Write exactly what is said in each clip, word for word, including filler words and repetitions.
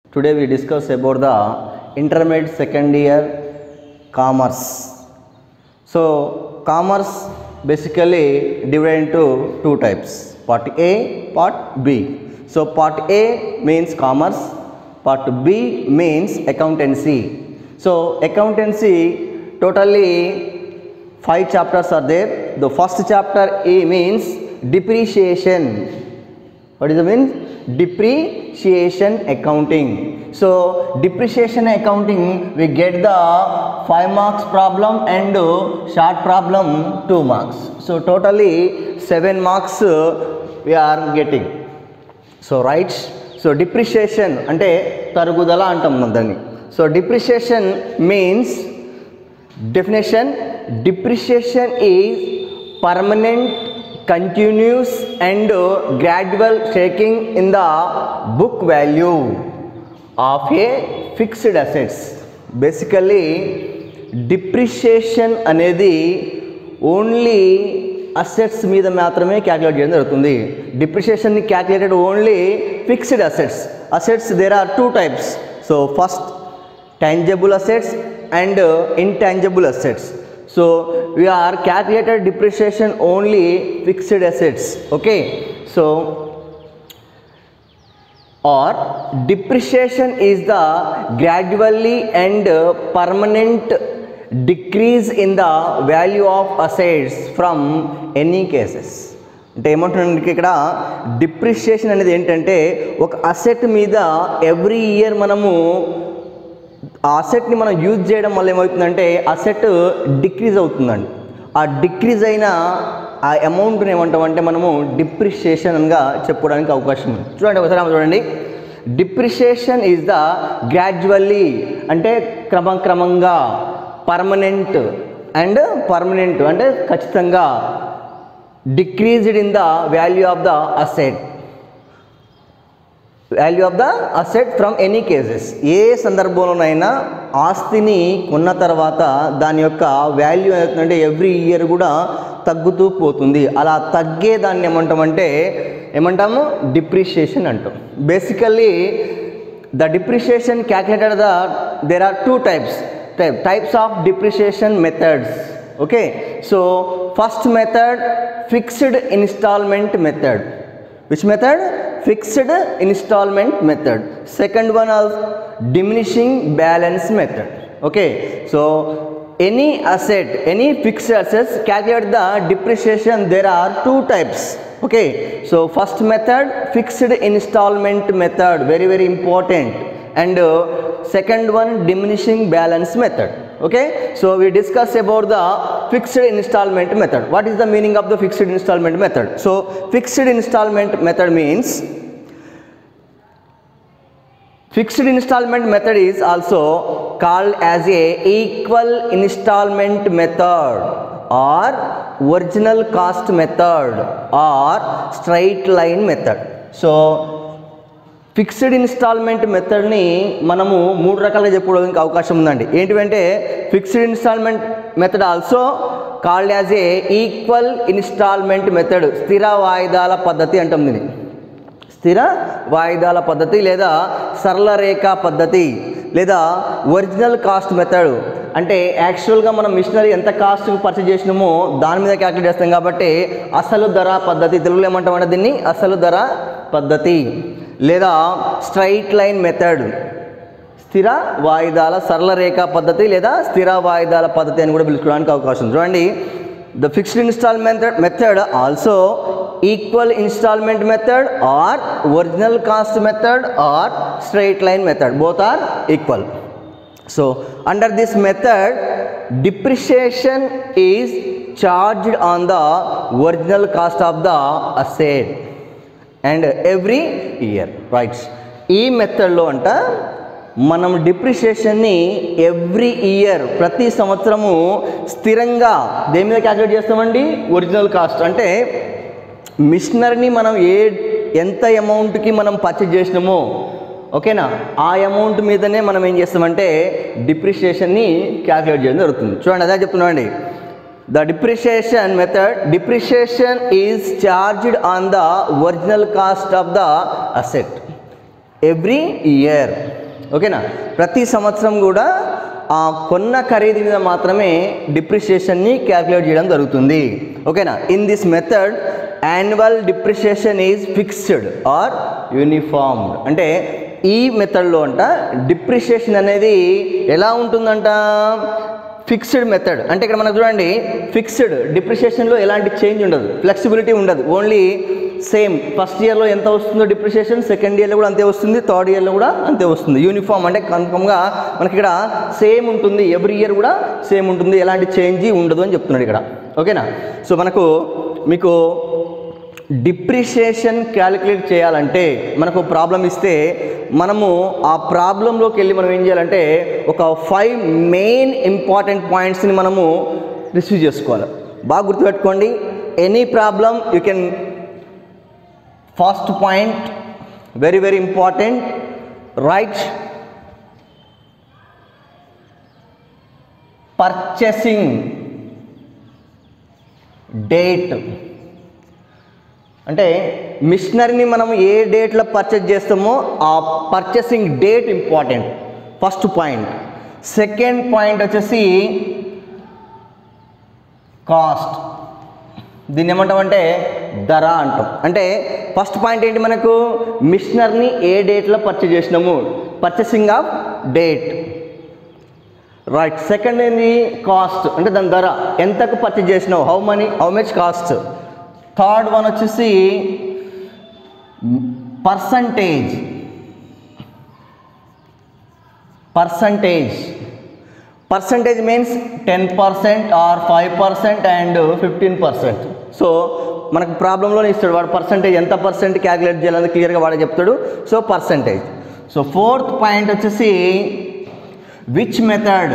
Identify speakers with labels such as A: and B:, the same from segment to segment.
A: Today we discuss about the intermediate second year commerce. So commerce basically divided into two types, part A, part B. So part A means commerce, part B means accountancy. So accountancy totally five chapters are there. The first chapter A means depreciation. What is the mean? Depreciation accounting. So depreciation accounting we get the five marks problem and short problem two marks. So totally seven marks we are getting. So right. So depreciation ante tarugudala antam danni. So depreciation means definition: depreciation is permanent, continuous and gradual shaking in the book value of a fixed assets. Basically depreciation అనేది only assets మీద మాత్రమే calculate చేయడం జరుగుతుంది. Depreciation ని calculated only fixed assets. Assets there are two types. So first tangible assets and uh, intangible assets. So we are calculated depreciation only fixed assets. Okay, so or depreciation is the gradually and uh, permanent decrease in the value of assets from any cases. అంటే ఏమంటున్నాను ఇక్కడ depreciation అనేది ఏంటంటే ఒక asset మీద every year మనము ఆ అసెట్ని మనం use చేయడం వల్ల ఏమవుతుందంటే అసెట్ డిక్రీజ్ అవుతుందండి. ఆ డిక్రీజ్ అయిన ఆ అమౌంట్ని ఏమంటామంటే మనము డిప్రిషియేషన్గా చెప్పుకోవడానికి అవకాశం ఉంది. చూడండి ఒకసారి చూడండి. డిప్రిషియేషన్ ఈజ్ ద గ్రాడ్యువల్లీ అంటే క్రమక్రమంగా, పర్మనెంట్ అండ్ పర్మనెంట్ అంటే ఖచ్చితంగా decreased in the value of the asset value of the asset from any cases. ఏ సందర్భంలోనైనా ఆస్తిని కొన్న తర్వాత దాని యొక్క వాల్యూ ఏమవుతుందంటే ఎవ్రీ ఇయర్ కూడా తగ్గుతూ పోతుంది. అలా తగ్గే దాన్ని ఏమంటామంటే ఏమంటాము డిప్రిషియేషన్ అంటాం. Basically the depreciation calculated the there are two types types of depreciation methods. Okay, so first method fixed instalment method. Which method? Fixed installment method. Second one is diminishing balance method. Okay, so any asset, any fixed assets, calculate the depreciation. There are two types. Okay, so first method fixed installment method, very very important, and uh, second one diminishing balance method. Okay, so we discuss about the fixed installment method. What is the meaning of the fixed installment method? So fixed installment method means fixed installment method is also called as a equal installment method or original cost method or straight line method. So fixed installment మెథడ్ని మనము మూడు రకాలుగా చెప్పుకోవడానికి అవకాశం ఉందండి. ఏంటివంటే fixed instalment method also called as a equal installment method, స్థిర వాయిదాల పద్ధతి అంటాం దీన్ని. స్థిర వాయిదాల పద్ధతి లేదా సరళ రేఖా పద్ధతి లేదా ఒరిజినల్ కాస్ట్ మెథడ్. అంటే యాక్చువల్గా మనం మిషనరీ ఎంత కాస్ట్కి పర్చేజ్ చేసినామో దాని మీద క్యాల్కులేట్ చేస్తాం కాబట్టి అసలు ధర పద్ధతి, తెలుగులో ఏమంటామంటే దీన్ని అసలు ధర పద్ధతి లేదా స్ట్రైట్ లైన్ మెథడ్, స్థిర వాయిదాల సరళ రేఖా పద్ధతి లేదా స్థిర వాయిదాల పద్ధతి అని కూడా పిలుచుకోవడానికి అవకాశం ఉంది. చూడండి, the fixed instalment method also equal installment method or original cost method or straight line method, both are equal. So under this method depreciation is charged on the original cost of the asset and every year. Right, ఈ మెథడ్లో అంట మనం డిప్రిషియేషన్ని every year ప్రతి సంవత్సరము స్థిరంగా దేని మీద calculate చేస్తామండి? Original cost. అంటే మిషనరీని మనం ఏ ఎంత అమౌంట్కి మనం పర్చేజ్ చేసినామో ఓకేనా ఆ అమౌంట్ మీదనే మనం ఏం చేస్తామంటే డిప్రిషియేషన్ని క్యాల్కులేట్ చేయడం జరుగుతుంది. చూడండి, అదే చెప్తున్నామండి. The depreciation method, depreciation is charged on the original cost of the asset every year. ఓకేనా, ప్రతి సంవత్సరం కూడా ఆ కొన్న ఖరీదు మీద మాత్రమే డిప్రిషియేషన్ని క్యాల్కులేట్ చేయడం జరుగుతుంది. ఓకేనా, in this method annual depreciation is fixed or uniformed. అంటే ఈ మెథడ్లో అంట డిప్రిషియేషన్ అనేది ఎలా ఉంటుందంట, ఫిక్స్డ్ మెథడ్. అంటే ఇక్కడ మనకు చూడండి ఫిక్స్డ్ డిప్రిషియేషన్లో ఎలాంటి చేంజ్ ఉండదు, ఫ్లెక్సిబిలిటీ ఉండదు, ఓన్లీ సేమ్. ఫస్ట్ ఇయర్లో ఎంత వస్తుందో డిప్రిషియేషన్ సెకండ్ ఇయర్లో కూడా అంతే వస్తుంది, థర్డ్ ఇయర్లో కూడా అంతే వస్తుంది. యూనిఫామ్ అంటే కన్ఫర్మ్గా మనకి ఇక్కడ సేమ్ ఉంటుంది, ఎవ్రీ ఇయర్ కూడా సేమ్ ఉంటుంది, ఎలాంటి చేంజ్ ఉండదు అని చెప్తున్నాడు ఇక్కడ. ఓకేనా, సో మనకు మీకు డిప్రిషియేషన్ క్యాలిక్యులేట్ చేయాలంటే మనకు ప్రాబ్లం ఇస్తే మనము ఆ ప్రాబ్లంలోకి వెళ్ళి మనం ఏం చేయాలంటే ఒక ఫైవ్ మెయిన్ ఇంపార్టెంట్ పాయింట్స్ని మనము రిసీవ్ చేసుకోవాలి. బాగా గుర్తుపెట్టుకోండి, any problem you can first point very very important, right purchasing date. అంటే మిషనరీని మనం ఏ డేట్లో పర్చేజ్ చేస్తామో ఆ purchasing date important, first point. Second point వచ్చేసి కాస్ట్, దీన్ని ఏమంటామంటే ధర అంటాం. అంటే ఫస్ట్ పాయింట్ ఏంటి, మనకు మిషనరీని ఏ డేట్లో పర్చేజ్ చేసినాము, purchasing of date, right. Second ఏంటి కాస్ట్, అంటే దాని ధర, ఎంతకు పర్చేజ్ చేసినావు, how money how much cost. Third one వచ్చేసి percentage, percentage percentage means ten percent or five percent and fifteen percent. So మనకు ప్రాబ్లంలోనే ఇస్తాడు వాడు పర్సంటేజ్, ఎంత పర్సెంట్ క్యాలిక్యులేట్ చేయాలని క్లియర్గా వాడే చెప్తాడు. So percentage. So fourth point వచ్చేసి which method,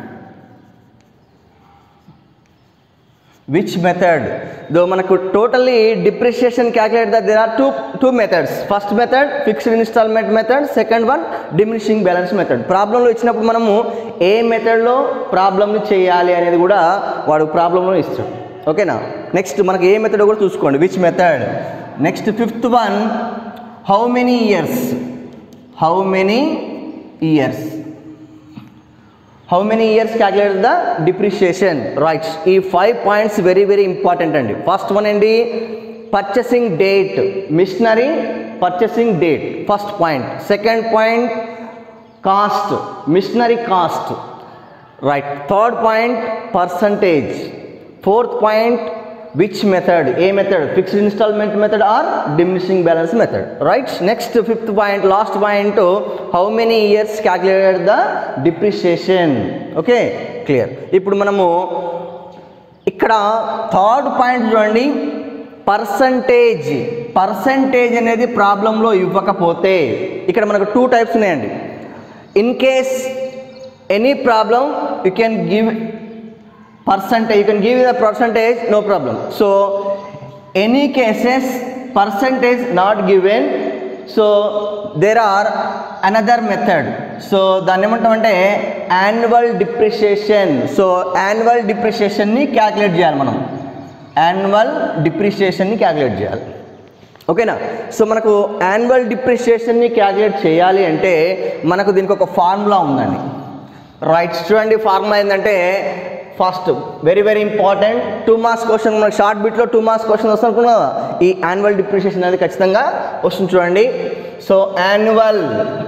A: which method, though manaku totally depreciation calculate that there are two two methods. First method fixed installment method, second one diminishing balance method. Problem lo ichinappudu manamu ఏ method లో problem ని చేయాలి అనేది కూడా వాడు problem లో ఇస్తాడు. ఓకేనా, నెక్స్ట్ మనకి ఏ మెథడ్ కూడా చూసుకోండి, which method. Next fifth one how many years, how many years How many years calculate the depreciation, right? ఈ five points very very important అండి. ఫస్ట్ వన్ ఏంటి, purchasing date, machinery purchasing date, first point. Second point cost, machinery cost, right. Third point percentage. Fourth point which method, ఏ method, fixed instalment method or diminishing balance method, right. Next fifth point, last point, how many years calculated the depreciation. Okay, clear. ఇప్పుడు మనము ఇక్కడ third point చూడండి, percentage. Percentage అనేది ప్రాబ్లంలో ఇవ్వకపోతే ఇక్కడ మనకు టూ టైప్స్ ఉన్నాయండి. In case any problem you can give percentage, you can give the percentage, no problem. So any cases percentage not given, so there are another method. So దాన్ని ఏమంటామంటే annual depreciation. So annual depreciation ని calculate చేయాలి మనం, annual depreciation ని calculate చేయాలి. ఓకేనా, so మనకు annual డిప్రిషియేషన్ని calculate చేయాలి అంటే మనకు దీనికి ఒక ఫార్ములా ఉందండి, రైట్. చూడండి ఫార్ములా ఏంటంటే, first very very important, two marks question, మనకి షార్ట్ బిట్లో టూ మార్క్స్ క్వశ్చన్ వస్తుంది అనుకున్నా, ఈ యాన్యువల్ డిప్రిషియేషన్ అనేది ఖచ్చితంగా వస్తుంది చూడండి. So annual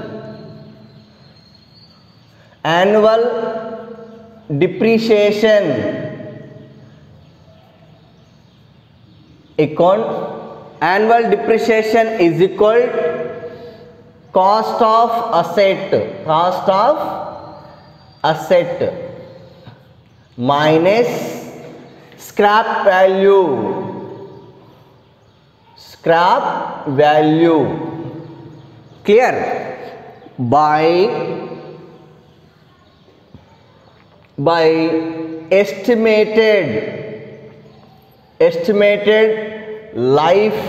A: annual depreciation account, annual depreciation is equal cost of asset, cost of asset minus scrap value, scrap value, clear, by by estimated estimated life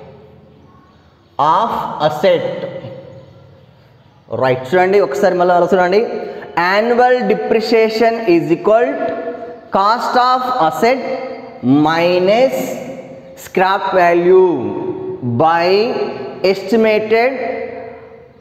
A: of asset, right. చూడండి ఒకసారి మళ్ళీ చూడండి, annual depreciation is equal to cost of asset minus scrap value by estimated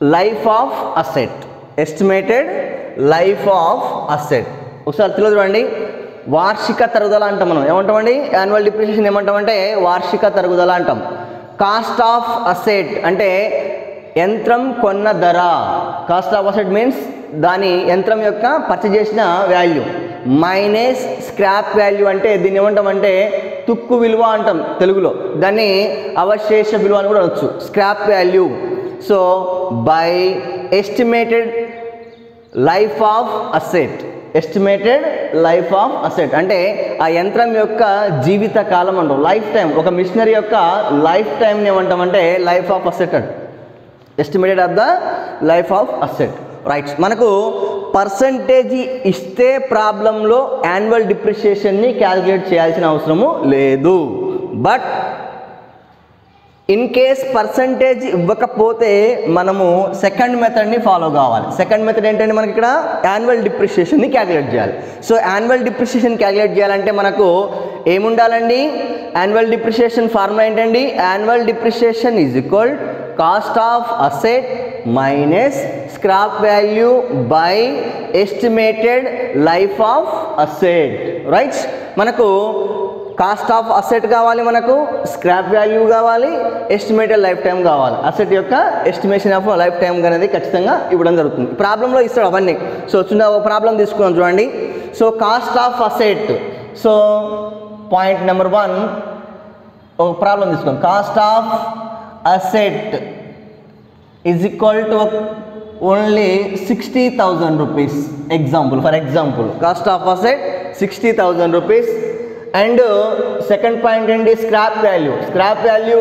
A: life of asset, estimated life of asset. ఒకసారి తెలియదు చూడండి, వార్షిక తరుగుదల అంటాం మనం. ఏమంటామండి? యాన్యువల్ డిప్రిసియేషన్ ఏమంటామంటే వార్షిక తరుగుదల అంటాం. కాస్ట్ ఆఫ్ అసెట్ అంటే యంత్రం కొన్న ధర. కాస్ట్ ఆఫ్ అసెట్ మీన్స్ దాని యంత్రం యొక్క పర్చేజ్ చేసిన వాల్యూ, మైనస్ స్క్రాప్ వాల్యూ అంటే దీన్ని ఏమంటామంటే తుక్కు విలువ అంటాం తెలుగులో. దాన్ని అవశేష విలువ అని కూడా అనొచ్చు, scrap value. So by estimated life of asset, estimated life of asset అంటే ఆ యంత్రం యొక్క జీవిత కాలం అంటాం, లైఫ్ టైం. ఒక మిషనరీ యొక్క లైఫ్ టైంని ఏమంటామంటే లైఫ్ ఆఫ్ అసెట్ అంట, estimated of the life of asset. Right, మనకు పర్సంటేజ్ ఇస్తే ప్రాబ్లంలో యాన్యువల్ డిప్రిసియేషన్ని క్యాలిక్యులేట్ చేయాల్సిన అవసరము లేదు. బట్ ఇన్ కేస్ పర్సంటేజ్ ఇవ్వకపోతే మనము సెకండ్ మెథడ్ని ఫాలో కావాలి. సెకండ్ మెథడ్ ఏంటంటే మనకి ఇక్కడ యాన్యువల్ డిప్రిసియేషన్ని క్యాలిక్యులేట్ చేయాలి. సో యాన్యువల్ డిప్రిసియేషన్ క్యాలిక్యులేట్ చేయాలంటే మనకు ఏముండాలండి? యాన్యువల్ డిప్రిసియేషన్ ఫార్ములా ఏంటండి? Annual depreciation is equal cost of asset minus scrap value by estimated life of asset. Right, మనకు కాస్ట్ ఆఫ్ అసెట్ కావాలి, మనకు స్క్రాప్ వాల్యూ కావాలి, ఎస్టిమేటెడ్ లైఫ్ టైం కావాలి. Asset యొక్క ఎస్టిమేషన్ ఆఫ్ లైఫ్ టైం అనేది ఖచ్చితంగా ఇవ్వడం జరుగుతుంది. ప్రాబ్లంలో ఇస్తాడు అవన్నీ. సో చిన్న ఒక ప్రాబ్లం తీసుకున్నాం చూడండి. So cost of asset, so point number one ఒక ప్రాబ్లం తీసుకున్నాం. Cost of asset is equal to only sixty thousand rupees. Example, for example cost of asset sixty thousand rupees. And second point ఏంటి? Scrap value. Scrap value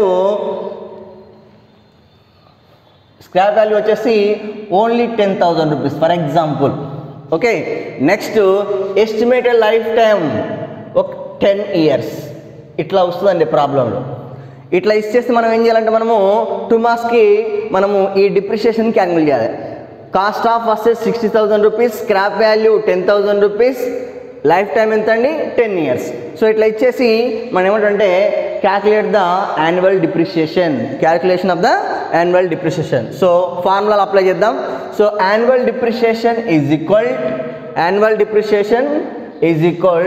A: scrap value వచ్చేసి only ten thousand rupees for example. Okay, next estimated life time ఒక ten years. ఇట్లా వస్తుందండి ప్రాబ్లంలో. ఇట్లా ఇచ్చేస్తే మనం ఏం చేయాలంటే మనము టూ మార్క్స్కి మనము ఈ డిప్రిసియేషన్ క్యాల్కులేట్ చేయాలి. Cost of asset sixty thousand rupees, scrap value ten thousand rupees, life time ఎంత అండి? Ten years. సో ఇట్లా ఇచ్చేసి మనం ఏమంటే calculate the annual depreciation, calculation of the annual depreciation. So ఫార్ములాలు అప్లై చేద్దాం. So annual depreciation is equal annual depreciation is equal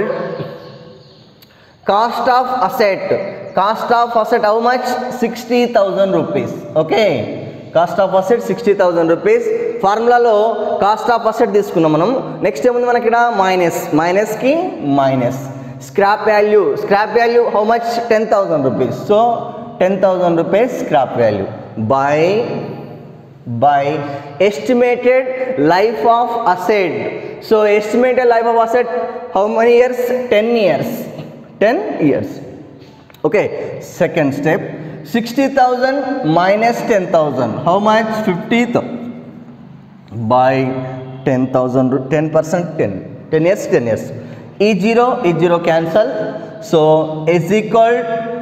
A: cost of asset. Cost of asset how much? Sixty thousand rupees. Okay, cost of asset sixty thousand rupees. ఫార్ములాలో cost of asset తీసుకున్నాం మనం. Next ఏముంది మనకి ఇక్కడ? Minus, మైనస్కి minus. Scrap value, scrap value how much? Ten thousand rupees. So ten thousand rupees scrap value by by estimated life of asset. So estimated life of asset how many years? Ten years. Ten years. Okay, second step sixty thousand minus ten thousand how much? Fifty by ten thousand, ten percent ten, ten years ten years. ఈ zero ఈ zero cancel. So is equal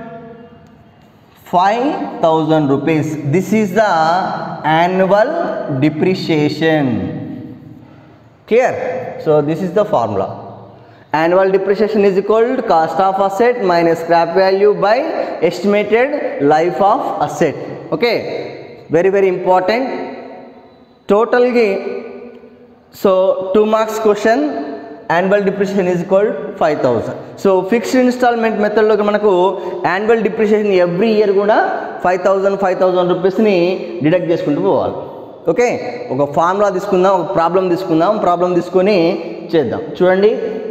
A: five thousand rupees. This is the annual depreciation. Clear? So this is the formula. Annual depreciation is equal to cost of asset minus scrap value by estimated life of asset. Okay, very very important. Total gi, so two marks question, annual depreciation is equal to five thousand. So fixed installment method lo manaku annual depreciation every year kuda five thousand five thousand rupees ni deduct cheskuntu povali. Okay, ఒక formula తీసుకుందాం, ఒక problem తీసుకుందాం. Problem తీసుకొని చేద్దాం. చూడండి,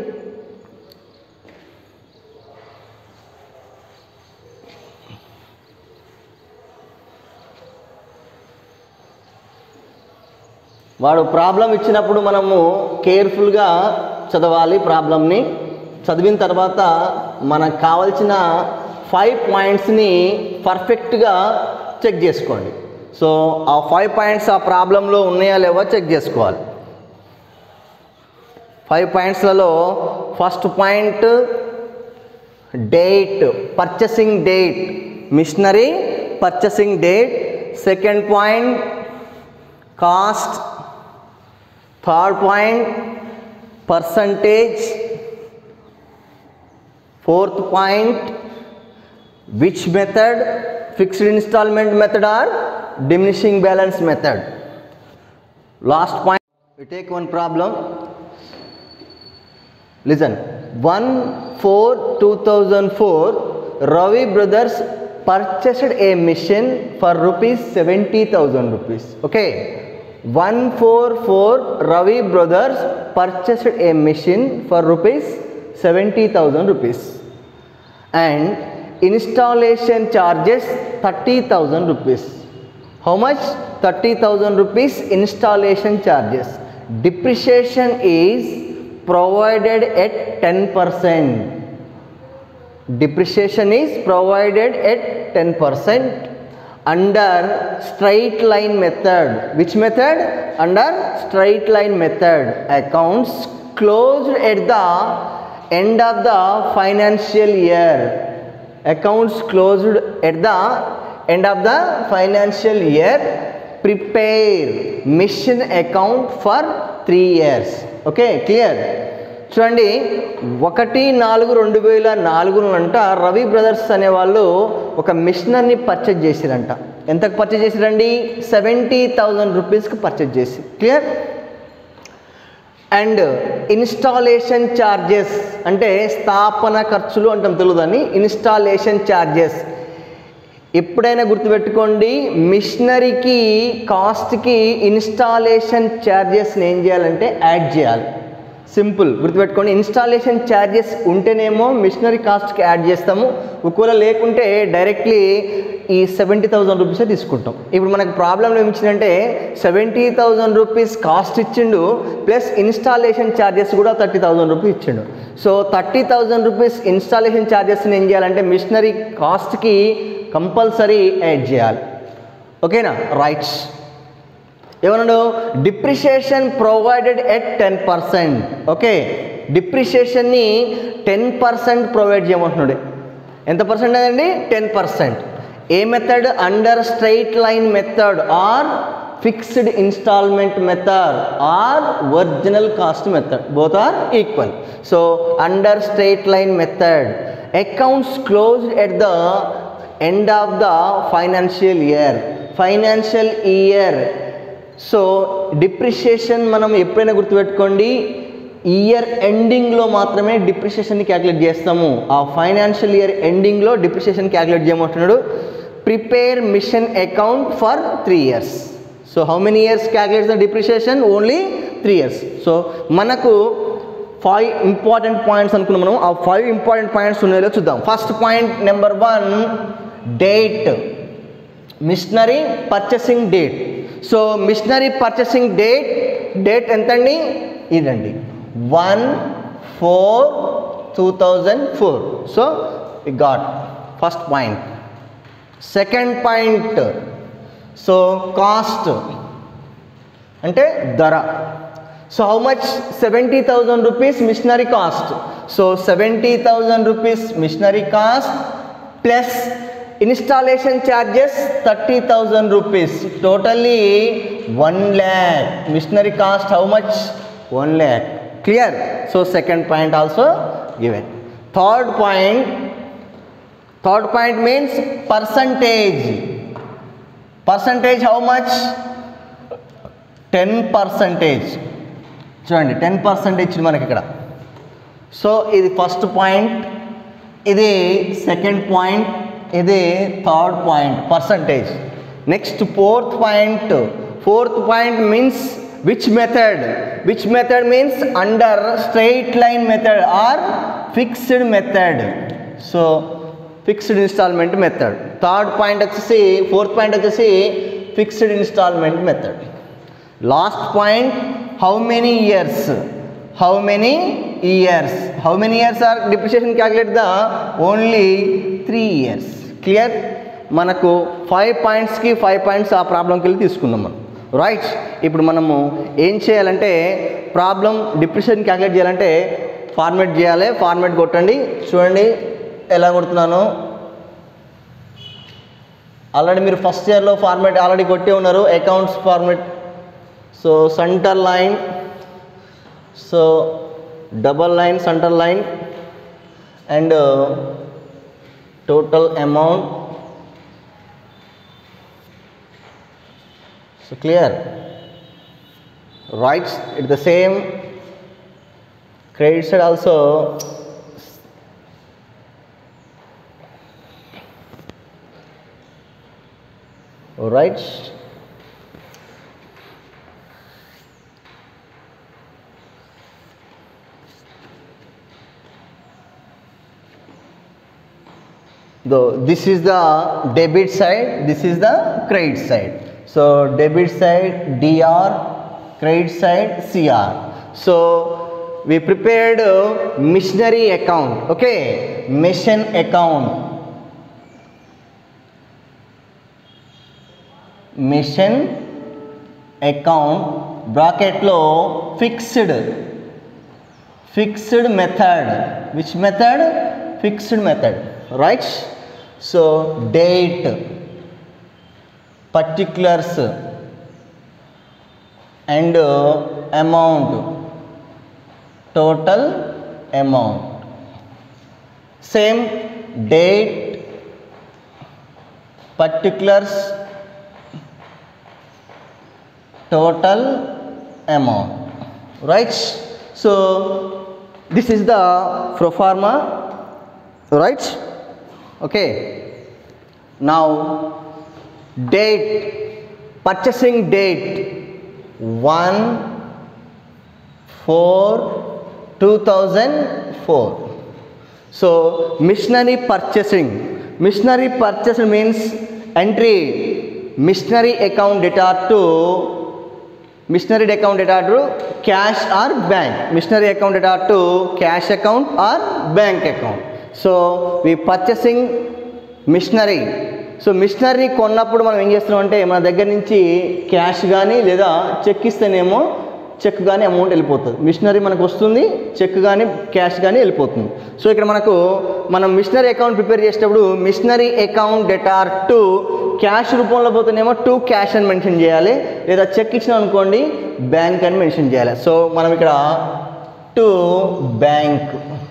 A: వాడు problem ఇచ్చినప్పుడు మనము కేర్ఫుల్గా చదవాలి. ప్రాబ్లంని చదివిన తర్వాత మనకు కావాల్సిన ఫైవ్ పాయింట్స్ని పర్ఫెక్ట్గా చెక్ చేసుకోండి. సో ఆ ఫైవ్ పాయింట్స్ ఆ ప్రాబ్లంలో ఉన్నాయా లేవో చెక్ చేసుకోవాలి. ఫైవ్ పాయింట్స్లలో first point date, purchasing date, machinery purchasing date. Second point cost. Third point percentage. Fourth point which method, fixed instalment method or diminishing balance method. Last point, we take one problem. Listen, one four two thousand four, Ravi brothers purchased a machine for rupees seventy thousand rupees. Okay, one four four, Ravi brothers purchased a machine for rupees seventy thousand rupees, and installation charges thirty thousand rupees. How much? thirty thousand rupees installation charges. Depreciation is provided at ten percent. Depreciation is provided at ten percent under straight line method. Which method? Under straight line method. Accounts closed at the end of the financial year. Accounts closed at the end of the financial year. Prepare mission account for three years. Okay, clear? చూడండి, ఒకటి నాలుగు రెండు వేల నాలుగులో అంట Ravi brothers అనేవాళ్ళు ఒక మిషనర్ని purchase చేసిరంట. ఎంతకు పర్చేజ్ చేసిరండి? సెవెంటీ థౌజండ్ రూపీస్కి పర్చేజ్ చేసి. క్లియర్? అండ్ ఇన్స్టాలేషన్ ఛార్జెస్ అంటే స్థాపన ఖర్చులు అంటాం తెలుగుదాన్ని. ఇన్స్టాలేషన్ ఛార్జెస్ ఎప్పుడైనా గుర్తుపెట్టుకోండి, మిషనరీకి కాస్ట్కి ఇన్స్టాలేషన్ ఛార్జెస్ని ఏం చేయాలంటే యాడ్ చేయాలి. సింపుల్ గుర్తుపెట్టుకోండి. ఇన్స్టాలేషన్ ఛార్జెస్ ఉంటేనేమో మిషనరీ కాస్ట్కి యాడ్ చేస్తాము, ఒకవేళ లేకుంటే డైరెక్ట్లీ ఈ సెవెంటీ థౌజండ్ రూపీసే తీసుకుంటాం. ఇప్పుడు మనకు ప్రాబ్లం ఏమిచ్చిందంటే సెవెంటీ థౌజండ్ రూపీస్ కాస్ట్ ఇచ్చిండు, ప్లస్ ఇన్స్టాలేషన్ ఛార్జెస్ కూడా థర్టీ థౌజండ్ రూపీస్ ఇచ్చిండు. So thirty thousand rupees installation ఛార్జెస్ని ఏం చేయాలంటే మిషనరీ కాస్ట్కి కంపల్సరీ యాడ్ చేయాలి. ఓకేనా? రైట్స్. ఏమన్నాడు? Depreciation provided at ten percent. Okay, డిప్రిషియేషన్ని టెన్ పర్సెంట్ ప్రొవైడ్ చేయమంటున్నాడు. ఎంత పర్సెంట్ అదండి? Ten percent. ఏ method? Under straight line method or fixed instalment method or original cost method, both are equal. So under straight line method. Accounts closed at the end of the financial year. Financial year. So depreciation మనం ఎప్పుడైనా గుర్తుపెట్టుకోండి, year ఎండింగ్లో మాత్రమే డిప్రిషియేషన్ని calculate చేస్తాము. ఆ financial year ఎండింగ్లో depreciation calculate చేయమంటున్నాడు. Prepare machine account for three years. So how many years calculate the depreciation? Only three years. So మనకు ఫైవ్ ఇంపార్టెంట్ పాయింట్స్ అనుకున్నాం మనం. ఆ ఫైవ్ ఇంపార్టెంట్ పాయింట్స్ ఉన్నాయో చూద్దాం. First point number one, date. Machinery purchasing date. So machinery purchasing date, date ఎంతండి? ఇదండి one four two thousand four. So we got first point. Second point, so cost అంటే ధర. So how much? Seventy thousand rupees machinery cost. So seventy thousand rupees machinery cost plus installation charges thirty thousand rupees. Totally one lakh. Machinery cost how much? One lakh. Clear? So second point also given. Third point, third point means percentage. Percentage how much? Ten percentage. చూడండి, ten percentage మనకి ఇక్కడ. సో ఇది first point, ఇది second point, ఇది third point percentage. Next fourth point. Fourth point means which method? Which method means under straight line method or fixed method. So fixed instalment method. Third point వచ్చేసి, fourth point వచ్చేసి fixed instalment method. Last point, how many years? How many years? How many years are depreciation calculate the? Only three years. Clear? మనకు five పాయింట్స్కి five points ఆ ప్రాబ్లంకి వెళ్ళి తీసుకుందాం మనం. Right? ఇప్పుడు మనము ఏం చేయాలంటే, ప్రాబ్లం డిప్రిషియేషన్ క్యాలిక్యులేట్ చేయాలంటే ఫార్మేట్ చేయాలి. ఫార్మేట్ కొట్టండి. చూడండి ఎలా కొడుతున్నాను. ఆల్రెడీ మీరు ఫస్ట్ ఇయర్లో ఫార్మేట్ ఆల్రెడీ కొట్టే ఉన్నారు, accounts format. So centre line, so double line, centre line and total amount. So clear? right? It's the same. Credit side also right. Though this is the debit side, this is the credit side. So debit side D R, credit side C R. So we prepared a missionary account. Okay, mission account. Mission account bracket lo fixed fixed method. Which method? Fixed method, right? So date, particulars and uh, amount, total amount. Same date, particulars, total amount, right? So this is the pro forma, right? Okay, now date, purchasing date one four two thousand four. So missionary purchasing, missionary purchase means entry missionary account data to missionary account data to cash or bank, missionary account data to cash account or bank account. So we purchasing missionary. So machinery కొన్నప్పుడు మనం ఏం చేస్తున్నాం అంటే మన దగ్గర నుంచి cash కానీ లేదా చెక్ ఇస్తేనేమో చెక్ కానీ అమౌంట్ వెళ్ళిపోతుంది. మిషనరీ మనకు వస్తుంది, చెక్ కానీ క్యాష్ కానీ వెళ్ళిపోతుంది. సో ఇక్కడ మనకు మనం మిషనరీ అకౌంట్ ప్రిపేర్ చేసేటప్పుడు machinery account debtor to cash రూపంలో పోతేనేమో టు క్యాష్ అని మెన్షన్ చేయాలి, లేదా చెక్ ఇచ్చినాం అనుకోండి బ్యాంక్ అని మెన్షన్ చేయాలి. సో మనం ఇక్కడ to bank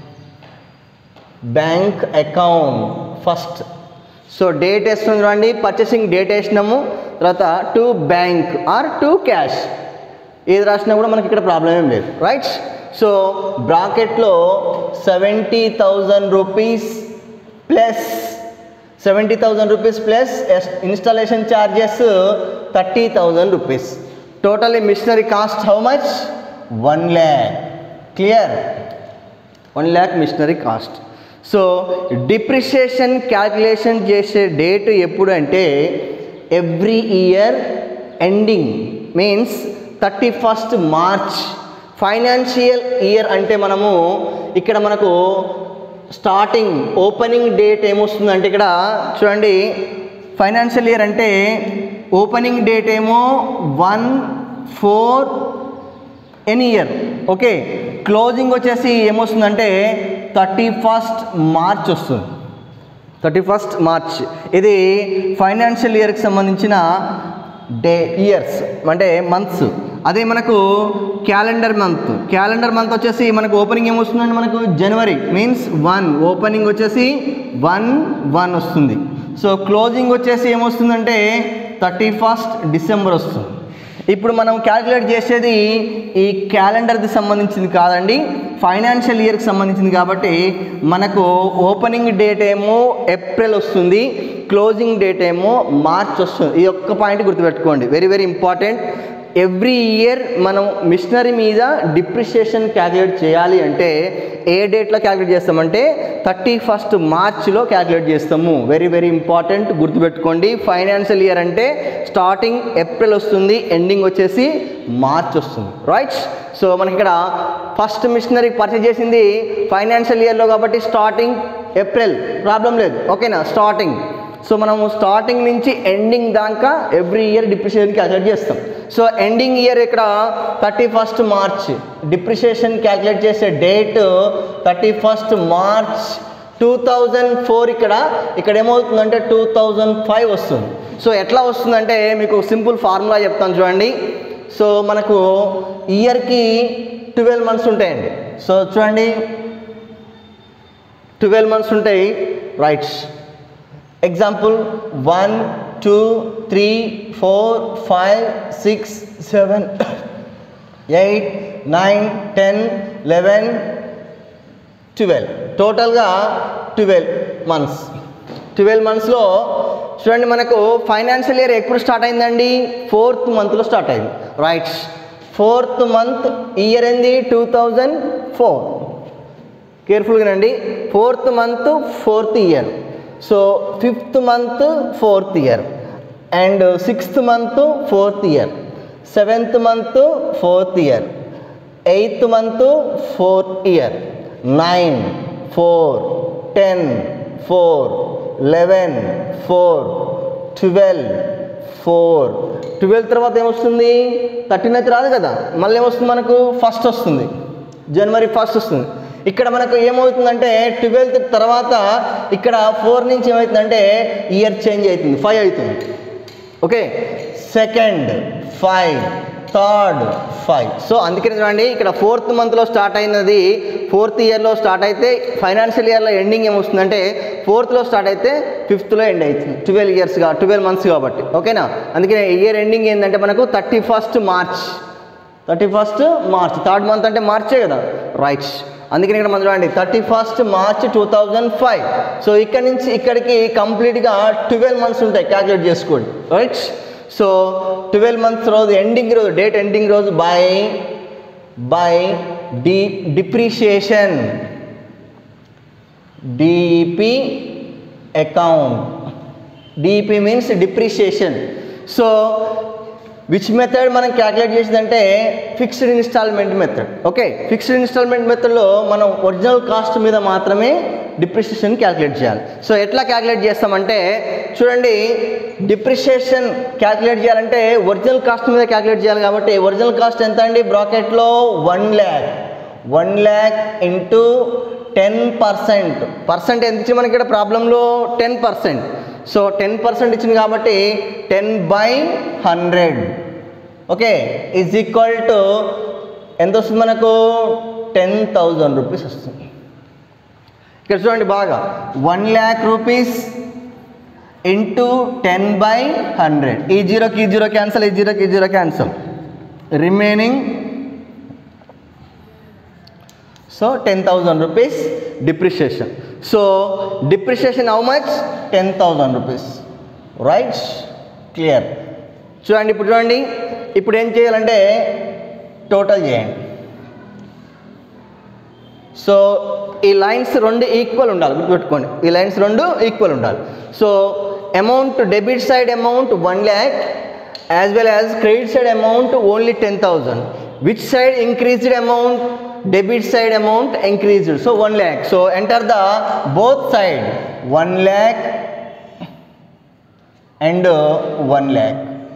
A: bank account first. So date వేస్తుంది చూడండి, పర్చేసింగ్ డేట్ వేసినాము, తర్వాత to bank or to cash ఏది రాసినా కూడా మనకి ఇక్కడ ప్రాబ్లం ఏం లేదు, రైట్. సో బ్రాకెట్లో seventy thousand rupees plus seventy thousand rupees plus installation charges thirty thousand rupees. Total machinery cost how much? One lakh. Clear? One lakh machinery cost. So depreciation calculation చేసే date ఎప్పుడు అంటే every year ending means thirty first March. Financial year అంటే మనము ఇక్కడ మనకు starting opening date ఏమొస్తుందంటే ఇక్కడ చూడండి, ఫైనాన్షియల్ ఇయర్ అంటే ఓపెనింగ్ డేట్ ఏమో one four N year, okay. Closing వచ్చేసి ఏమొస్తుందంటే థర్టీ ఫస్ట్ మార్చ్ వస్తుంది, థర్టీ ఫస్ట్ మార్చ్. ఇది ఫైనాన్షియల్ ఇయర్కి సంబంధించిన డే ఇయర్స్ అంటే మంత్స్. అదే మనకు క్యాలెండర్ మంత్, క్యాలెండర్ మంత్ వచ్చేసి మనకు ఓపెనింగ్ ఏమొస్తుందంటే మనకు జనవరి మీన్స్ వన్, ఓపెనింగ్ వచ్చేసి వన్ వన్ వస్తుంది. సో క్లోజింగ్ వచ్చేసి ఏమొస్తుందంటే థర్టీ ఫస్ట్ డిసెంబర్ వస్తుంది. ఇప్పుడు మనం క్యాలిక్యులేట్ చేసేది ఈ క్యాలెండర్కి సంబంధించింది కాదండి, ఫైనాన్షియల్ ఇయర్కి సంబంధించింది. కాబట్టి మనకు ఓపెనింగ్ డేట్ ఏమో ఏప్రిల్ వస్తుంది, క్లోజింగ్ డేట్ ఏమో మార్చ్ వస్తుంది. ఈ ఒక్క పాయింట్ గుర్తుపెట్టుకోండి, very very important. Every year మనం మిషనరీ మీద డిప్రిషియేషన్ క్యాలిక్యులేట్ చేయాలి అంటే ఏ డేట్లో క్యాలిక్యులేట్ చేస్తామంటే థర్టీ ఫస్ట్ మార్చ్లో క్యాలిక్యులేట్ చేస్తాము. వెరీ వెరీ ఇంపార్టెంట్, గుర్తుపెట్టుకోండి. ఫైనాన్షియల్ ఇయర్ అంటే స్టార్టింగ్ ఏప్రిల్ వస్తుంది, ఎండింగ్ వచ్చేసి మార్చ్ వస్తుంది, రైట్. సో మనకి ఇక్కడ ఫస్ట్ మిషనరీ పర్చేజ్ చేసింది ఫైనాన్షియల్ ఇయర్లో కాబట్టి స్టార్టింగ్ ఏప్రిల్, ప్రాబ్లం లేదు, ఓకేనా. స్టార్టింగ్, సో మనము స్టార్టింగ్ నుంచి ఎండింగ్ దాకా ఎవ్రీ ఇయర్ డిప్రిషియేషన్ క్యాలిక్యులేట్ చేస్తాం. సో ఎండింగ్ ఇయర్ ఇక్కడ thirty first March, depreciation calculate చేసే date thirty first March two thousand four. ఇక్కడ ఇక్కడ ఏమవుతుందంటే టూ థౌజండ్ ఫైవ్ వస్తుంది. సో ఎట్లా వస్తుందంటే మీకు సింపుల్ ఫార్ములా చెప్తాను చూడండి. సో మనకు ఇయర్కి ట్వెల్వ్ మంత్స్ ఉంటాయండి. సో చూడండి ట్వెల్వ్ మంత్స్ ఉంటాయి, right. Example one two three four five six seven eight nine ten eleven twelve, టోటల్గా ట్వెల్వ్ మంత్స్. ట్వెల్వ్ మంత్స్లో చూడండి మనకు ఫైనాన్షియల్ ఇయర్ ఎప్పుడు స్టార్ట్ అయిందండి? ఫోర్త్ మంత్లో స్టార్ట్ అయింది. రైట్, ఫోర్త్ మంత్ ఇయర్ ఏంది? Two thousand four. కేర్ఫుల్గానండి, fourth month fourth year. So fifth month fourth year, and sixth month fourth year, seventh month fourth year, eighth month fourth year, nine four ten four eleven four twelve four. Twelve తర్వాత ఏమొస్తుంది? Thirteen అయితే రాదు కదా, మళ్ళీ ఏమొస్తుంది మనకు? First వస్తుంది, జనవరి first వస్తుంది. ఇక్కడ మనకు ఏమవుతుందంటే ట్వెల్త్ తర్వాత ఇక్కడ ఫోర్ నుంచి ఏమవుతుందంటే ఇయర్ చేంజ్ అవుతుంది, ఫైవ్ అవుతుంది. Okay, second five, third five. So అందుకని చూడండి ఇక్కడ ఫోర్త్ మంత్లో స్టార్ట్ అయినది ఫోర్త్ ఇయర్లో స్టార్ట్ అయితే ఫైనాన్షియల్ ఇయర్లో ఎండింగ్ ఏమొస్తుందంటే ఫోర్త్లో స్టార్ట్ అయితే ఫిఫ్త్లో ఎండ్ అవుతుంది. ట్వెల్వ్ ఇయర్స్గా ట్వెల్వ్ మంత్స్ కాబట్టి. ఓకేనా, అందుకని ఇయర్ ఎండింగ్ ఏంటంటే మనకు thirty first March. Thirty first March, third month అంటే మార్చే కదా. రైట్, అందుకని ఇక్కడ మనం చూడండి thirty first March two thousand five. So ఇక్కడ నుంచి ఇక్కడికి కంప్లీట్గా ట్వెల్వ్ మంత్స్ ఉంటాయి, క్యాల్కులేట్ చేసుకోండి. రైట్, సో ట్వెల్వ్ మంత్స్ రోజు ఎండింగ్ రోజు, డేట్ ఎండింగ్ రోజు by by D depreciation DP account. DP means depreciation. So which method మనం క్యాల్కులేట్ చేసిందంటే fixed instalment method. Okay, fixed instalment మెథడ్లో మనం ఒరిజినల్ కాస్ట్ మీద మాత్రమే డిప్రిషియేషన్ క్యాల్కులేట్ చేయాలి. సో ఎట్లా క్యాల్కులేట్ చేస్తామంటే చూడండి, డిప్రిషియేషన్ క్యాల్కులేట్ చేయాలంటే ఒరిజినల్ కాస్ట్ మీద క్యాల్కులేట్ చేయాలి కాబట్టి ఒరిజినల్ కాస్ట్ ఎంత అండి? బ్రాకెట్లో one lakh one lakh into ten percent. Percent ఎంత ఇచ్చింది మనకి ఇక్కడ ప్రాబ్లంలో? Ten percent. So ten percent ఇచ్చింది కాబట్టి ten by hundred. Okay, is equal to ఎంత వస్తుంది మనకు? టెన్ థౌజండ్ రూపీస్ వస్తుంది. ఇక్కడ చూడండి బాగా, one lakh rupees into ten by hundred. ఈ జీరోకి ఈ జీరో క్యాన్సల్, ఈ జీరోకి ఈ zero cancel, remaining so ten thousand rupees depreciation. So depreciation how much? Ten thousand rupees. Right, clear. చూడండి ఇప్పుడు చూడండి, ఇప్పుడు ఏం చేయాలంటే టోటల్ చేయండి. సో ఈ లైన్స్ రెండు ఈక్వల్ ఉండాలి, గుర్తుపెట్టుకోండి, ఈ లైన్స్ రెండు ఈక్వల్ ఉండాలి. So amount debit side amount one lakh as well as credit side amount only ten thousand. Which side increased amount? Debit side amount increased, so one lakh. So enter the both side, one lakh and uh, one lakh.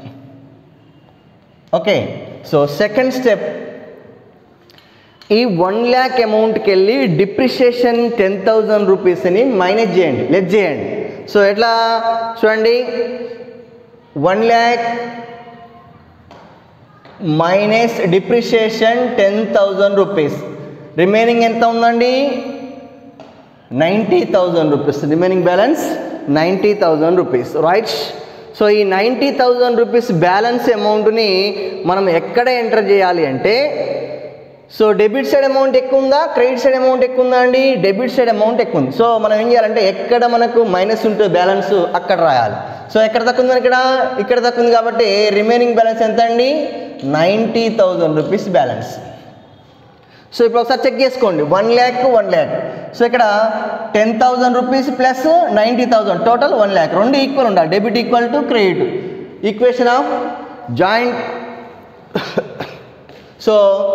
A: Okay, so second step, ఈ one lakh అమౌంట్కి వెళ్ళి depreciation ten thousand రూపీస్ని minus చేయండి, less చేయండి. So ఎట్లా చూడండి, one lakh minus depreciation ten thousand rupees, remaining ఎంత ఉందండి? Ninety thousand rupees. Remaining balance ninety thousand rupees. Right, so ఈ నైంటీ థౌజండ్ రూపీస్ బ్యాలెన్స్ అమౌంట్ని మనం ఎక్కడ ఎంటర్ చేయాలి అంటే, సో డెబిట్ సైడ్ అమౌంట్ ఎక్కువ ఉందా, క్రెడిట్ సైడ్ అమౌంట్ ఎక్కువ ఉందా అండి? డెబిట్ సైడ్ అమౌంట్ ఎక్కువ ఉంది. సో మనం ఏం చేయాలంటే ఎక్కడ మనకు మైనస్ ఉంటే బ్యాలెన్స్ అక్కడ రాయాలి. సో ఎక్కడ తక్కువ ఉంది? ఇక్కడ ఇక్కడ తక్కువ ఉంది కాబట్టి రిమైనింగ్ బ్యాలెన్స్ ఎంత అండి? Ninety thousand rupees balance. So ఇప్పుడు ఒకసారి చెక్ చేసుకోండి, one lakh one lakh. So ఇక్కడ ten thousand rupees plus ninety thousand, total one lakh. రెండు ఈక్వల్ ఉండాలి, debit equal to credit. Equation of joint. So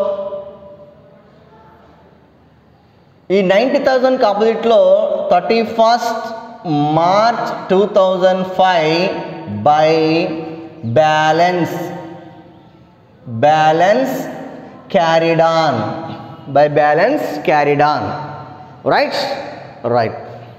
A: ఈ నైంటీ థౌజండ్కి ఆపోజిట్లో thirty first March two thousand five by balance balance carried on by balance carried on. Right, right.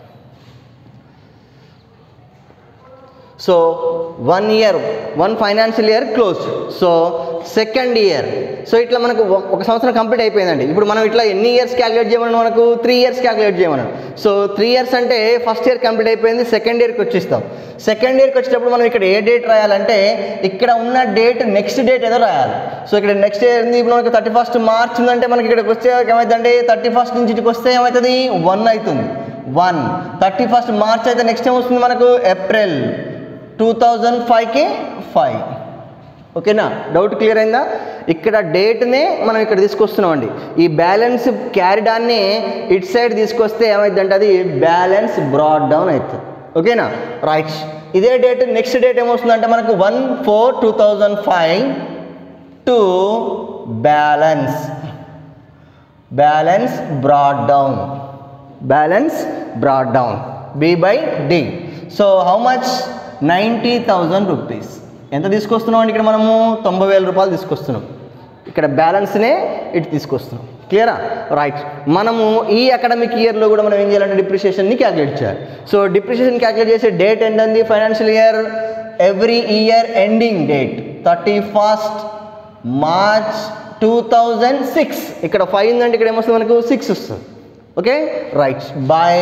A: So one year, one financial year closed. So second year, so ఇట్లా మనకు ఒక సంవత్సరం complete అయిపోయిందండి. ఇప్పుడు మనం ఇట్లా ఎన్ని ఇయర్స్ క్యాలిక్యులేట్ చేయమని మనకు త్రీ ఇయర్స్ క్యాలిక్యులేట్ చేయమన్నాం. సో త్రీ ఇయర్స్ అంటే ఫస్ట్ ఇయర్ కంప్లీట్ అయిపోయింది, సెకండ్ ఇయర్కి వచ్చేస్తాం. సెకండ్ ఇయర్కి వచ్చేటప్పుడు మనం ఇక్కడ ఏ డేట్ రాయాలంటే ఇక్కడ ఉన్న డేట్ నెక్స్ట్ డేట్ ఏదో రాయాలి. సో ఇక్కడ నెక్స్ట్ ఏంది, ఇప్పుడు మనకి థర్టీ ఫస్ట్ మార్చ్ ఉందంటే మనకి ఇక్కడికి వచ్చే ఏమవుతుందంటే థర్టీ ఫస్ట్ నుంచి ఇటుకు వస్తే ఏమవుతుంది, వన్ అవుతుంది. వన్ థర్టీ ఫస్ట్ మార్చ్ అయితే నెక్స్ట్ ఏం వస్తుంది మనకు, ఏప్రిల్ టూ థౌజండ్ ఫైవ్కి ఫైవ్. ఓకేనా, డౌట్ క్లియర్ అయిందా? ఇక్కడ డేట్నే మనం ఇక్కడ తీసుకొస్తున్నామండి. ఈ బ్యాలెన్స్ క్యారీడాన్ని ఇట్ సైడ్ తీసుకొస్తే ఏమైందంటే అది బ్యాలెన్స్ బ్రాడ్ డౌన్ అవుతుంది. ఓకేనా, రైట్. ఇదే డేట్ నెక్స్ట్ డేట్ ఏమొస్తుందంటే మనకు one four two thousand five to balance balance brought down balance brought down B by D. So how much, ninety thousand rupees. ఎంత తీసుకొస్తున్నాం అండి ఇక్కడ మనము, తొంభై వేల రూపాయలు తీసుకొస్తున్నాం. ఇక్కడ బ్యాలెన్స్నే ఇటు తీసుకొస్తున్నాం. క్లియరా, రైట్. మనము ఈ అకాడమిక్ ఇయర్లో కూడా మనం ఏం చేయాలంటే డిప్రిషియేషన్ని క్యాలిక్యులేట్ చేయాలి. సో డిప్రిషియేషన్ క్యాలిక్యులేట్ చేసే డేట్ ఏంటండి, financial year every year ending date thirty first March two thousand six. ఇక్కడ ఫైవ్ ఉందంటే ఇక్కడ ఏమొస్తుంది మనకు, సిక్స్ వస్తుంది. Okay, right. By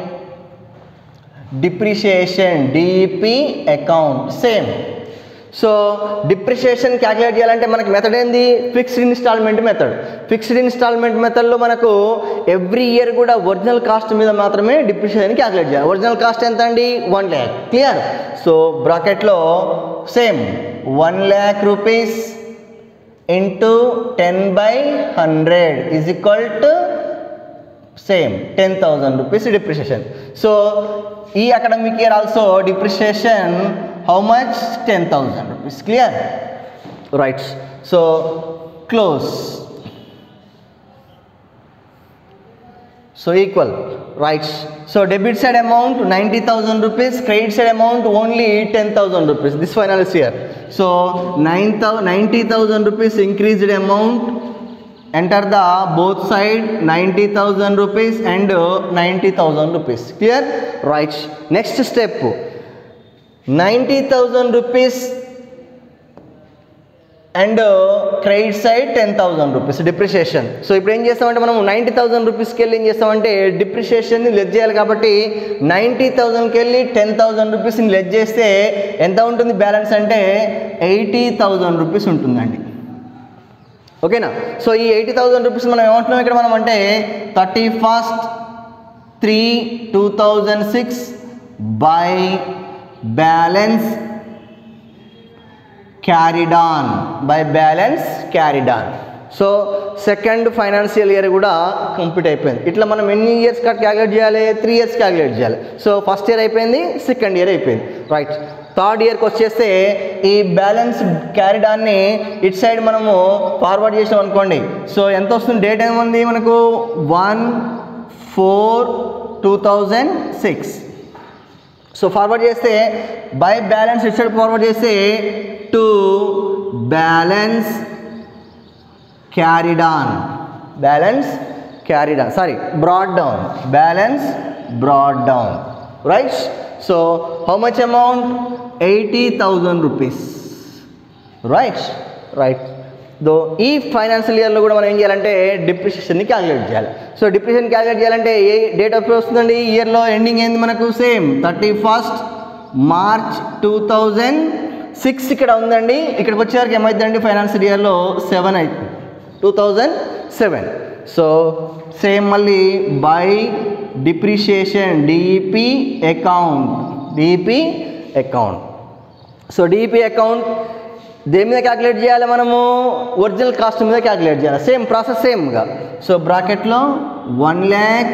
A: depreciation DP account same. So depreciation calculate చేయాలంటే మనకి మెథడ్ ఏంది, fixed instalment method. Fixed instalment మెథడ్లో మనకు ఎవ్రీ ఇయర్ కూడా ఒరిజినల్ కాస్ట్ మీద మాత్రమే డిప్రిషియేషన్ క్యాలిక్యులేట్ చేయాలి. ఒరిజినల్ కాస్ట్ ఎంత అండి, వన్ ల్యాక్. క్లియర్. సో బ్రాకెట్లో same one lakh rupees into ten by hundred is equal to same ten thousand rupees depreciation. So ఈ academic year also depreciation how much, ten thousand rupees. Clear, right. So close. So equal, right. So debit side amount ninety thousand rupees, credit side amount only ten thousand rupees. This final is here. So ninety thousand rupees increased amount, enter the both side ninety thousand rupees and ninety thousand rupees. Clear, right. Next step, ninety thousand rupees and credit side ten thousand rupees depreciation. So ఇప్పుడు ఏం చేస్తామంటే మనం ninety thousand రూపీస్కి వెళ్ళి ఏం చేస్తామంటే డిప్రిషియేషన్ని less చేయాలి. కాబట్టి నైంటీ థౌసండ్కి వెళ్ళి టెన్ థౌసండ్ రూపీస్ని లెస్ చేస్తే ఎంత ఉంటుంది బ్యాలెన్స్ అంటే ఎయిటీ థౌసండ్ రూపీస్ ఉంటుందండి. ఓకేనా. సో ఈ ఎయిటీ థౌసండ్ రూపీస్ మనం ఏమంటున్నాం ఇక్కడ మనం అంటే thirty first three two thousand six by balance carried on by balance carried on. So second financial year కూడా కంప్లీట్ అయిపోయింది. ఇట్లా మనం ఎన్ని ఇయర్స్ క్యాలిక్యులేట్ చేయాలి, త్రీ ఇయర్స్ క్యాలిక్యులేట్ చేయాలి. సో ఫస్ట్ ఇయర్ అయిపోయింది, సెకండ్ ఇయర్ అయిపోయింది, రైట్. థర్డ్ ఇయర్కి వచ్చేస్తే ఈ బ్యాలెన్స్ క్యారీడ్ ఆన్ని ఇట్ సైడ్ మనము ఫార్వర్డ్ చేసాం అనుకోండి. సో ఎంత వస్తుంది, డేట్ ఏముంది మనకు one four two thousand six. So forward చేస్తే by balance it side forward చేస్తే to balance carried on balance carried on sorry brought down balance brought down, right. So how much amount, eighty thousand rupees, right right. దో ఈ financial ఇయర్లో కూడా మనం ఏం చేయాలంటే డిప్రిషియేషన్ని క్యాలిక్యులేట్ చేయాలి. సో డిప్రిషియేషన్ క్యాలిక్యులేట్ చేయాలంటే ఏ డేట్ ఆఫ్ వస్తుందండి, ఇయర్లో ఎండింగ్ ఏంది మనకు same thirty first March two thousand six ఇక్కడ ఉందండి. ఇక్కడికి వచ్చేసరికి ఏమైందండి ఫైనాన్షియల్ ఇయర్లో సెవెన్ అవుతుంది, two thousand seven. So same మళ్ళీ by depreciation DEP account DEP account. So DEP account దేని మీద క్యాలిక్యులేట్ చేయాలి మనము, ఒరిజినల్ కాస్ట్ మీద క్యాలిక్యులేట్ చేయాలి. Same process సేమ్గా. సో బ్రాకెట్లో one lakh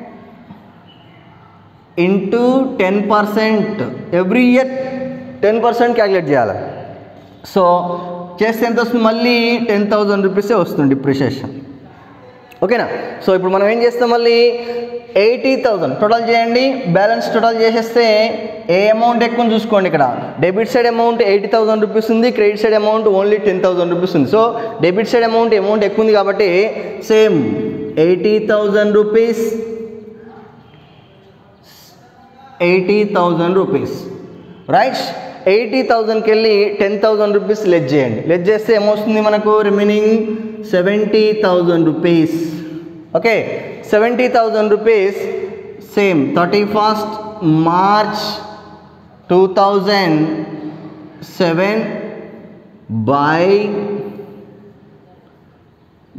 A: into ten percent every year ten percent calculate చేయాలి. సో చేస్తే ఎంత వస్తుంది, మళ్ళీ టెన్ థౌజండ్ రూపీసే వస్తుంది డిప్రిషియేషన్. ఓకేనా. సో ఇప్పుడు మనం ఏం చేస్తాం, మళ్ళీ ఎయిటీ థౌజండ్ టోటల్ చేయండి. బ్యాలెన్స్ టోటల్ చేసేస్తే ఏ అమౌంట్ ఎక్కువ చూసుకోండి. ఇక్కడ debit side amount eighty thousand rupees ఉంది, credit side amount only ten thousand rupees ఉంది. So debit side amount amount ఎక్కువ ఉంది కాబట్టి same eighty thousand rupees eighty thousand rupees right. Eighty థౌజండ్కి వెళ్ళి టెన్ థౌజండ్ రూపీస్ లెస్ చేయండి. Less చేస్తే ఏమొస్తుంది మనకు, remaining seventy thousand rupees. Okay, seventy thousand rupees same thirty first March two thousand seven by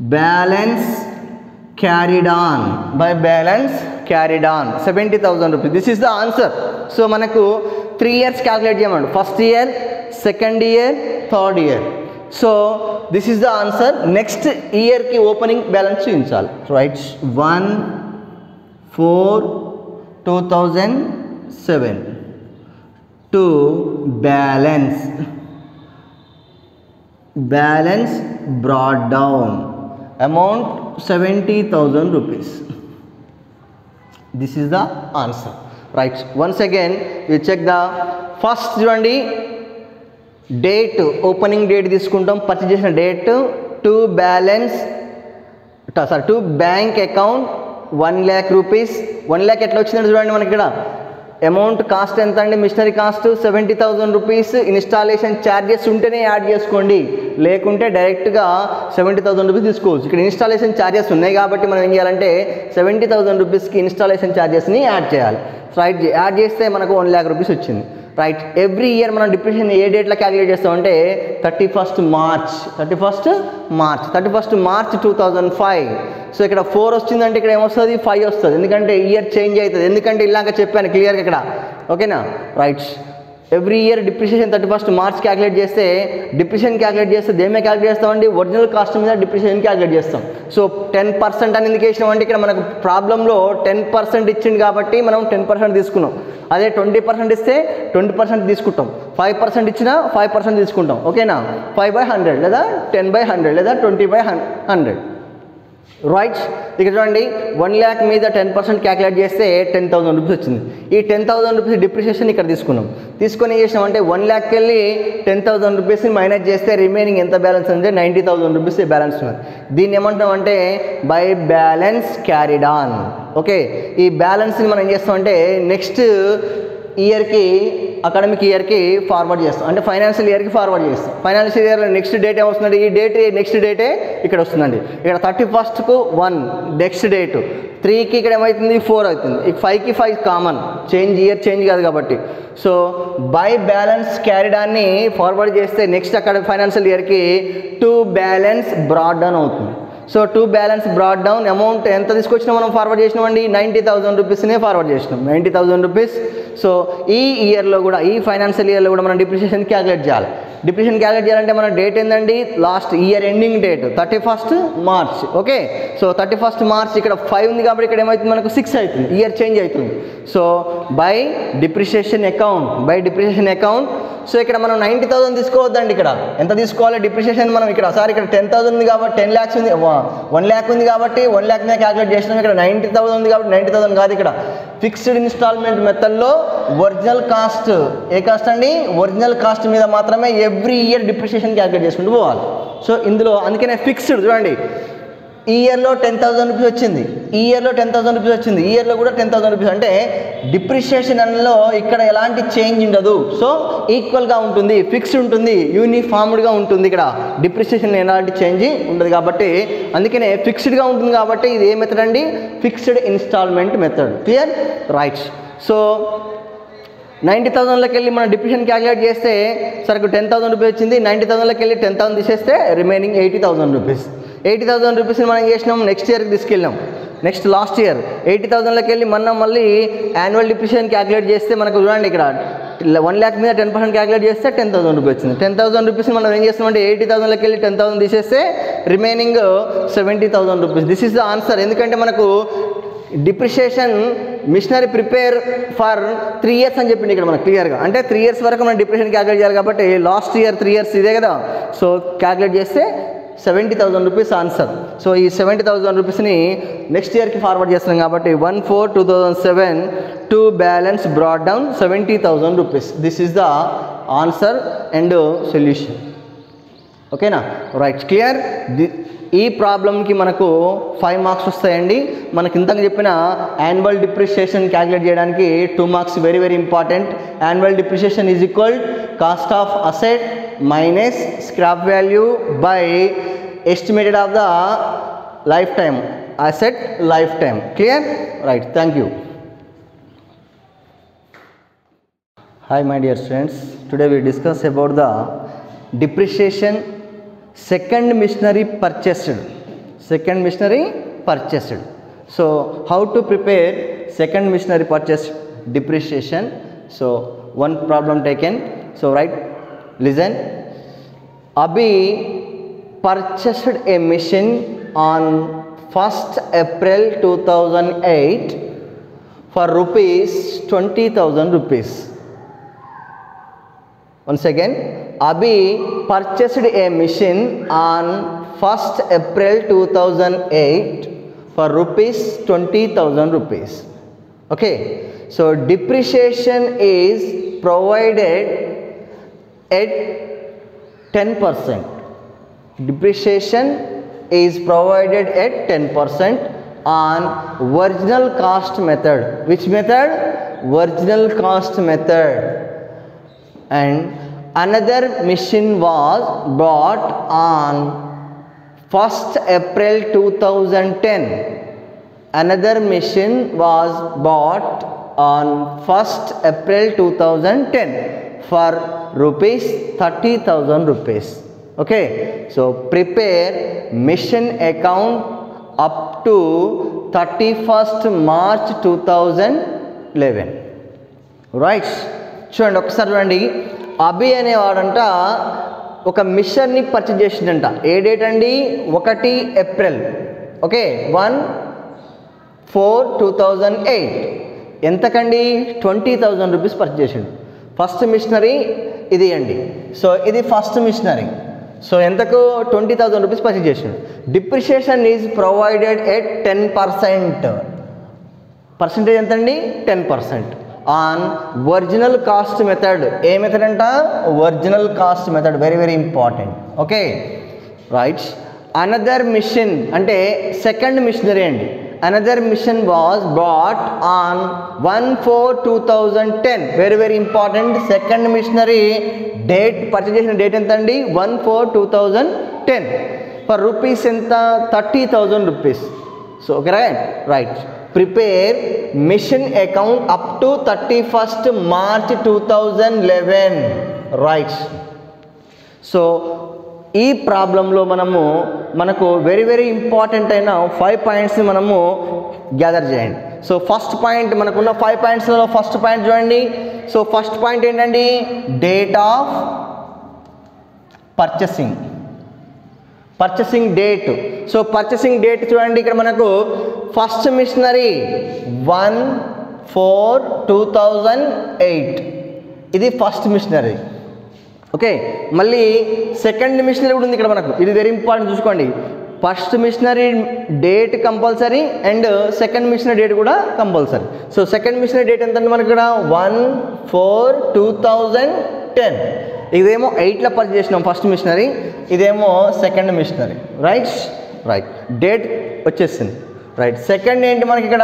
A: balance carried on by balance carried on seventy thousand rupees. This is the answer. So manaku three years calculate cheyamandu, first year, second year, third year. So this is the answer. Next year ki opening balance chuyinchali, right? one four two thousand seven to balance balance brought down amount seventy thousand rupees. This is the answer, right? Once again we check the first చూడండి, date opening date తీసుకుంటాం, purchase చేసిన date, to balance sorry to bank account one lakh rupees. One lakh ఎట్లా వచ్చిందంటే చూడండి మనకి ఇక్కడ amount cost ఎంత అండి, machinery cost seventy thousand rupees. Installation charges ఉంటేనే యాడ్ చేసుకోండి, లేకుంటే డైరెక్ట్గా సెవెంటీ థౌసండ్ రూపీస్ తీసుకోవచ్చు. ఇక్కడ ఇన్స్టాలేషన్ ఛార్జెస్ ఉన్నాయి కాబట్టి మనం ఏం చేయాలంటే సెవెంటీ థౌసండ్ రూపీస్కి ఇన్స్టాలేషన్ ఛార్జెస్ని యాడ్ చేయాలి, రైట్? యాడ్ చేస్తే మనకు వన్ ల్యాక్ రూపీస్ వచ్చింది, రైట్? ఎవ్రీ ఇయర్ మనం డిప్రిషియేషన్ ఏ డేట్లో క్యాలిక్యులేట్ చేస్తామంటే thirty first March thirty first March thirty first March two thousand five. So ఇక్కడ ఫోర్ వచ్చిందంటే ఇక్కడ ఏమొస్తుంది, ఫైవ్ వస్తుంది, ఎందుకంటే ఇయర్ చేంజ్ అవుతుంది, ఎందుకంటే ఇలాగ చెప్పాను క్లియర్గా ఇక్కడ, ఓకేనా? Right. Every year depreciation thirty first March calculate చేస్తే, డిప్రిషియేషన్ క్యాలిక్యులేట్ చేస్తే దేమే క్యాలిక్యులేట్ చేస్తామండి, ఒరిజినల్ కాస్ట్ మీద డిప్రిషియేషన్ క్యాలిక్యులేట్ చేస్తాం. సో టెన్ పర్సెంట్ అని ఎందుకు వేసినామంటే ఇక్కడ మనకు ప్రాబ్లంలో టెన్ పర్సెంట్ ఇచ్చింది కాబట్టి మనం టెన్ పర్సెంట్ తీసుకున్నాం. అదే ట్వంటీ పర్సెంట్ ఇస్తే ట్వంటీ పర్సెంట్ తీసుకుంటాం, ఫైవ్ పర్సెంట్ ఇచ్చినా ఫైవ్ పర్సెంట్ తీసుకుంటాం, ఓకేనా? ఫైవ్ బై హండ్రెడ్ లేదా టెన్ బై హండ్రెడ్ లేదా ట్వంటీ బై హండ్రెడ్, రైట్? ఇక్కడ చూడండి, వన్ ల్యాక్ మీద టెన్ పర్సెంట్ క్యాలిక్యులేట్ చేస్తే టెన్ థౌసండ్ రూపీస్ వచ్చింది. ఈ టెన్ థౌసండ్ రూపీస్ డిప్రిషియేషన్ ఇక్కడ తీసుకున్నాం, తీసుకొని ఏం చేసినామంటే వన్ ల్యాక్కి వెళ్ళి టెన్ థౌసండ్ రూపీస్ని మైనస్ చేస్తే రిమైనింగ్ ఎంత బ్యాలెన్స్ అంటే నైంటీ థౌసండ్ రూపీస్ బ్యాలెన్స్ ఉన్నది. దీన్ని ఏమంటున్నాం అంటే by balance carried on. Okay, ఈ బ్యాలెన్స్ని మనం ఏం చేస్తామంటే నెక్స్ట్ ఇయర్కి, అకాడమిక్ ఇయర్కి ఫార్వర్డ్ చేస్తాం, అంటే ఫైనాన్షియల్ ఇయర్కి ఫార్వర్డ్ చేస్తాం. ఫైనాన్షియల్ ఇయర్లో నెక్స్ట్ డేట్ ఏమొస్తుందండి, ఈ డేట్ నెక్స్ట్ డేటే ఇక్కడ వస్తుందండి. ఇక్కడ థర్టీ ఫస్ట్కు వన్ నెక్స్ట్ డేట్, త్రీకి ఇక్కడ ఏమవుతుంది ఫోర్ అవుతుంది, ఇక ఫైవ్కి five common, change year change కాదు కాబట్టి. సో బై బ్యాలెన్స్ క్యారీడాన్ని ఫార్వర్డ్ చేస్తే నెక్స్ట్ అక్కడ ఫైనాన్షియల్ ఇయర్కి టూ బ్యాలెన్స్ బ్రాడ్ డౌన్ అవుతుంది. So to balance brought down amount ఎంత తీసుకొచ్చినా మనం ఫార్వర్డ్ చేసినామండి, నైంటీ థౌసండ్ రూపీస్నే ఫార్వర్డ్ చేసినాం, నైంటీ థౌసండ్ రూపీస్. సో ఈ ఇయర్లో కూడా, ఈ ఫైనాన్షియల్ ఇయర్లో కూడా మనం డిప్రిషియేషన్ క్యాలిక్యులేట్ చేయాలి. డిప్రిషియేషన్ క్యాలిక్యులేట్ చేయాలంటే మన డేట్ ఏంటండి, last year ending date thirty first March. Okay, so thirty first March ఇక్కడ ఫైవ్ ఉంది కాబట్టి ఇక్కడ ఏమవుతుంది మనకు సిక్స్ అవుతుంది, ఇయర్ చేంజ్ అవుతుంది. So by depreciation account, by depreciation account. So ఇక్కడ మనం నైంటీ థౌసండ్ తీసుకోవద్దండి, ఇక్కడ ఎంత తీసుకోవాలి డిప్రిషియేషన్ మనం ఇక్కడ, సార్ ఇక్కడ టెన్ థౌసండ్ ఉంది కాబట్టి టెన్ ల్యాక్స్ ఉంది, వన్ ల్యాక్ ఉంది కాబట్టి వన్ ల్యాక్ మీద క్యాలిక్యులేట్ చేసినాం. ఇక్కడ నైంటీ థౌసండ్ ఉంది కాబట్టి నైంటీ థౌసండ్ కాదు, ఇక్కడ ఫిక్స్డ్ ఇన్స్టాల్మెంట్ మెథడ్లో ఒరిజినల్ కాస్ట్, ఏ కాస్ట్ అండి, ఒరిజినల్ కాస్ట్ మీద మాత్రమే ఎవ్రీ ఇయర్ డిప్రిషియేషన్ క్యాలిక్యులేట్ చేసుకుంటూ పోవాలి. సో ఇందులో అందుకనే ఫిక్స్డ్ చూడండి, ఈ ఇయర్లో టెన్ థౌసండ్ రూపీస్ వచ్చింది, ఈ ఇయర్లో టెన్ థౌసండ్ రూపీస్ వచ్చింది, ఈ ఇయర్లో కూడా టెన్ థౌసండ్ రూపీస్, అంటే డిప్రిషియేషన్ అన్నలో ఇక్కడ ఎలాంటి చేంజ్ ఉండదు. సో ఈక్వల్గా ఉంటుంది, ఫిక్స్డ్ ఉంటుంది, యూనిఫామ్డ్గా ఉంటుంది, ఇక్కడ డిప్రిషియేషన్ ఎలాంటి చేంజ్ ఉండదు కాబట్టి అందుకనే ఫిక్స్డ్గా ఉంటుంది కాబట్టి ఇది ఏ మెథడ్ అండి, fixed instalment method. Clear, right? So ninety థౌసండ్లోకి వెళ్ళి మనం డిప్రిషియేషన్ క్యాలిక్యులేట్ చేస్తే సరకు టెన్ థౌసండ్ రూపీస్ వచ్చింది, నైంటీ థౌసండ్లోకి వెళ్ళి టెన్ థౌసండ్ తీసేస్తే remaining eighty thousand rupees. Eighty thousand రూపీస్ని మనం చేసినాం, నెక్స్ట్ ఇయర్కి తీసుకెళ్ళాం, నెక్స్ట్ లాస్ట్ ఇయర్ ఎయిటీ థౌసండ్లోకి వెళ్ళి మనం మళ్ళీ యాన్యువల్ డిప్రిషియేషన్ క్యాలిక్యులేట్ చేస్తే మనకు చూడండి ఇక్కడ వన్ ల్యాక్ మీద టెన్ పర్సెంట్ క్యాలిక్యులేట్ చేస్తే టెన్ థౌసండ్ రూపీస్ వచ్చింది. టెన్ థౌసండ్ రూపీస్ని మనం ఏం చేస్తామంటే ఎయిటీ థౌసండ్లోకి వెళ్ళి టెన్ థౌసండ్ తీసేస్తే remaining seventy thousand rupees. This is the answer. ఎందుకంటే మనకు depreciation machinery prepare for three years అని చెప్పింది ఇక్కడ మనకు క్లియర్గా, అంటే త్రీ ఇయర్స్ వరకు మనం డిప్రిషియేషన్ క్యాలిక్యులేట్ చేయాలి కాబట్టి లాస్ట్ ఇయర్ త్రీ ఇయర్స్ ఇదే కదా. సో క్యాలిక్యులేట్ చేస్తే seventy thousand rupees answer. So ఈ సెవెంటీ థౌసండ్ రూపీస్ని నెక్స్ట్ ఇయర్కి ఫార్వర్డ్ చేస్తున్నాం కాబట్టి one four two thousand seven to balance brought down seventy thousand rupees. This is the answer and solution. ఓకేనా, right? Clear? ఈ ప్రాబ్లంకి మనకు ఫైవ్ మార్క్స్ వస్తాయండి. మనకి ఇంతకు చెప్పిన యాన్యువల్ డిప్రిషియేషన్ క్యాలిక్యులేట్ చేయడానికి two marks very very important. Annual depreciation is equal cost of asset minus scrap value by estimated of the life time asset life time. Clear, right? Thank you. Hi my dear students, today we discuss about the depreciation second machinery purchased. second machinery purchased. So how to prepare second machinery purchase depreciation? So one problem taken. So right, listen. Abhi purchased a machine on first April two thousand eight for rupees twenty thousand rupees. Once again, Abhi purchased a machine on first April two thousand eight for rupees twenty thousand rupees. Okay, so depreciation is provided at ten percent. Depreciation is provided at ten percent on original cost method. Which method? Original cost method. And another machine was bought on first April two thousand ten. Another machine was bought on first April two thousand ten for rupees thirty thousand rupees. Okay, so prepare machine account up to thirty-first March two thousand eleven. Right, చూడండి ఒకసారి చూడండి. అభి అనేవాడంట ఒక మిషన్ని purchase చేసిందంట. ఏ date అండి? ఒకటి April. Okay, one four two thousand eight. ఎంతకండి? Twenty thousand rupees purchase చేసిండు. ఫస్ట్ మిషనరీ ఇది అండి. సో ఇది ఫస్ట్ మిషనరీ. సో ఎంతకు? ట్వంటీ థౌజండ్ రూపీస్ పర్చేజ్ చేసిండు. Depreciation is provided at ten percent. Percentage ఎంత అండి? Ten percent on original cost method. ఏ మెథడ్ అంట? Original cost method. Very very important. Okay, right. Another machine అంటే second machinery అండి. Another machine was bought on one four two thousand ten. Very very important. Second machinery date purchase చేసిన date ఎంత అండి? One four two thousand ten for rupees ఎంత? Thirty thousand rupees. So okay, right right prepare machine account up to thirty first March two thousand eleven. Right. So ఈ ప్రాబ్లంలో మనము మనకు very very important అయిన five పాయింట్స్ని మనము gather చేయండి. So first point, మనకున్న ఫైవ్ పాయింట్స్లలో ఫస్ట్ పాయింట్ చూడండి. సో ఫస్ట్ పాయింట్ ఏంటండి? Date of purchasing. Purchasing date. So purchasing date చూడండి, ఇక్కడ మనకు first machinery one four two thousand eight. ఇది ఫస్ట్ మిషనరీ. ఓకే, మళ్ళీ సెకండ్ మిషనరీ కూడా ఉంది ఇక్కడ మనకు. ఇది వెరీ ఇంపార్టెంట్, చూసుకోండి. First machinery date compulsory and second machinery date కూడా compulsory. So second machinery date ఎంత అండి మనకి ఇక్కడ? One four two thousand ten. ఇదేమో ఎయిట్లో పర్చేజ్ చేసినాం ఫస్ట్ మిషనరీ, ఇదేమో second machinery. Right right date వచ్చేసింది. రైట్. సెకండ్ ఏంటి మనకి ఇక్కడ?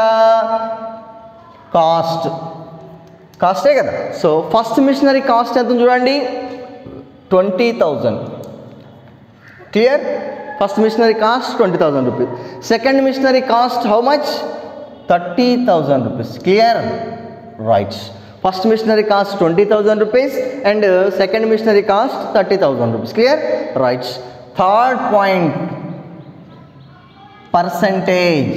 A: కాస్ట్. కాస్టే కదా. సో ఫస్ట్ మిషనరీ కాస్ట్ ఎంత చూడండి? Twenty thousand. Clear? First machinery cost twenty thousand rupees. Second machinery cost how much? Thirty thousand rupees. Clear? Right. First machinery cost twenty thousand rupees and second machinery cost thirty thousand rupees. Clear? Right. Third point, percentage.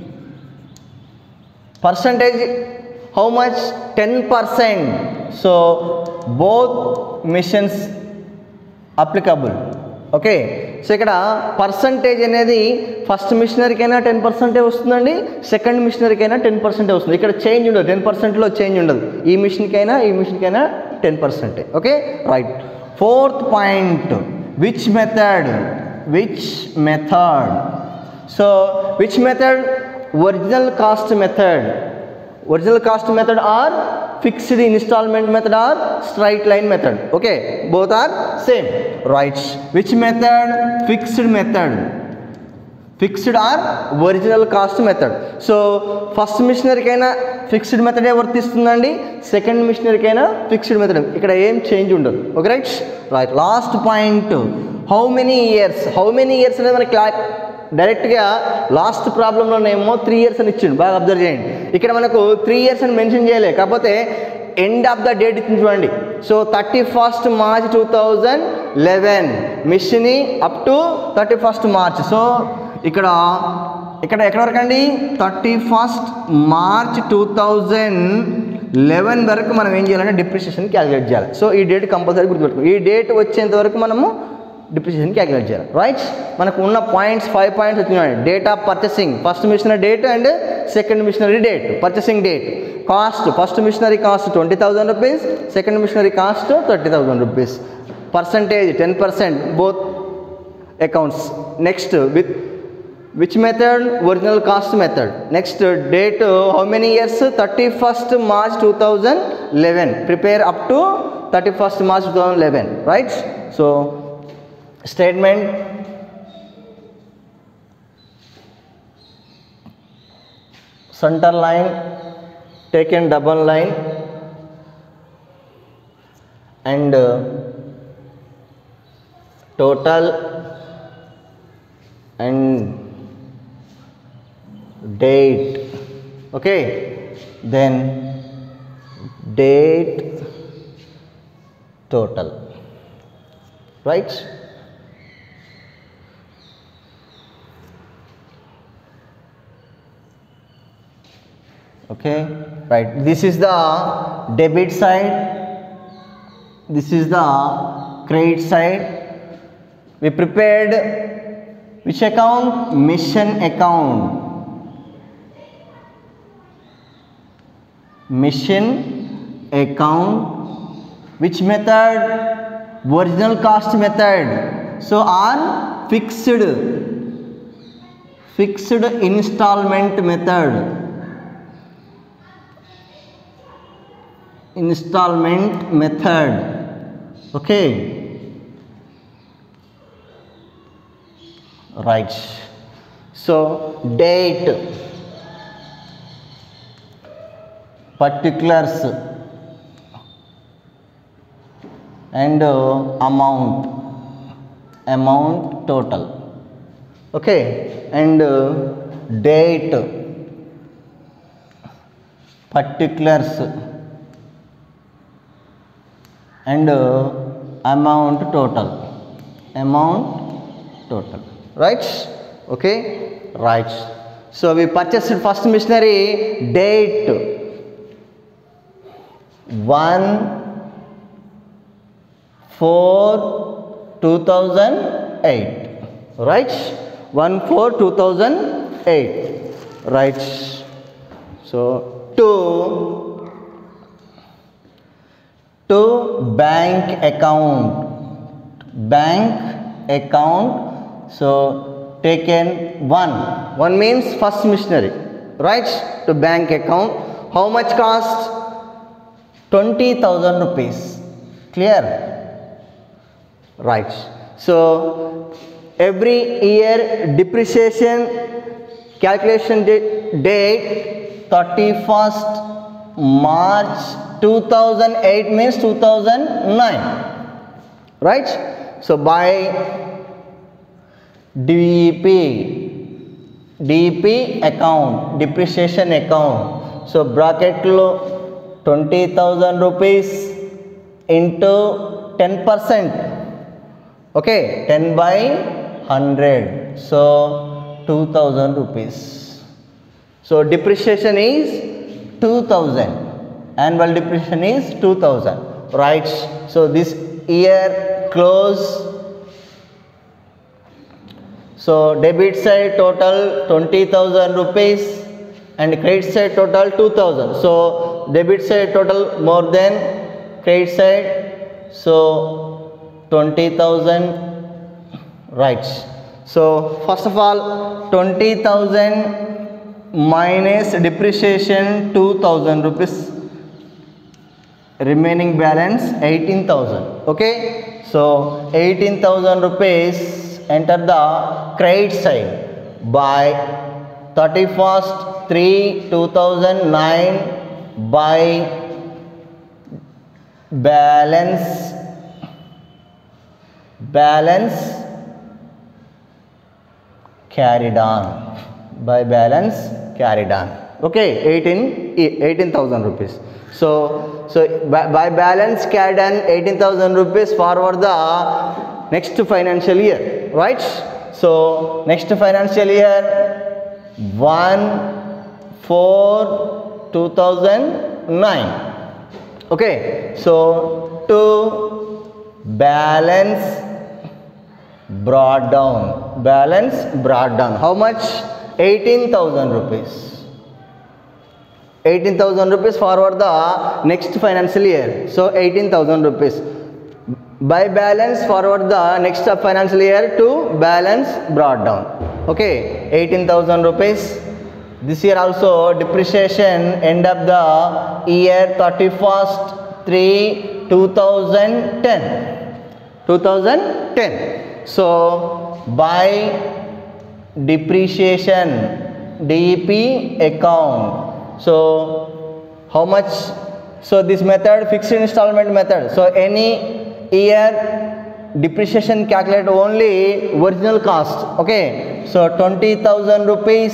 A: Percentage how much? Ten percent. So both machines applicable. Okay, so ఇక్కడ percentage అనేది first మిషనరీకైనా ten పర్సెంటే వస్తుందండి, second మిషనరీకైనా ten పర్సెంటే వస్తుంది. ఇక్కడ change ఉండదు, ten పర్సెంట్లో చేంజ్ ఉండదు. ఈ మిషన్కైనా ఈ మిషన్కైనా టెన్ పర్సెంటే. Okay, right. Fourth point, which method? Which method? So which method? Original cost method. Original cost method or fixed installment method or straight line method. Okay, both are same. Right. Which method? Fixed method. Fixed or original cost method. So first missionary kaina fixed method e vartistundandi, second missionary kaina fixed method. Ikkada em change undadu. Okay, right? Right. Last point, how many years? How many years ane mana డైరెక్ట్గా last ప్రాబ్లంలోనేమో three years అని ఇచ్చిండు. బాగా observe చేయండి. ఇక్కడ మనకు three years అని mention చేయలే, కాకపోతే ఎండ్ ఆఫ్ ద డేట్ ఇచ్చింది చూడండి. So thirty first March two thousand eleven machine up to thirty first March. So ఇక్కడ ఇక్కడ ఎక్కడ వరకు అండి thirty first March two thousand eleven వరకు మనం ఏం చేయాలంటే డిప్రిషియేషన్ క్యాలిక్యులేట్ చేయాలి. సో ఈ డేట్ కంపల్సరీ గుర్తుపెట్టుకోండి. ఈ డేట్ వచ్చేంత వరకు మనము డిప్రిషియేషన్ క్యాలిక్యులేట్ చేయాలి. రైట్, మనకు ఉన్న పాయింట్స్ ఫైవ్ పాయింట్స్ వచ్చినాయి. Date of purchasing, first machinery date and second machinery date, purchasing date, cost, first machinery cost twenty thousand rupees, second machinery cost thirty thousand rupees, percentage ten percent both accounts. Next with which method? Original cost method. Next date, how many years? thirty-first March two thousand eleven. Prepare up to thirty-first March two thousand eleven. Right? So statement, center line taken double line and uh, total and date. Okay, then date total. Right, okay, right. This is the debit side, this is the credit side. We prepared which account? Mission account. Mission account. Which method? Original cost method. So on fixed fixed installment method. Installment method. Okay. Right. So date, particulars and uh, amount, amount total. Okay, and uh, date, particulars and uh, amount total, amount total. Right, okay, right. So we purchased first machinery, date one four two thousand eight, right, one four two thousand eight, right. So to to bank account, bank account. So taken one, one means first missionary, right, to bank account. How much cost? twenty thousand rupees. Clear? Right. So every year depreciation calculation date thirty-first March two thousand eight means two thousand nine, right. So by D P, D P account, depreciation account. So bracket lo twenty thousand rupees into ten percent. Okay, ten by one hundred. So two thousand rupees. So depreciation is two thousand. Annual depreciation is two thousand. Right. So this year close. So debit side total twenty thousand rupees and credit side total two thousand. So debit side total more than credit side. So twenty thousand. Right. So first of all twenty thousand minus depreciation two thousand rupees. Remaining balance eighteen thousand. Okay. So eighteen thousand rupees. Enter the credit side by thirty-first three two thousand nine by balance balance carried on, by balance carried on. Okay, eighteen thousand rupees. So so by, by balance carried on eighteen thousand rupees forward the next financial year, right. So next financial year one four two thousand nine. Okay, so to balance brought down, balance brought down, how much? eighteen thousand rupees. eighteen thousand rupees forward the next financial year. So eighteen thousand rupees. By balance forward the next financial year to balance brought down. Okay, eighteen thousand rupees. This year also depreciation end of the year thirty-first three two thousand ten. two thousand ten. So by depreciation D E P account. So how much? So this method, fixed installment method. So any year depreciation calculate only original cost. Okay, so twenty thousand rupees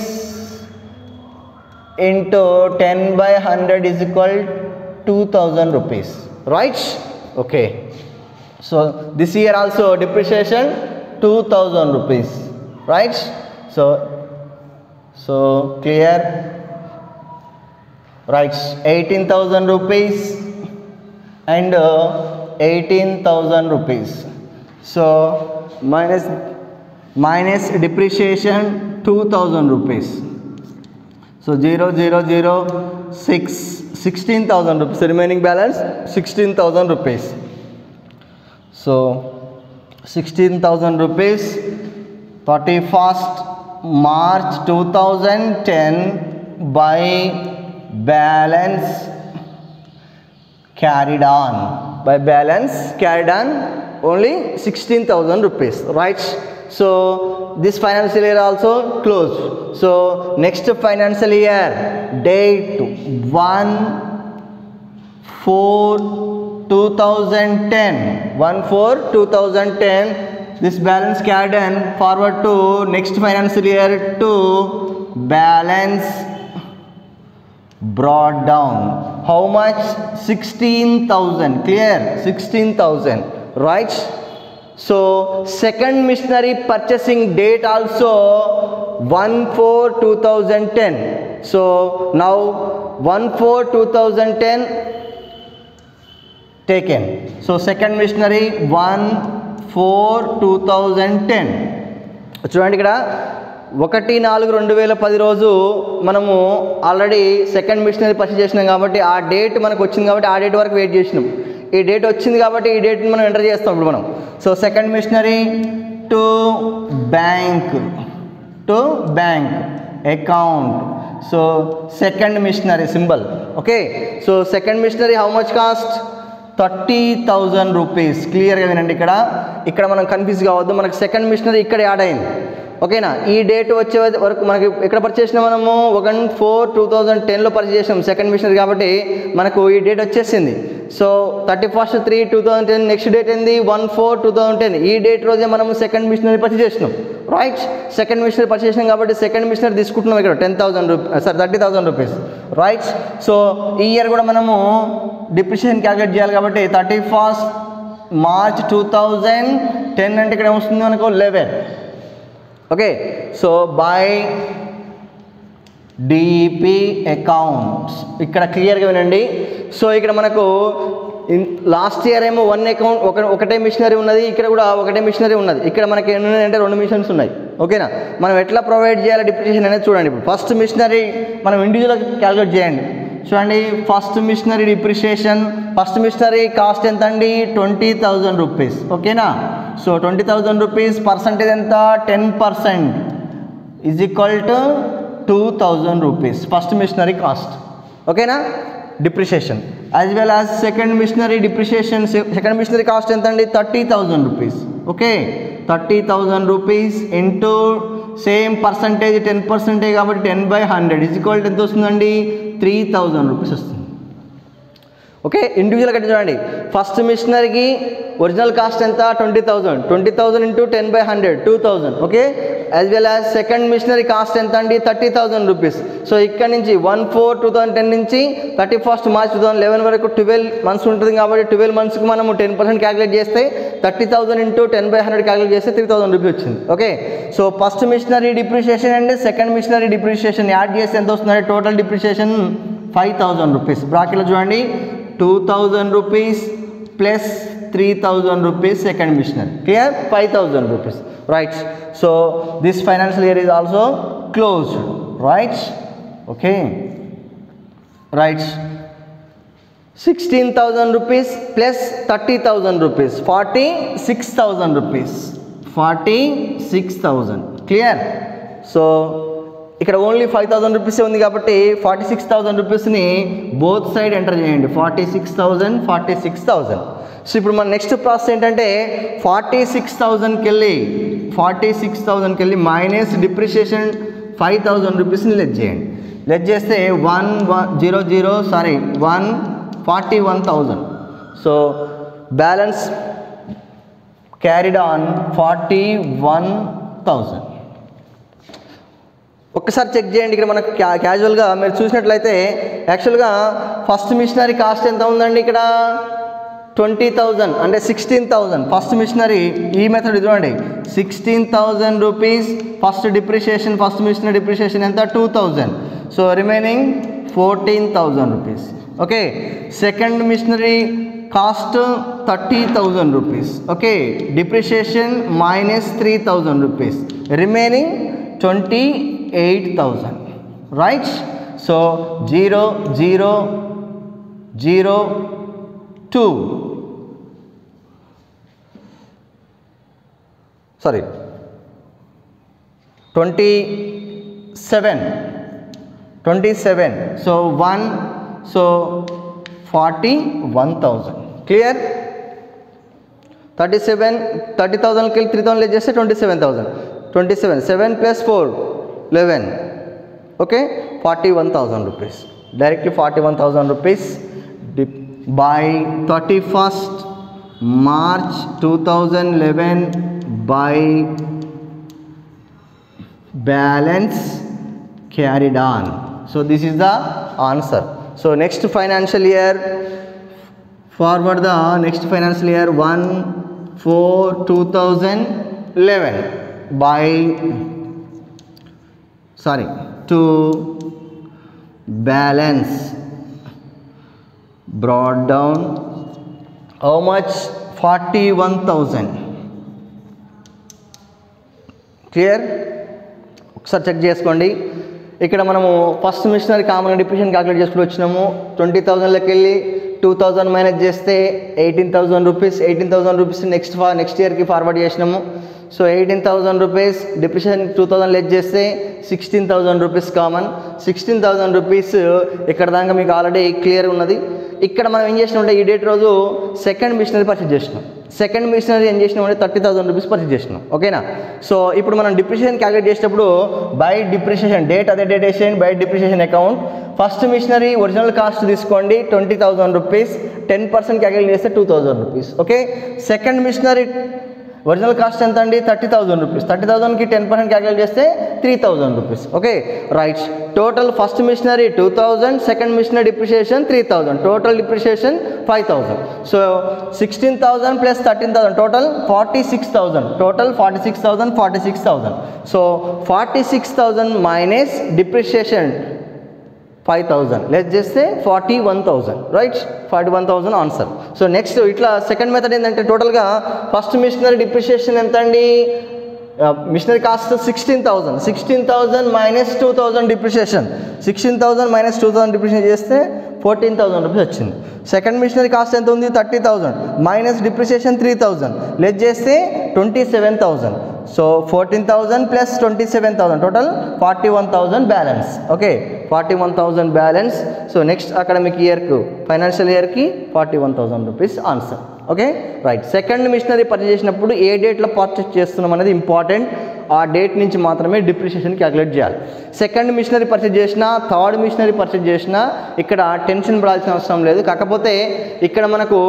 A: into ten by one hundred is equal two thousand rupees, right? Okay, so this year also depreciation two thousand rupees, right? So so clear, right? eighteen thousand rupees and uh, eighteen thousand rupees. So minus minus depreciation two thousand rupees. So zero zero zero six, sixteen thousand rupees. The remaining balance sixteen thousand rupees. So sixteen thousand rupees. thirty-first March two thousand ten by balance carried on. By balance carried on only sixteen thousand rupees, right? So this financial year also closed. So next financial year date one four two thousand ten. one four two thousand ten. This balance carried on forward to next financial year to balance brought down. How much? sixteen thousand. Clear? sixteen thousand, right? So second missionary purchasing date also one four two thousand ten. So now one four two thousand ten taken. So second missionary one four two thousand ten. చూడండి ఇక్కడ ఒకటి నాలుగు రెండు వేల పది రోజు మనము already second machinery purchase చేసినాం కాబట్టి ఆ డేట్ మనకు వచ్చింది కాబట్టి ఆ డేట్ వరకు వెయిట్ చేసినాం. ఈ డేట్ వచ్చింది కాబట్టి ఈ డేట్ని మనం ఎంటర్ చేస్తాం ఇప్పుడు మనం. So second machinery to bank, to bank account. So second machinery symbol. Okay, so second machinery how much cost? Thirty thousand rupees. క్లియర్గా వినండి, ఇక్కడ ఇక్కడ మనం కన్ఫ్యూజ్ కావద్దు. మనకు సెకండ్ మిషనరీ ఇక్కడ యాడ్ అయింది. ఓకేనా? ఈ డేట్ వచ్చే వరకు మనకి ఎక్కడ పర్చేస్ చేసినా మనము వన్ ఫోర్ టూ థౌజండ్ టెన్లో పర్చేస్ చేసినాం సెకండ్ మిషనరీ కాబట్టి మనకు ఈ డేట్ వచ్చేసింది. So thirty first three two thousand ten next date ఏంది? One four two thousand ten. ఈ డేట్ రోజే మనము సెకండ్ మిషనరీ పర్చేస్ చేసినాం, రైట్? సెకండ్ మిషనరీ పర్చేస్ చేసినాం కాబట్టి సెకండ్ మిషనరీ తీసుకుంటున్నాం ఇక్కడ ten thousand rupees sir thirty thousand rupees, right? So ఈ ఇయర్ కూడా మనము డిప్రిషియేషన్ క్యాలిక్యులేట్ చేయాలి కాబట్టి thirty first March two thousand ten అంటే ఇక్కడ ఏమొస్తుంది మనకు eleven. Okay, so by DP accounts ఇక్కడ క్లియర్గా వినండి. సో ఇక్కడ మనకు లాస్ట్ ఇయర్ ఏమో వన్ అకౌంట్ ఒక ఒకటే మిషనరీ ఉన్నది, ఇక్కడ కూడా ఒకటే మిషనరీ ఉన్నది. ఇక్కడ మనకి ఎన్ని ఉన్నాయంటే రెండు మిషన్స్ ఉన్నాయి. ఓకేనా? మనం ఎట్లా ప్రొవైడ్ చేయాలి డిప్రిషియేషన్ అనేది చూడండి. ఇప్పుడు ఫస్ట్ మిషనరీ మనం ఇండివిజువల్గా క్యాలిక్యులేట్ చేయండి. చూడండి, first machinery depreciation, first machinery cost ఎంత అండి? Twenty thousand rupees. ఓకేనా? So twenty thousand rupees percentage ఎంత? Ten percent is equal to two thousand rupees first machinery cost. ఓకేనా? Depreciation as well as second machinery depreciation. Second machinery cost ఎంత అండి? Thirty thousand rupees. Okay, thirty thousand rupees into same percentage ten percentage కాబట్టి ten by hundred is equal to ఎంత వస్తుందండి? Three thousand rupees వస్తుంది. Okay, ఇండివిజువల్గా చూడండి. First మిషనరీకి original cost ఎంత? Twenty thousand. Twenty thousand into ten by hundred two thousand. Okay, as well as second machinery cost ఎంత అండి థర్టీ థౌజండ్ రూపీస్. సో ఇక్కడ నుంచి one four two thousand ten నుంచి thirty first March two thousand eleven వరకు twelve months ఉంటుంది కాబట్టి twelve మంత్స్కి మనము టెన్ పర్సెంట్ క్యాలిక్యులేట్ చేస్తే thirty thousand into ten by hundred calculate చేస్తే త్రీ థౌసండ్ రూపీస్ వచ్చింది. Okay, so first machinery depreciation and second machinery depreciation add చేస్తే ఎంత వస్తుంది total depreciation five thousand rupees. బ్రాకెట్లో చూడండి two thousand rupees plus three thousand rupees second machinery. Clear, five thousand rupees. Right, so this financial year is also closed. Right, okay, right. Sixteen thousand rupees plus thirty thousand rupees forty six thousand rupees forty six thousand. Clear, so ఇక్కడ only five thousand rupees ఉంది కాబట్టి forty six thousand రూపీస్ని both side enter చేయండి. Forty six thousand forty six thousand. So ఇప్పుడు మన next process ఏంటంటే forty six థౌజండ్కి వెళ్ళి forty six థౌజండ్కి వెళ్ళి మైనస్ డిప్రిషియేషన్ ఫైవ్ థౌజండ్ రూపీస్ని లెస్ చేయండి. లెస్ చేస్తే one one zero zero sorry one forty one thousand. So balance carried on forty one thousand. ఒక్కసారి చెక్ చేయండి. ఇక్కడ మనకు క్యా క్యాజువల్గా మీరు చూసినట్లయితే యాక్చువల్గా ఫస్ట్ మిషనరీ కాస్ట్ ఎంత ఉందండి ఇక్కడ ట్వంటీ థౌజండ్ అంటే సిక్స్టీన్ థౌజండ్. ఫస్ట్ మిషనరీ ఈ మెథడ్ చూడండి sixteen thousand rupees first depreciation first machinery depreciation ఎంత two thousand. So remaining fourteen thousand rupees. Okay, second machinery cost thirty thousand rupees. Okay, depreciation minus three thousand rupees remaining twenty eight thousand. Right, so zero zero zero two sorry twenty seven twenty seven so one so forty one thousand. Clear, thirty seven thirty థౌజండ్కి వెళ్ళి three thousand less చేస్తే twenty seven thousand. Twenty seven seven plus four eleven. Okay, forty one thousand rupees directly forty one thousand rupees by thirty-first March two thousand eleven by balance carried on. So this is the answer. So next financial year forward the next financial year one four two thousand eleven by sorry to balance brought down how much forty one thousand. Clear, ఒకసారి check చేసుకోండి. ఇక్కడ మనము first machinery common depreciation calculate చేసుకుని వచ్చినాము. Twenty థౌజండ్లోకి వెళ్ళి two thousand minus చేస్తే eighteen thousand rupees eighteen thousand rupees next next ఇయర్కి ఫార్వర్డ్ చేసినాము. So eighteen thousand rupees depreciation two thousand less చేస్తే sixteen thousand rupees common. Sixteen thousand rupees ఇక్కడ దాకా మీకు ఆల్రెడీ క్లియర్ ఉన్నది. ఇక్కడ మనం ఏం చేసినామంటే ఈ డేట్ రోజు సెకండ్ మిషనరీ పర్చేజ్ చేసినాం. సెకండ్ మిషనరీ ఏం చేసినామంటే థర్టీ థౌసండ్ రూపీస్ పర్చేజ్ చేసినాం. ఓకేనా, సో ఇప్పుడు మనం డిప్రిషియేషన్ క్యాలిక్యులేట్ చేసేటప్పుడు బై డిప్రిషియేషన్ డేట్ అదే డేట్ వేసేయండి. By depreciation account first machinery original cost తీసుకోండి twenty thousand rupees ten percent calculate చేస్తే two thousand rupees. Okay, second machinery original cost ఎంత అండి థర్టీ థౌసండ్ రూపీస్ థర్టీ థౌసండ్కి ten percent calculate చేస్తే three thousand rupees. Okay, right. Total first machinery two thousand second machinery depreciation three thousand total depreciation five thousand. So sixteen thousand plus thirteen thousand total forty six thousand total forty six thousand forty six thousand. So forty six thousand minus depreciation five thousand less చేస్తే forty one thousand. Right, forty one thousand answer. So next ఇట్లా second method ఏంటంటే టోటల్గా first machinery depreciation ఎంత అండి machinery cost sixteen thousand sixteen thousand minus two thousand depreciation sixteen thousand minus two thousand depreciation చేస్తే fourteen thousand rupees వచ్చింది. Second machinery cost ఎంత ఉంది thirty thousand minus depreciation three thousand less చేస్తే twenty seven thousand. So fourteen thousand plus twenty seven thousand total forty one thousand balance. Okay, forty one thousand balance. So next academic ఇయర్కు financial ఇయర్కి forty one thousand rupees answer. Okay, right. Second machinery purchase చేసినప్పుడు ఏ డేట్లో purchase చేస్తున్నాం అనేది important. ఆ date నుంచి మాత్రమే డిప్రిషియేషన్ క్యాలిక్యులేట్ చేయాలి. సెకండ్ మిషనరీ పర్చేజ్ చేసినా థర్డ్ మిషనరీ పర్చేజ్ చేసినా ఇక్కడ టెన్షన్ పడాల్సిన అవసరం లేదు. కాకపోతే ఇక్కడ మనకు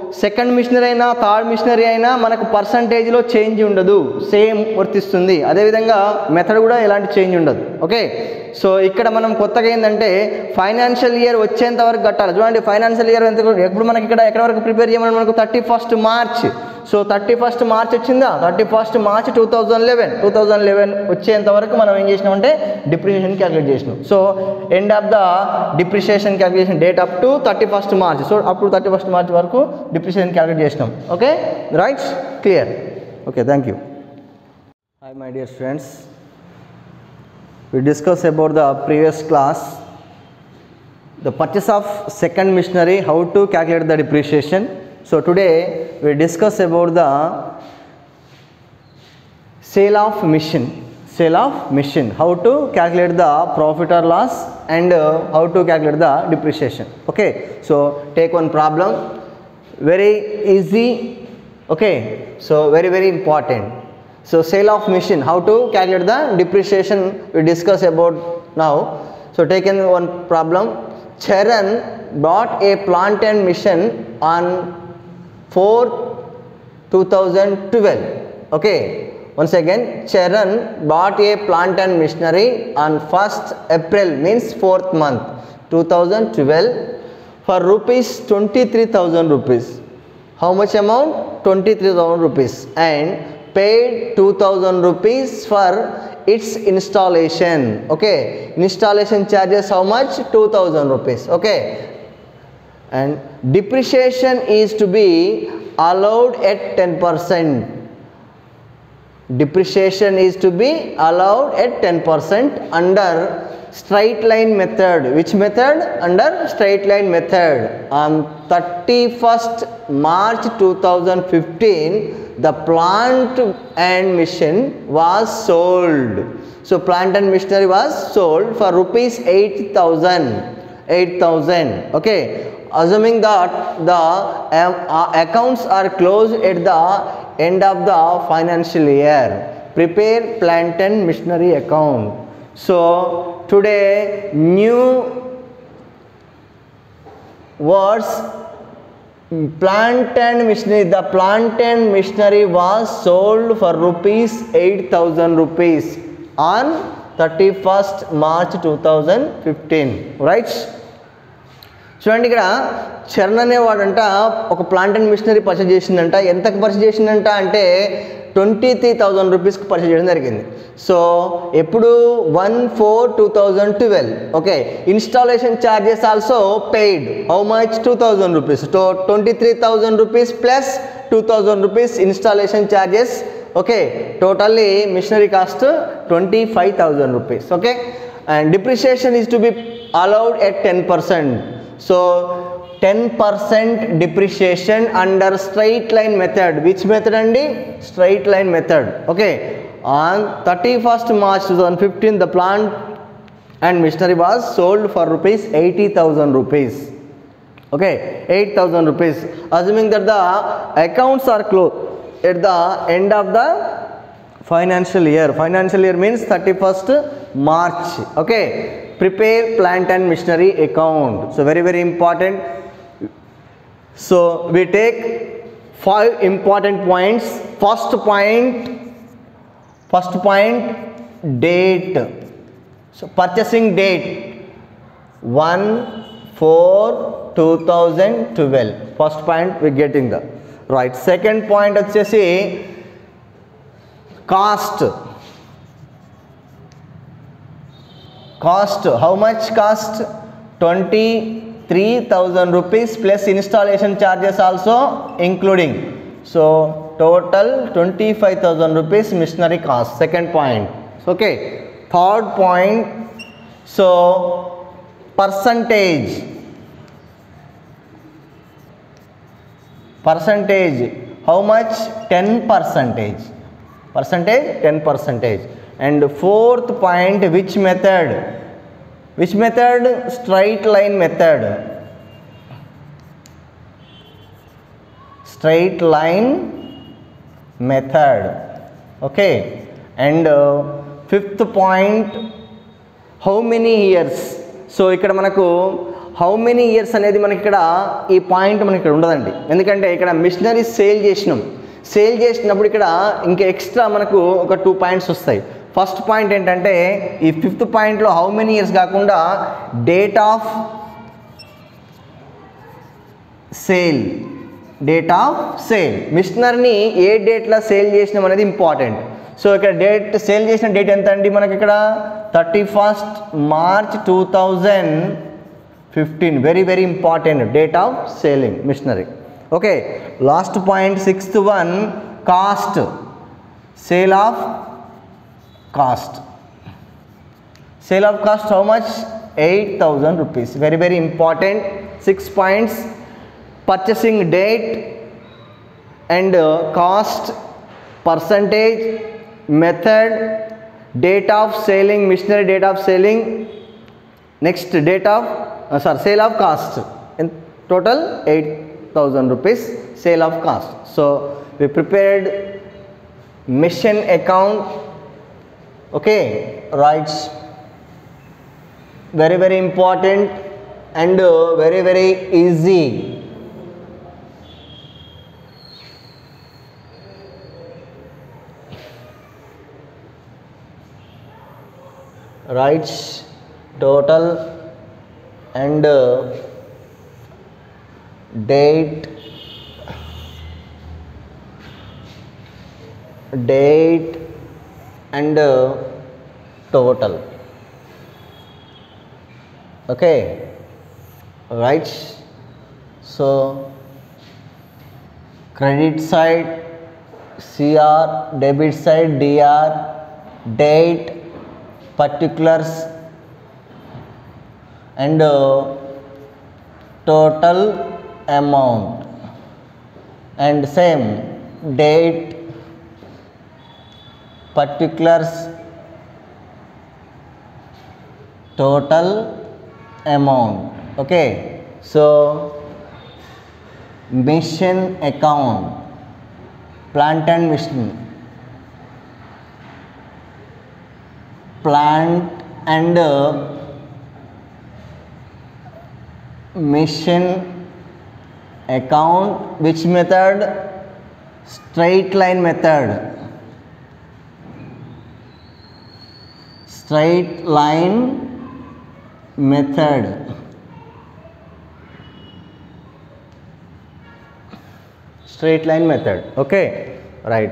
A: సెకండ్ మిషనరీ అయినా థర్డ్ మిషనరీ అయినా మనకు పర్సంటేజ్లో చేంజ్ ఉండదు, సేమ్ వర్తిస్తుంది. అదేవిధంగా మెథడ్ కూడా ఎలాంటి చేంజ్ ఉండదు. ఓకే, సో ఇక్కడ మనం కొత్తగా ఏంటంటే ఫైనాన్షియల్ ఇయర్ వచ్చేంత వరకు కట్టాలి. చూడండి ఫైనాన్షియల్ ఇయర్ ఎంత ఎప్పుడు మనకి ఇక్కడ ఎక్కడ వరకు ప్రిపేర్ చేయమని మనకు thirty first March. So thirty first March వచ్చిందా, thirty first March two thousand eleven two thousand eleven వచ్చేంత వరకు మనం ఏం చేసినామంటే డిప్రిషియేషన్ క్యాలిక్యులేట్ చేసినాం. So end of the depreciation calculation date up to thirty first March. So అప్పుడు thirty first March వరకు depreciation calculate చేసినాం. Okay right, clear. Okay, thank you. Hi my dear students, we discussed about the previous class the purchase of second machinery, how to calculate the depreciation. So today we discuss about the sale of machine sale of machine how to calculate the profit or loss and uh, how to calculate the depreciation. Okay, so take one problem, very easy. Okay, so very very important. So sale of machine, how to calculate the depreciation we discuss about now. So taken one problem. Charan bought a plant and machine on fourth two thousand twelve. Okay, once again, Charan bought a plant and machinery on first April, means fourth month two thousand twelve, for rupees twenty-three thousand rupees. How much amount? twenty-three thousand rupees, and paid two thousand rupees for its installation. Okay, installation charges how much? two thousand rupees. Okay, and depreciation is to be allowed at ten percent. Depreciation is to be allowed at ten percent under straight line method. Which method? Under straight line method. On thirty-first March two thousand fifteen, the plant and machine was sold. So plant and machinery was sold for rupees eight thousand. Okay, assuming that the um, uh, accounts are closed at the end of the financial year, prepare plant and machinery account. So today new words, plant and machinery. The plant and machinery was sold for rupees eight thousand rupees on thirty-first March two thousand fifteen. Right? చూడండి, ఇక్కడ చరణ్ అనేవాడంట ఒక plant and machinery purchase చేసిందంట. ఎంతకు purchase చేసిందంట అంటే twenty three thousand రూపీస్కి purchase చేయడం జరిగింది. సో ఎప్పుడు one four two thousand twelve. Okay, installation charges also paid. How much? Two thousand rupees. So twenty three thousand rupees plus two thousand rupees installation charges. Okay, totally machinery cost twenty five thousand rupees. Okay, and depreciation is to be allowed at ten percent. So ten percent depreciation under straight line method. Which method andi? Straight line method. Okay, on thirty-first March two thousand fifteen, the plant and machinery was sold for rupees eighty thousand rupees. Okay, eight thousand rupees, assuming that the accounts are closed at the end of the financial year. Financial year means thirty-first March. Okay, prepare plant and machinery account. So very very important. So we take five important points. First point, first point, date. So purchasing date one four two thousand twelve. First point we getting the right. Second point వచ్చేసి cost. Cost, how much cost? twenty-three thousand rupees plus installation charges also including. So total twenty-five thousand rupees machinery cost. Second point. Okay, third point, so percentage. Percentage, how much? ten percentage. Percentage, ten percentage. And fourth point, which method? Which method? Straight line method. Straight line method. Okay, and uh, fifth point, how many years? So ikkada manaku how many years అనేది మనకి ఇక్కడ ఈ point మనకి ఇక్కడ ఉండదండి. ఎందుకంటే ఇక్కడ machinery sale చేసినాం, సేల్ చేసినప్పుడు ఇక్కడ ఇంకా ఎక్స్ట్రా మనకు ఒక టూ పాయింట్స్ వస్తాయి. ఫస్ట్ పాయింట్ ఏంటంటే ఈ ఫిఫ్త్ పాయింట్లో హౌ మెనీ ఇయర్స్ కాకుండా date of sale, date of sale, మిషనరీని ఏ డేట్లో సేల్ చేసినాం అనేది ఇంపార్టెంట్. సో ఇక్కడ డేట్ సేల్ చేసిన డేట్ ఎంత అండి మనకి ఇక్కడ thirty first March two thousand fifteen, very very important date of selling machinery. Okay, last point sixth one cost, sale of cost, sale of cost how much eight thousand rupees, very very important six points. Purchasing date and cost, percentage, method, date of selling machinery, date of selling, next date of sorry sale of cost, total eight thousand rupees sale of cost. So we prepared machine account. Okay, rights, very very important and uh, very very easy. Writes total and uh, date, date and uh, total. Okay, right. So credit side C R, debit side D R, date, particulars and uh, total amount, and same date, particulars, total amount. Okay, so mission account, plant and machine, plant and uh, mission account, which method? Straight line method, straight line method. Straight line method. Okay, right,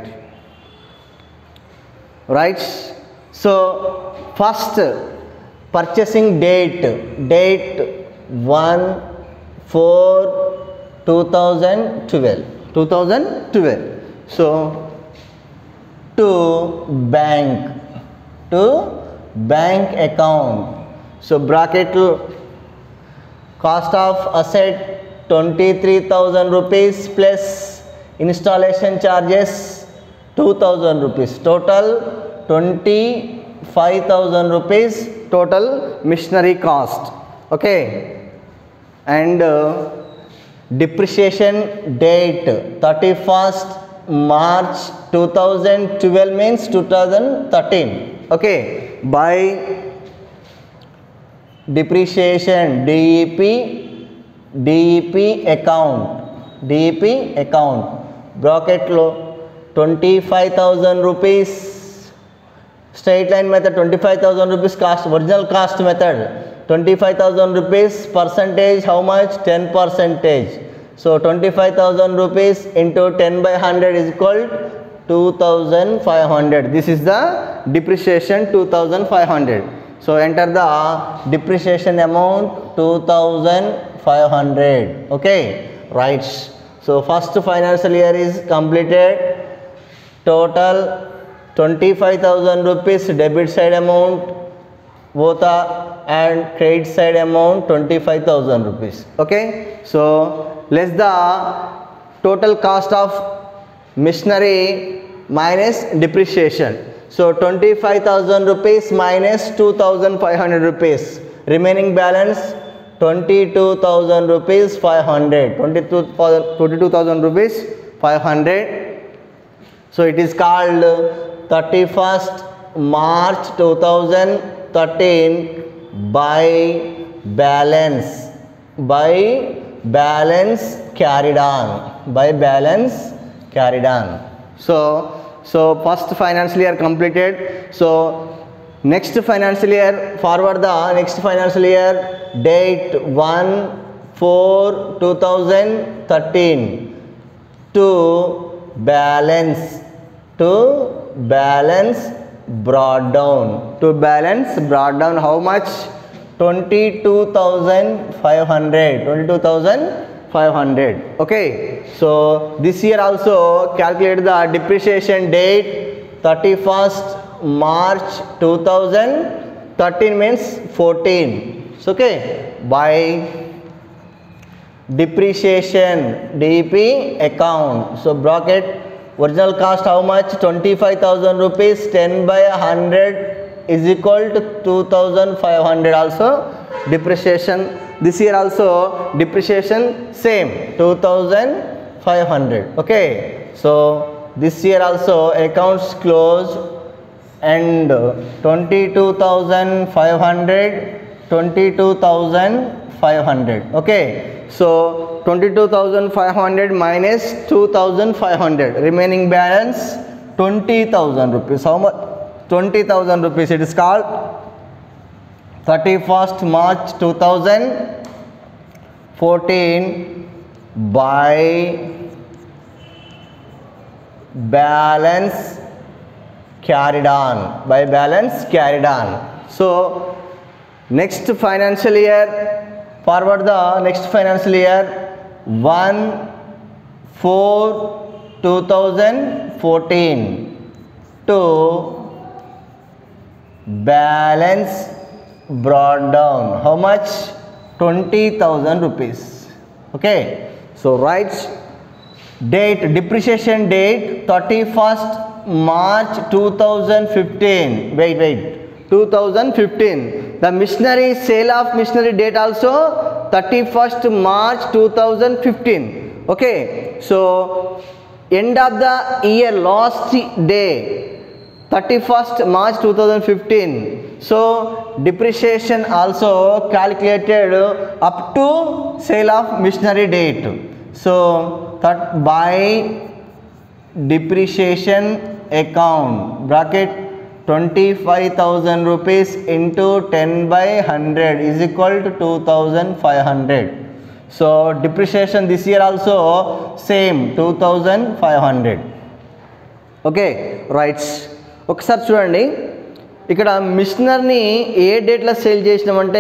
A: right. So first purchasing date, date one four two thousand twelve, two thousand twelve. So to bank, to bank account. So bracket cost of asset twenty-three thousand rupees plus installation charges two thousand rupees, total twenty-five thousand rupees total machinery cost. Okay, and uh, depreciation date thirty-first March two thousand twelve means two thousand thirteen. Okay, by depreciation D E P, D E P account, D E P account bracket lo twenty-five thousand rupees, straight line method twenty-five thousand rupees cost, original cost method twenty-five thousand rupees, percentage how much? ten percentage. So twenty-five thousand rupees into ten by one hundred is equal two thousand five hundred. This is the depreciation two thousand five hundred. So enter the depreciation amount two thousand five hundred. Okay, right. So first financial year is completed. Total twenty-five thousand rupees debit side amount both are, and credit side amount twenty-five thousand rupees. Okay, so less the total cost of machinery minus depreciation. So twenty-five thousand rupees minus two thousand five hundred rupees, remaining balance twenty-two thousand rupees five hundred, twenty-two thousand rupees five hundred. So it is called thirty-first March two thousand thirteen by balance. by balance carried on, by balance carried on. So so first financial year completed. So next financial year, forward the next financial year, date one four two thousand thirteen, to balance, to balance brought down, to balance brought down how much? twenty-two thousand five hundred, twenty-two thousand five hundred. Okay, so this year also calculate the depreciation date, thirty-first March two thousand thirteen means fourteen. So, okay, by depreciation D P account. So bracket, original cost how much? twenty-five thousand rupees, ten by one hundred is equal to two thousand five hundred. Also depreciation this year also depreciation same two thousand five hundred. Okay, so this year also accounts closed and twenty-two thousand five hundred, twenty-two thousand five hundred. Okay, so twenty-two thousand five hundred minus two thousand five hundred, remaining balance twenty thousand rupees. How much? twenty thousand rupees. It is called thirty-first March two thousand fourteen by balance carried on, by balance carried on. So next financial year, forward the next financial year, one four two thousand fourteen, to balance brought down how much? twenty thousand rupees. Okay, so write date, depreciation date thirty-first March two thousand fifteen. Wait, wait, two thousand fifteen. The machinery, sale of machinery date also thirty-first March two thousand fifteen. Okay, so end of the year, last day, thirty-first March two thousand fifteen. So depreciation also calculated up to sale of machinery date. So that by depreciation account, bracket, twenty-five thousand rupees into ten by one hundred is equal to two thousand five hundred. So depreciation this year also same two thousand five hundred. Okay, right. ఒకసారి చూడండి, ఇక్కడ మిషనరీని ఏ డేట్లో sale చేసినామంటే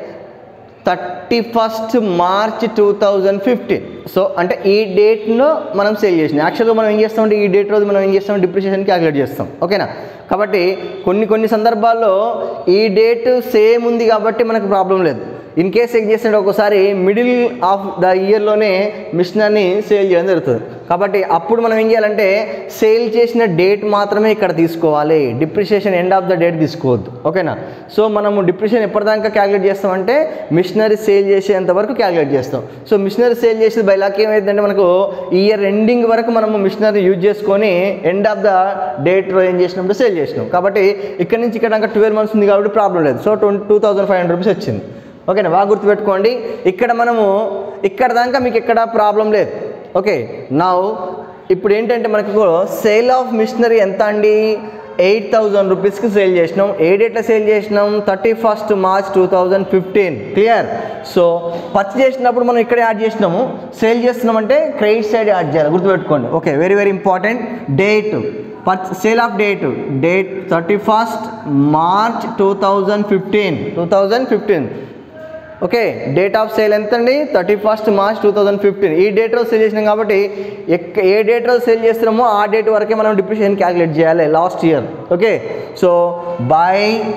A: thirty first March two thousand fifteen. So అంటే ఈ డేట్ను మనం sale చేసినాం. యాక్చువల్గా మనం ఏం చేస్తామంటే ఈ డేట్ రోజు మనం ఏం చేస్తాం? డిప్రిషియేషన్ క్యాలిక్యులేట్ చేస్తాం. ఓకేనా? కాబట్టి కొన్ని కొన్ని సందర్భాల్లో ఈ డేట్ సేమ్ ఉంది కాబట్టి మనకు ప్రాబ్లం లేదు. ఇన్ కేస్ ఏం చేస్తుంటే ఒకసారి మిడిల్ ఆఫ్ ద ఇయర్లోనే మిషనరీని సేల్ చేయడం జరుగుతుంది. కాబట్టి అప్పుడు మనం ఏం చేయాలంటే సేల్ చేసిన డేట్ మాత్రమే ఇక్కడ తీసుకోవాలి, depreciation end of the date తీసుకోవద్దు. ఓకేనా? సో మనము డిప్రిషియేషన్ ఎప్పటిదాకా క్యాలిక్యులేట్ చేస్తామంటే మిషనరీ సేల్ చేసేంత వరకు క్యాలిక్యులేట్ చేస్తాం. సో మిషనరీ సేల్ చేసేది బై లాక్ ఏమైందంటే మనకు ఇయర్ ఎండింగ్ వరకు మనము మిషనరీ యూజ్ చేసుకొని ఎండ్ ఆఫ్ ద డేట్ ఏం చేసినప్పుడు సేల్ చేసినాం. కాబట్టి ఇక్కడ నుంచి ఇక్కడ దాకా ట్వెల్వ్ మంత్స్ ఉంది కాబట్టి ప్రాబ్లం లేదు. So twenty two thousand five hundred rupees వచ్చింది. ఓకేనా? బాగా గుర్తుపెట్టుకోండి, ఇక్కడ మనము ఇక్కడ దాకా మీకు ఎక్కడ ప్రాబ్లం లేదు. ఓకే, నా ఇప్పుడు ఏంటంటే మనకు సేల్ ఆఫ్ మిషనరీ ఎంత అండి? ఎయిట్ థౌజండ్ రూపీస్కి సేల్ చేసినాం. ఏ డేట్లో సేల్ చేసినాం? Thirty first March two thousand fifteen. Clear? So purchase చేసినప్పుడు మనం ఇక్కడ యాడ్ చేసినాము, సేల్ చేస్తున్నామంటే క్రెడిట్ సైడ్ యాడ్ చేయాలి, గుర్తుపెట్టుకోండి. Okay, very very important. Date, sale of date, date thirty first March two thousand fifteen, two thousand fifteen. Okay, date of sale ఎంత అండి? Thirty first March two thousand fifteen. ఈ date రోజు sale చేసినాం కాబట్టి ఏ date రోజు sale చేస్తున్నామో ఆ date వరకే మనం డిప్రిషియేషన్ క్యాలిక్యులేట్ చేయాలి last year. Okay, so by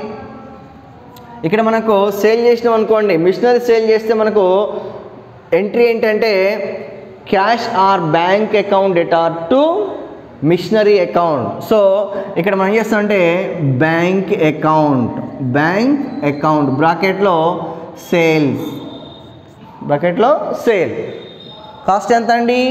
A: ఇక్కడ మనకు సేల్ చేసినాం అనుకోండి, మిషనరీ సేల్ చేస్తే మనకు ఎంట్రీ ఏంటంటే క్యాష్ ఆర్ బ్యాంక్ అకౌంట్ డెట్ or to machinery account. So ఇక్కడ మనం చేస్తామంటే బ్యాంక్ అకౌంట్, బ్యాంక్ అకౌంట్ బ్రాకెట్లో సేల్స్, బ్రాకెట్లో సేల్. కాస్ట్ ఎంత అండి?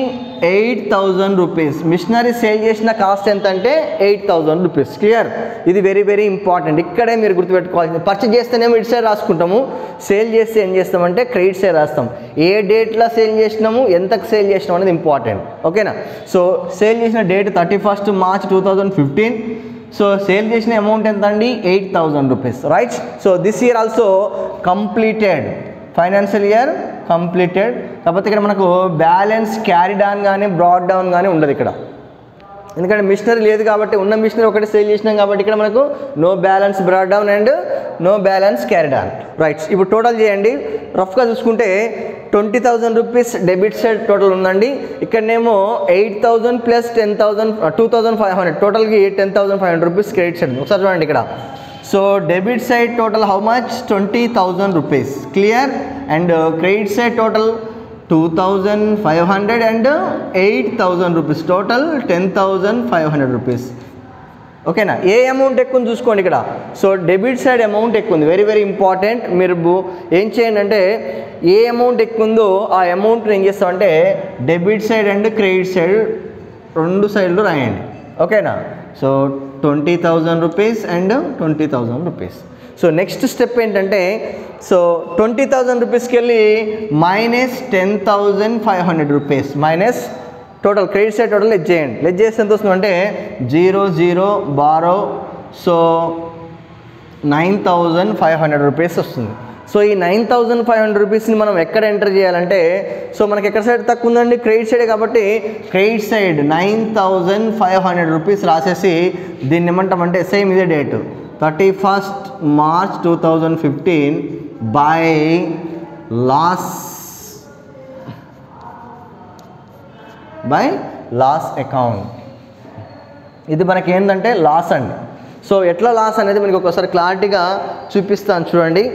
A: Eight thousand rupees. Machinery sale చేసిన కాస్ట్ ఎంత అంటే ఎయిట్ థౌజండ్ రూపీస్. క్లియర్? ఇది వెరీ వెరీ ఇంపార్టెంట్. ఇక్కడే మీరు గుర్తుపెట్టుకోవాల్సింది. పర్చేజ్ చేస్తేనేమో ఇటు సైడ్ రాసుకుంటాము, సేల్ చేస్తే ఏం చేస్తామంటే క్రెడిట్ సైడ్ రాస్తాం. ఏ డేట్లో సేల్ చేసినాము, ఎంతకు సేల్ చేసినాము అనేది ఇంపార్టెంట్. ఓకేనా? సో సేల్ చేసిన date thirty first March two thousand fifteen. So sale చేసిన అమౌంట్ ఎంత అండి? Eight thousand rupees. Right? So this year also completed, financial year completed. కాకపోతే ఇక్కడ మనకు బ్యాలెన్స్ క్యారీ డౌన్ కానీ బ్రాడ్ డౌన్ కానీ ఉండదు ఇక్కడ, ఎందుకంటే మిషనరీ లేదు కాబట్టి. ఉన్న మిషనరీ ఒకటి సేల్ చేసినాం కాబట్టి ఇక్కడ మనకు no balance brought down and no balance carry down. Right? ఇప్పుడు టోటల్ చేయండి. రఫ్గా చూసుకుంటే twenty thousand rupees debit side total ఉందండి. ఇక్కడనేమో eight thousand plus ten thousand two thousand five hundred టోటల్కి ten thousand five hundred rupees credit side. ఒకసారి చూడండి ఇక్కడ. So debit side total how much? Twenty thousand rupees. Clear? And credit side total two thousand five hundred and eight thousand rupees. Total ten thousand five hundred rupees. ఓకేనా? ఏ amount ఎక్కువ ఉంది చూసుకోండి ఇక్కడ. So debit side amount ఎక్కువ ఉంది. Very very important. మీరు ఏం చేయండి అంటే ఏ అమౌంట్ ఎక్కువ ఉందో ఆ అమౌంట్ని ఏం చేస్తామంటే debit side and credit side రెండు సైడ్లు రాయండి. ఓకేనా? So twenty thousand rupees and twenty thousand rupees. So next step ఏంటంటే సో ట్వంటీ థౌజండ్ రూపీస్కి వెళ్ళి minus ten thousand five hundred rupees minus total credit side total less చేయండి. Less చేస్తే ఎంత వస్తుంది అంటే zero zero borrow. So nine thousand five hundred rupees వస్తుంది. So ఈ నైన్ థౌజండ్ ఫైవ్ హండ్రెడ్ రూపీస్ని మనం ఎక్కడ ఎంటర్ చేయాలంటే సో మనకి ఎక్కడ సైడ్ తక్కువ ఉందండి? క్రెడిట్ సైడే కాబట్టి credit side nine thousand five hundred rupees రాసేసి దీన్ని ఏమంటామంటే సేమ్ ఇదే date thirty first March two thousand fifteen by loss by loss account. ఇది మనకి ఏంటంటే లాస్ అండి. సో ఎట్లా లాస్ అనేది మనకి ఒకసారి క్లారిటీగా చూపిస్తాను చూడండి.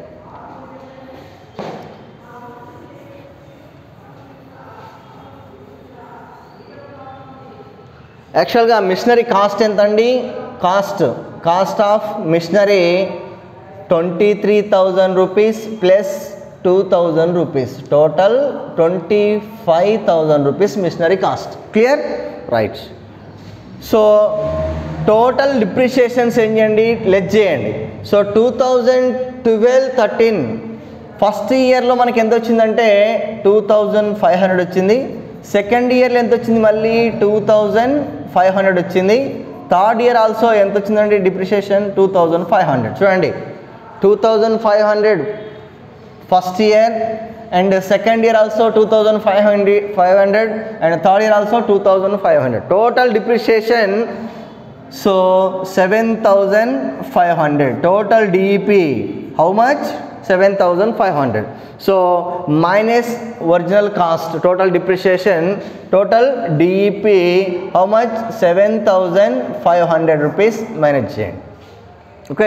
A: యాక్చువల్గా మిషనరీ కాస్ట్ ఎంత అండి? Cost cost of machinery twenty three thousand rupees plus two thousand rupees. Total twenty five thousand rupees machinery cost. Clear? Right. So total depreciations ఏం చేయండి? లెస్ చేయండి. So two thousand twelve thirteen first ఇయర్లో మనకి ఎంత వచ్చిందంటే two thousand five hundred వచ్చింది. Second ఇయర్లో ఎంత వచ్చింది? మళ్ళీ టూ థౌజండ్ ఫైవ్ హండ్రెడ్ వచ్చింది. థర్డ్ ఇయర్ ఆల్సో ఎంత వచ్చిందండి depreciation? Two thousand five hundred. చూడండి, two thousand five hundred first year and second year also two thousand five hundred five hundred and third year also two thousand five hundred. Total depreciation so seven thousand five hundred. Total DEP how much? Seven thousand five hundred. So minus original cost total depreciation total DEP how much? Seven thousand five hundred rupees minus చేయండి. Okay,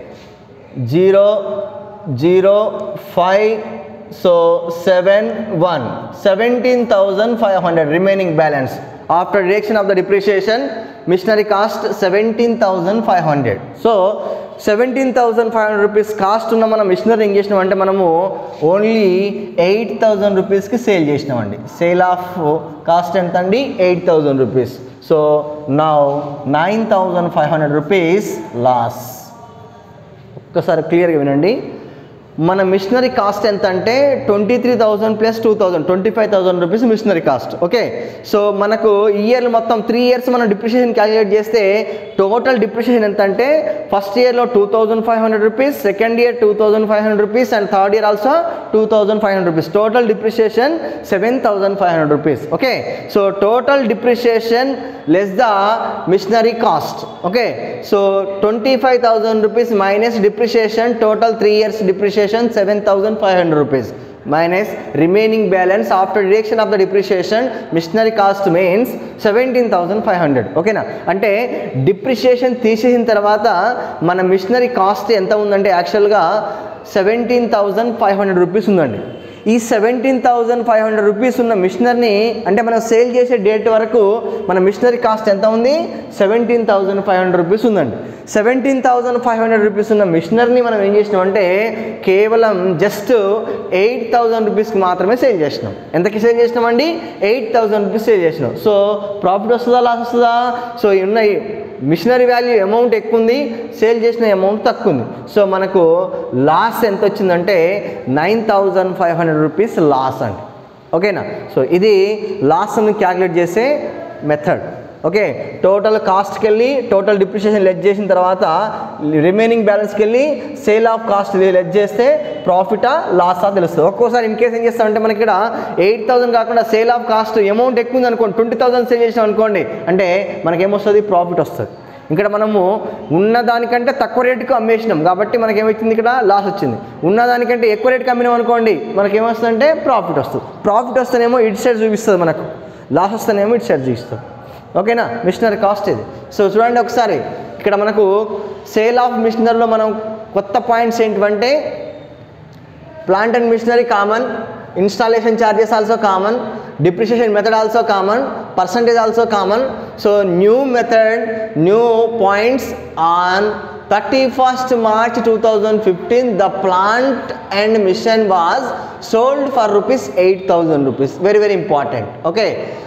A: zero zero five so seven one seventeen thousand five hundred remaining balance after deduction of the depreciation machinery cost seventeen thousand five hundred. So seventeen thousand five hundred rupees cost ఉన్న మనం machinery ఏం చేసినామంటే మనము only eight thousand రూపీస్కి sale చేసినామండి. Sale of cost ఎంత అండి? Eight thousand rupees. So now nine thousand five hundred rupees loss. ఒక్కసారి క్లియర్గా వినండి. మన మిషనరీ కాస్ట్ ఎంత అంటే twenty three thousand plus two thousand twenty five thousand rupees machinery cost. Okay, so మనకు ఇయర్ మొత్తం త్రీ ఇయర్స్ మనం డిప్రిషియేషన్ క్యాలిక్యులేట్ చేస్తే టోటల్ డిప్రిషియేషన్ ఎంత అంటే ఫస్ట్ ఇయర్లో two thousand five hundred rupees, second year two thousand five hundred rupees and third year also two thousand five hundred rupees. Total depreciation seven thousand five hundred rupees. Okay, so total depreciation less the machinery cost. Okay, so twenty five thousand rupees minus depreciation total three years depreciation seven thousand five hundred rupees minus remaining balance after deduction of the depreciation missionary cost means seventeen thousand five hundred. ఓకేనా? అంటే depreciation తీసేసిన తర్వాత మన machinery cost ఎంత ఉందంటే యాక్చువల్గా seventeen thousand five hundred rupees ఉందండి. ఈ seventeen thousand five hundred rupees ఉన్న మిషనరీని అంటే మనం సేల్ చేసే డేట్ వరకు మన మిషనరీ కాస్ట్ ఎంత ఉంది, seventeen thousand five hundred rupees ఉందండి. Seventeen thousand five hundred rupees ఉన్న మిషనరీని మనం ఏం చేసినామంటే కేవలం జస్ట్ ఎయిట్ థౌజండ్ రూపీస్కి మాత్రమే సేల్ చేసినాం. ఎంతకి సేల్ చేసినామండి, ఎయిట్ థౌజండ్ రూపీస్ సేల్ చేసినాం. సో ప్రాఫిట్ వస్తుందా లాస్ వస్తుందా, సో ఉన్న మిషనరీ వాల్యూ అమౌంట్ ఎక్కువ ఉంది, సేల్ చేసిన అమౌంట్ తక్కువ ఉంది. సో మనకు లాస్ ఎంత వచ్చిందంటే nine thousand five hundred rupees loss అండి. ఓకేనా, సో ఇది లాస్ని క్యాలిక్యులేట్ చేసే మెథడ్. ఓకే, టోటల్ కాస్ట్కి వెళ్ళి టోటల్ డిప్రిషియేషన్ లెస్ చేసిన తర్వాత రిమైనింగ్ బ్యాలెన్స్కి వెళ్ళి సేల్ ఆఫ్ కాస్ట్ లెస్ చేస్తే ప్రాఫిటా లాసా తెలుస్తుంది. ఒక్కోసారి ఇన్ కేసు ఏం చేస్తామంటే మనకి ఇక్కడ ఎయిట్ థౌసండ్ కాకుండా సేల్ ఆఫ్ కాస్ట్ అమౌంట్ ఎక్కువ ఉంది అనుకోండి, ట్వంటీ థౌసండ్ సేల్ చేసాం అనుకోండి, అంటే మనకేమొస్తుంది, ప్రాఫిట్ వస్తుంది. ఇక్కడ మనము ఉన్నదానికంటే తక్కువ రేటుకు అమ్మేసినాం కాబట్టి మనకేమవుతుంది, ఇక్కడ లాస్ వచ్చింది. ఉన్నదానికంటే ఎక్కువ రేటుకి అమ్మినాం అనుకోండి, మనకేమొస్తుందంటే ప్రాఫిట్ వస్తుంది. ప్రాఫిట్ వస్తేనేమో ఇటు సైడ్ చూపిస్తుంది మనకు, లాస్ వస్తేనేమో ఇటు సైడ్ చూపిస్తుంది. ఓకేనా, మిషనరీ కాస్ట్ ఇది. సో చూడండి ఒకసారి ఇక్కడ మనకు సేల్ ఆఫ్ మిషనరీలో మనం కొత్త పాయింట్స్ ఏంటంటే plant and machinery common, installation charges also common, depreciation method also common, percentage also common. So new method, new points on thirty-first March two thousand fifteen the plant and machine was sold for rupees eight thousand rupees. Very very important. Okay,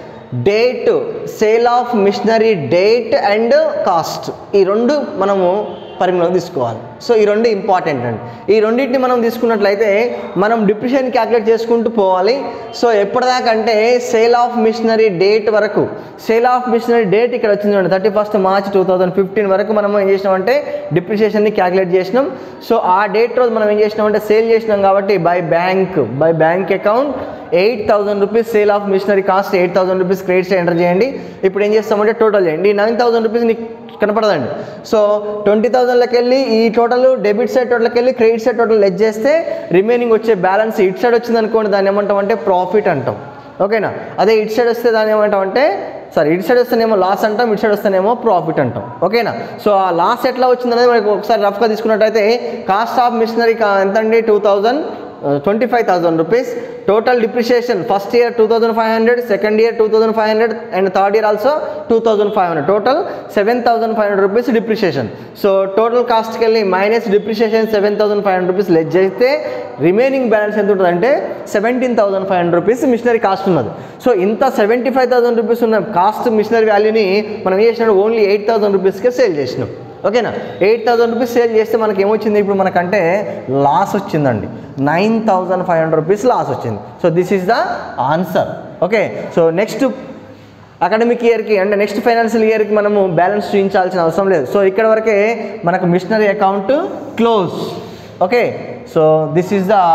A: date, sale of machinery date and cost, ఈ రెండు మనము పరిగణలోకి తీసుకోవాలి. So ఈ రెండు important అండి. ఈ రెండింటిని మనం తీసుకున్నట్లయితే మనం డిప్రిషియేషన్ క్యాలిక్యులేట్ చేసుకుంటూ పోవాలి. సో ఎప్పటిదాకా అంటే సేల్ ఆఫ్ మిషనరీ డేట్ వరకు, సేల్ ఆఫ్ మిషనరీ డేట్ ఇక్కడ వచ్చింది thirty first March two thousand fifteen వరకు మనం ఏం చేసినామంటే డిప్రిషియేషన్ని క్యాలిక్యులేట్ చేసినాం. సో ఆ డేట్ రోజు మనం ఏం చేసినామంటే సేల్ చేసినాం కాబట్టి by bank, by bank account eight thousand rupees sale of machinery cost eight thousand rupees credits enter చేయండి. ఇప్పుడు ఏం చేస్తామంటే టోటల్ చేయండి. నైన్ థౌసండ్ రూపీస్ నీకు కనపడదండి. సో ట్వంటీ థౌసండ్లోకి వెళ్ళి ఈ టోటల్ డెబిట్ సైడ్ టోటల్కి వెళ్ళి క్రెడిట్ సైడ్ టోటల్ లెస్ చేస్తే రిమైనింగ్ వచ్చే బ్యాలెన్స్ ఇటు సైడ్ వచ్చింది అనుకోండి, దాన్ని ఏమంటాం అంటే ప్రాఫిట్ అంటాం. ఓకేనా, అదే ఇటు సైడ్ వస్తే దాన్ని ఏమంటాం అంటే సారీ ఇటు సైడ్ వస్తేనేమో లాస్ అంటాం, ఇటు సైడ్ వస్తేనేమో ప్రాఫిట్ అంటాం. ఓకేనా, సో ఆ లాస్ ఎట్లా వచ్చిందనేది మనకి ఒకసారి రఫ్గా తీసుకున్నట్టయితే కాస్ట్ ఆఫ్ మిషనరీ ఎంత అండి, two thousand twenty five thousand rupees. Total depreciation first year two thousand five hundred, second year two thousand five hundred and third year also two thousand five hundred, total seven thousand five hundred rupees depreciation. So total కాస్ట్కి వెళ్ళి minus depreciation seven thousand five hundred rupees less చేస్తే remaining balance ఎంత ఉంటుంది అంటే seventeen thousand five hundred rupees machinery cost ఉన్నది. So ఇంత seventy five thousand rupees ఉన్న cost machinery వాల్యూని మనం ఏం చేసినాం, ఓన్లీ ఎయిట్ థౌసండ్ రూపీస్కే సేల్ చేసినాం. ఓకేనా, ఎయిట్ థౌసండ్ రూపీస్ సేల్ చేస్తే మనకి ఏమొచ్చింది, ఇప్పుడు మనకంటే లాస్ వచ్చిందండి, nine thousand five hundred rupees loss వచ్చింది. So this is the answer. Okay, so next academic ఇయర్కి అంటే నెక్స్ట్ ఫైనాన్షియల్ ఇయర్కి మనము బ్యాలెన్స్ చూపించాల్సిన అవసరం లేదు. సో ఇక్కడ వరకే మనకు machinery account close. Okay, so this is the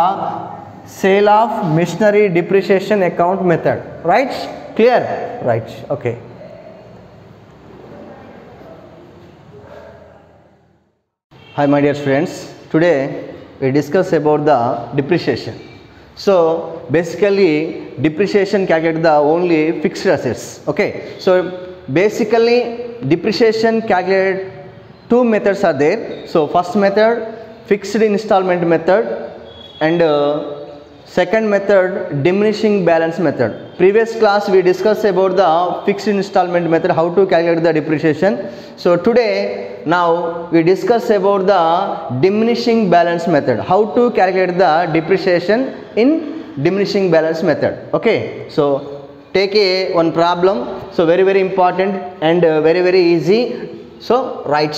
A: sale of machinery depreciation account method. Right, clear? Right, okay. Hi my dear friends, today we discuss about the depreciation. So basically depreciation calculate the only fixed assets. Okay, so basically depreciation calculate two methods are there. So first method fixed installment method and uh, second method diminishing balance method. Previous class we discussed about the fixed installment method, how to calculate the depreciation. So today now we discuss about the diminishing balance method, how to calculate the depreciation in diminishing balance method. Okay, so take a one problem, so very very important and uh, very very easy. So write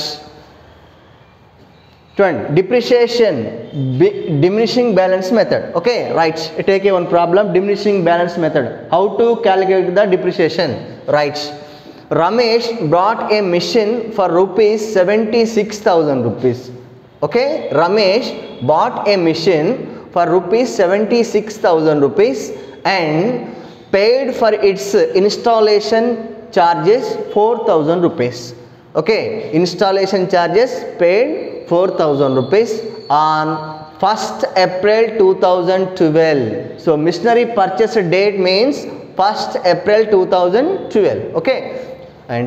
A: depreciation diminishing balance method. Okay, right, take a one problem, diminishing balance method, how to calculate the depreciation. Right, Ramesh bought a machine for rupees seventy-six thousand rupees. Okay, Ramesh bought a machine for rupees seventy-six thousand rupees and paid for its installation charges four thousand rupees. Okay, installation charges paid four thousand rupees on first April two thousand twelve. So machinery purchase date means first April two thousand twelve. Okay, and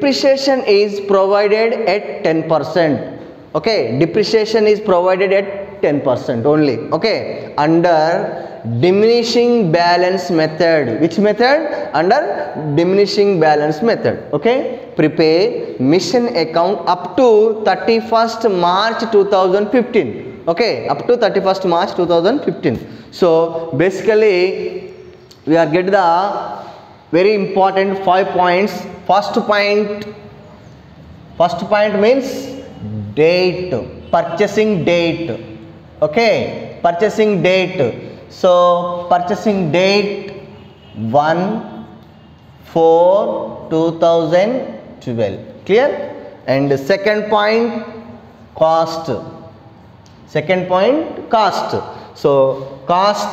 A: depreciation is provided at ten percent. Okay, depreciation is provided at ten percent only. Okay, under diminishing balance method. Which method? Under diminishing balance method. Okay, prepare mission account up to thirty-first March two thousand fifteen. Okay, up to thirty-first March two thousand fifteen. So basically we are get the very important five points. First point, first point means date, purchasing date. Okay, purchasing date. So purchasing date one four two thousand twelve. Clear? And second point, cost. Second point, cost. So cost,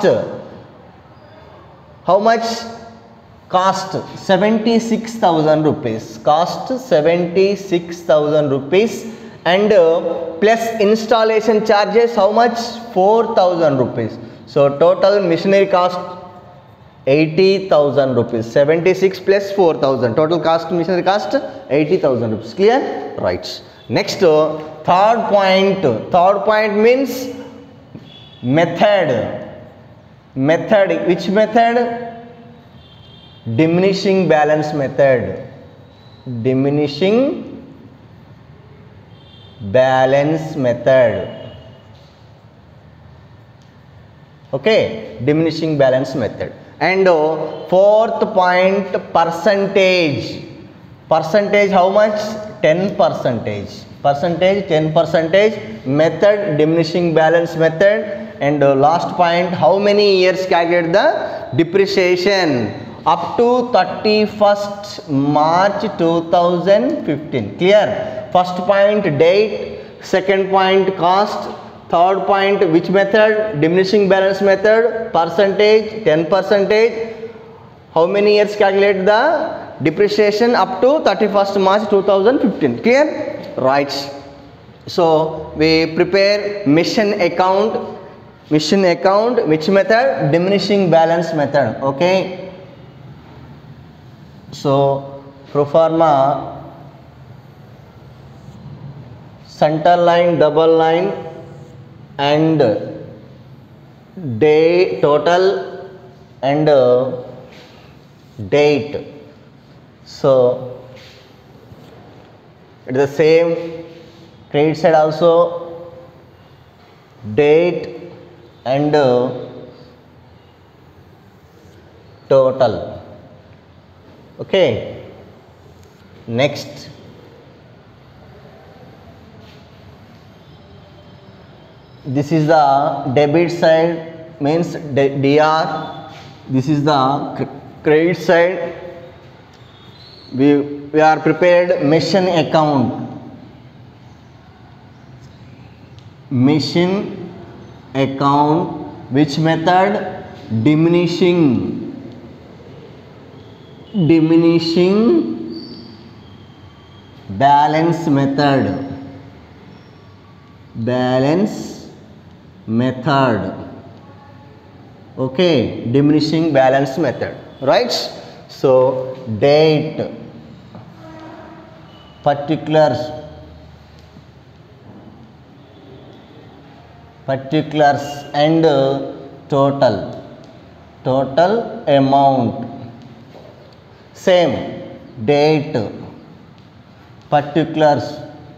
A: how much? Cost seventy-six thousand rupees. Cost seventy-six thousand rupees. And uh, plus installation charges, how much? four thousand rupees. So total machinery cost eighty thousand rupees. seventy-six plus four thousand, total cost, machinery cost eighty thousand rupees. Clear? Right. Next, uh, third point. Third point means method. Method. Which method? Diminishing balance method. Diminishing balance method. Okay, diminishing balance method. And uh, fourth point, percentage. Percentage, how much? ten percentage. Percentage, ten percentage. Method, diminishing balance method. And uh, last point, how many years calculate the depreciation? Up to thirty-first March two thousand fifteen. Clear? First point, date. Second point, cost. Third point, which method? Diminishing balance method. Percentage, ten percentage. How many years calculate the depreciation? Up to thirty-first March two thousand fifteen. Clear? Right. So we prepare mission account. Mission account, which method? Diminishing balance method. Okay. So pro forma, center line, double line, and day total and uh, date. So it is the same. Credit side also date and uh, total. Okay, next, this is the debit side, means D R. This is the credit side. We, we are prepared mission account. Mission account, which method? Diminishing diminishing balance method. Balance method. Okay, diminishing balance method. Right? So date, particulars, particulars and total, total amount. Same, date, particulars,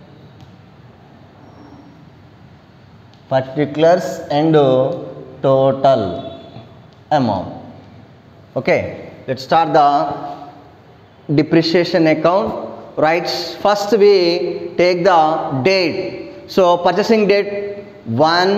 A: particulars and total amount. Okay, let's start the depreciation account. Right, first we take the date. So purchasing date one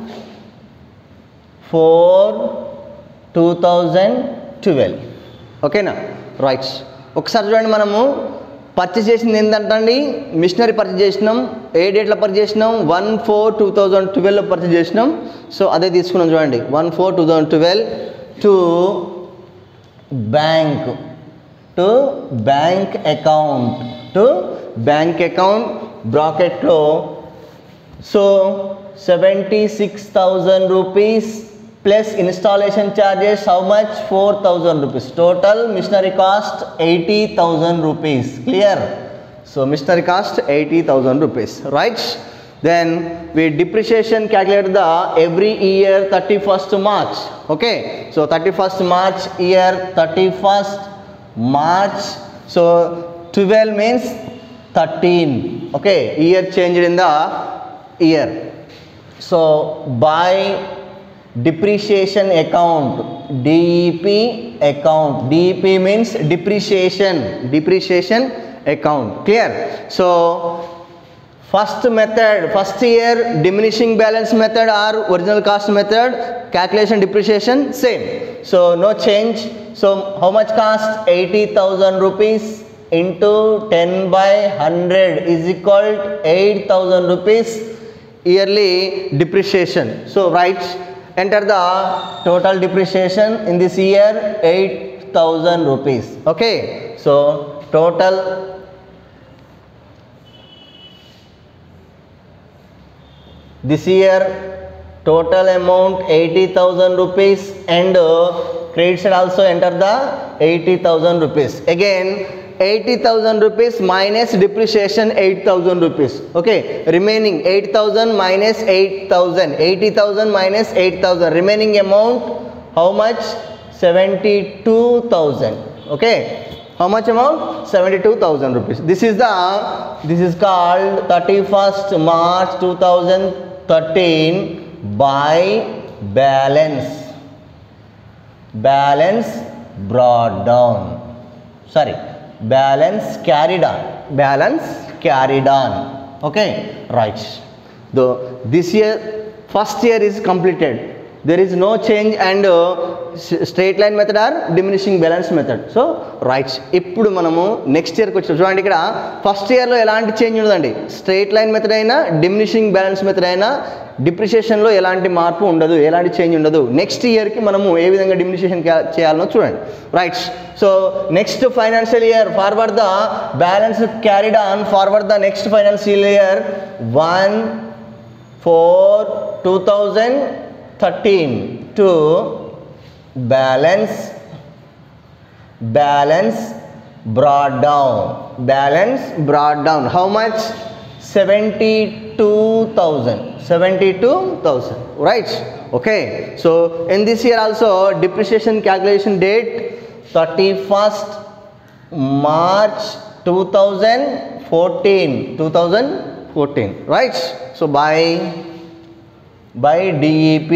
A: four two thousand twelve. Okay na? Right, ఒకసారి చూడండి, మనము purchase చేసింది ఏంటంటే machinery purchase చేసినాం. ఏ డేట్లో purchase చేసినాం? One four two thousand ట్వెల్వ్లో purchase చేసినాం. సో అదే తీసుకున్నాం చూడండి, one four two thousand twelve to bank, to bank account, to bank account బ్రాకెట్లో. So seventy six thousand rupees plus installation charges, how much? four thousand rupees. Total machinery cost eighty thousand rupees. Clear? So machinery cost eighty thousand rupees. Right? Then we depreciation calculate the every year thirty-first March. Okay, so thirty-first March year thirty-first March, so twelve means thirteen. Okay, year changed in the year. So by depreciation account, D E P account, D E P means depreciation, depreciation account. Clear? So first method, first year diminishing balance method or original cost method, calculation depreciation same, so no change. So how much cost? eighty thousand rupees into ten by one hundred is equal to eight thousand rupees yearly depreciation. So write, enter the total depreciation in this year, eight thousand rupees. Okay, so total this year total amount eighty thousand rupees, and uh, credit side also enter the eighty thousand rupees. Again eighty thousand rupees minus depreciation eight thousand rupees. Okay, remaining eight thousand minus eight thousand, eighty thousand minus eight thousand, remaining amount how much? seventy-two thousand. Okay, how much amount? seventy-two thousand rupees. This is the, this is called thirty-first March two thousand thirteen by balance, balance brought down, sorry, balance carried on, balance carried on. Okay, right. The this year first year is completed, there is no change, and uh, straight line method or diminishing balance method. So right, ఇప్పుడు మనము next ఇయర్కి వచ్చాం. చూడండి, ఇక్కడ first ఇయర్లో ఎలాంటి change ఉండదండి. Straight line method అయినా డిమినిషింగ్ బ్యాలెన్స్ మెథడ్ అయినా డిప్రిషియేషన్లో ఎలాంటి మార్పు ఉండదు, ఎలాంటి చేంజ్ ఉండదు. నెక్స్ట్ ఇయర్కి మనము ఏ విధంగా డిమినిషియేషన్ చేయాలనో చూడండి. Right, so next financial year forward the balance carried on, forward the next financial year one four two thousand thirteen to balance, balance brought down, balance brought down. How much? seventy-two thousand, seventy-two thousand. Right? Okay, so in this year also depreciation calculation date thirty-first March two thousand fourteen, two thousand fourteen. Right? So by by D E P,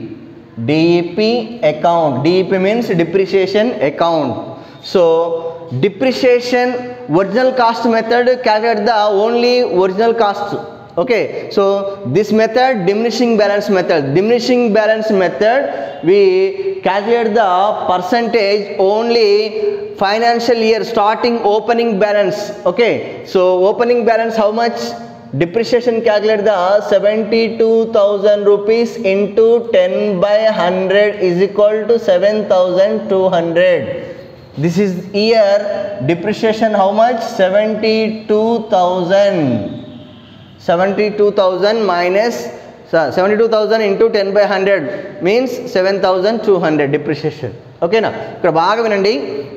A: D E P account, D E P means depreciation account. So depreciation original cost method calculate the only original cost. Okay, so this method diminishing balance method, diminishing balance method we calculate the percentage only financial year starting opening balance. Okay, so opening balance how much? Depreciation calculate the seventy-two thousand rupees into ten by one hundred is equal to seven thousand two hundred. This is year depreciation how much? seventy-two thousand. seventy-two thousand minus seventy-two thousand into ten by one hundred means seven thousand two hundred depreciation. Okay na, ikkada baga vinandi.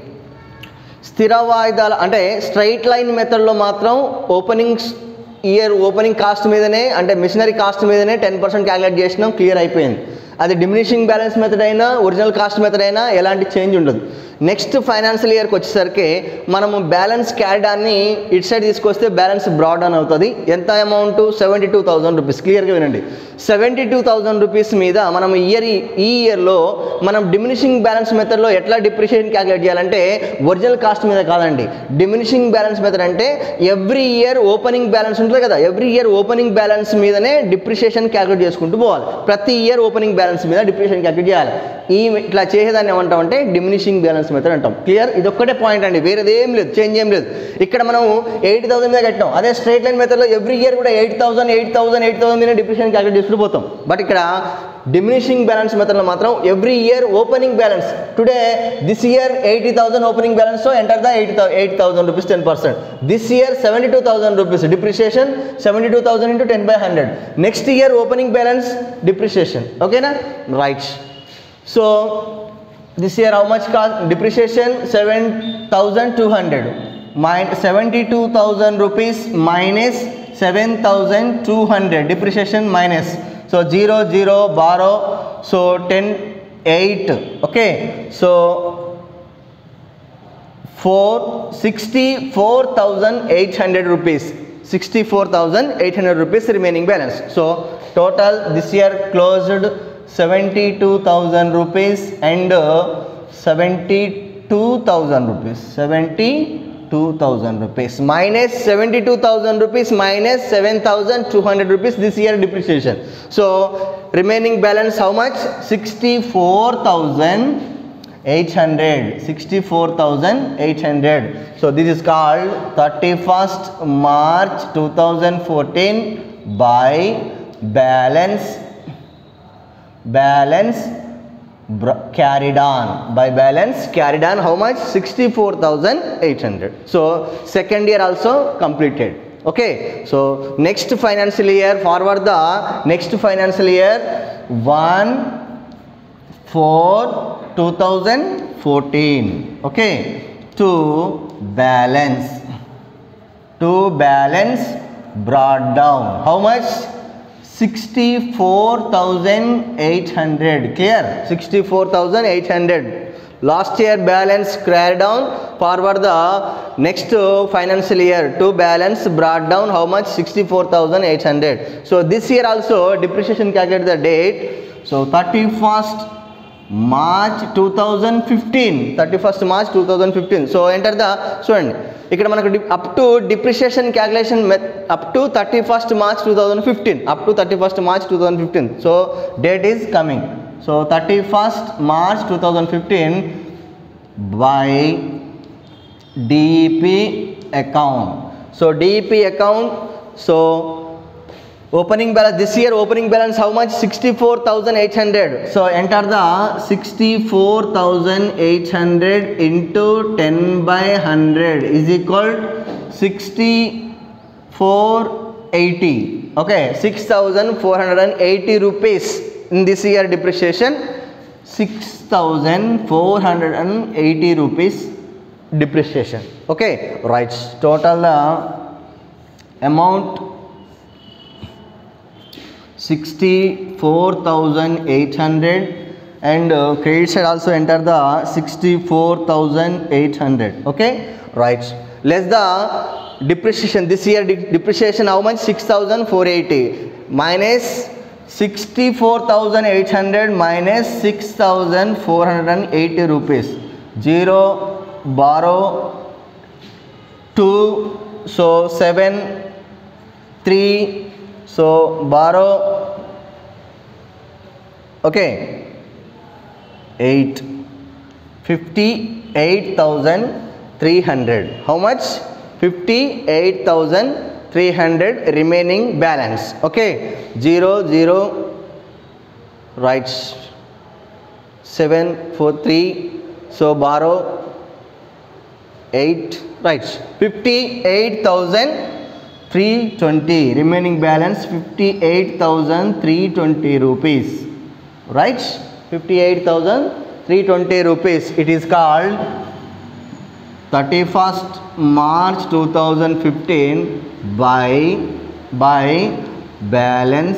A: స్థిర వాయిదాల అంటే straight line మెథడ్లో మాత్రం opening year opening cost మీదనే, అంటే machinery cost మీదనే ten percent calculate చేసినాం, clear అయిపోయింది. అది డిమినిషింగ్ బ్యాలెన్స్ మెథడ్ అయినా ఒరిజినల్ కాస్ట్ మెథడ్ అయినా ఎలాంటి చేంజ్ ఉండదు. నెక్స్ట్ ఫైనాన్షియల్ ఇయర్కి వచ్చేసరికి మనము బ్యాలెన్స్ క్యారిడాన్ని ఇటు సైడ్ తీసుకొస్తే బ్యాలెన్స్ బ్రాడ్ డౌన్ అవుతుంది. ఎంత amount? Seventy two thousand rupees. క్లియర్గా వినండి, సెవెంటీ టూ థౌసండ్ రూపీస్ మీద మనం ఇయర్ ఈ ఇయర్లో మనం డిమినిషింగ్ బ్యాలెన్స్ మెథడ్లో ఎట్లా డిప్రిషియేషన్ క్యాలిక్యులేట్ చేయాలంటే ఒరిజినల్ కాస్ట్ మీద కాదండి. డిమినిషింగ్ బ్యాలెన్స్ మెథడ్ అంటే ఎవ్రీ ఇయర్ ఓపెనింగ్ బ్యాలెన్స్ ఉంటుంది కదా, ఎవ్రీ ఇయర్ ఓపెనింగ్ బ్యాలెన్స్ మీదనే డిప్రిషియేషన్ క్యాలిక్యులేట్ చేసుకుంటూ పోవాలి. ప్రతి ఇయర్ ఓపెనింగ్ బ్యాలెన్స్ మీద డిప్రిషియేషన్ క్యాలిక్యులేట్ చేయాలి. ఈ ఇట్లా చేసేదాన్ని ఏమంటాం అంటే డిమినిషింగ్ బ్యాలెన్స్ మెథడ్ అంటాం. క్లియర్? ఇది ఒక్కటే పాయింట్ అండి, వేరేది ఏం లేదు, చేంజ్ ఏం లేదు. ఇక్కడ మనం ఎయిటీ థౌసండ్ మీద కట్టాం, అదే స్ట్రైట్ లైన్ మెథడ్లో ఎవ్రీ ఇయర్ కూడా eight thousand eight thousand eight thousand మీద డిప్రిషియేషన్ క్యాలిక్యులేట్ చేసుకుంటూ పోతాం. బట్ ఇక్కడ డిమినిషింగ్ బ్యాలెన్స్ మెథడ్లో మాత్రం every year opening balance, today this year eighty thousand opening balance, so enter the eight eight thousand rupees ten percent. This year seventy two thousand rupees depreciation, seventy two thousand into ten by hundred. Next year opening balance depreciation. ఓకేనా? Right. So this year how much cost? Depreciation seven thousand two hundred, minus seventy-two thousand rupees minus seven thousand two hundred, depreciation minus, so zero zero borrow, so ten eight, okay, so four sixty-four thousand eight hundred rupees, sixty-four thousand eight hundred rupees remaining balance. So total this year closed seventy-two thousand rupees and uh, seventy-two thousand rupees, seventy-two thousand rupees minus seventy-two thousand rupees minus seven thousand two hundred rupees this year depreciation. So remaining balance how much? sixty-four thousand eight hundred, sixty-four thousand eight hundred. So this is called thirty-first March two thousand fourteen by balance balance carried on, by balance carried on how much? sixty-four thousand eight hundred. So second year also completed. Okay, so next financial year, forward the next financial year one four two thousand fourteen, okay, to balance to balance brought down how much? sixty-four thousand eight hundred. Clear? sixty-four thousand eight hundred. Last year balance carried down, forward the next financial year to balance brought down how much? sixty-four thousand eight hundred. So this year also depreciation calculated the date. So thirty-first March two thousand fifteen, thirty-first March two thousand fifteen. So enter the, so ఇక్కడ మనకు up to depreciation calculation up to thirty-first March two thousand fifteen, up to thirty-first March two thousand fifteen. So date is coming. So thirty-first March two thousand fifteen by D E P account. So D E P account, so opening balance this year, opening balance how much? sixty-four thousand eight hundred. So enter the sixty-four thousand eight hundred into ten by one hundred is equal sixty-four eighty. Okay, six thousand four hundred eighty rupees in this year depreciation, six thousand four hundred eighty rupees depreciation. Okay, right, total uh, amount sixty-four thousand eight hundred, and uh, credit side also enter the sixty-four thousand eight hundred. Okay, right, less the depreciation this year de depreciation how much? six thousand four hundred eighty minus sixty-four thousand eight hundred minus six thousand four hundred eighty rupees, zero borrow two, so seven three, so borrow, okay, eight, fifty-eight thousand three hundred. How much? fifty-eight thousand three hundred remaining balance. Okay, zero zero, right, seven four three, so borrow eight, right, fifty-eight thousand three twenty remaining balance, fifty-eight thousand three twenty rupees, right, fifty-eight thousand three twenty rupees. It is called thirty-first March two thousand fifteen by by balance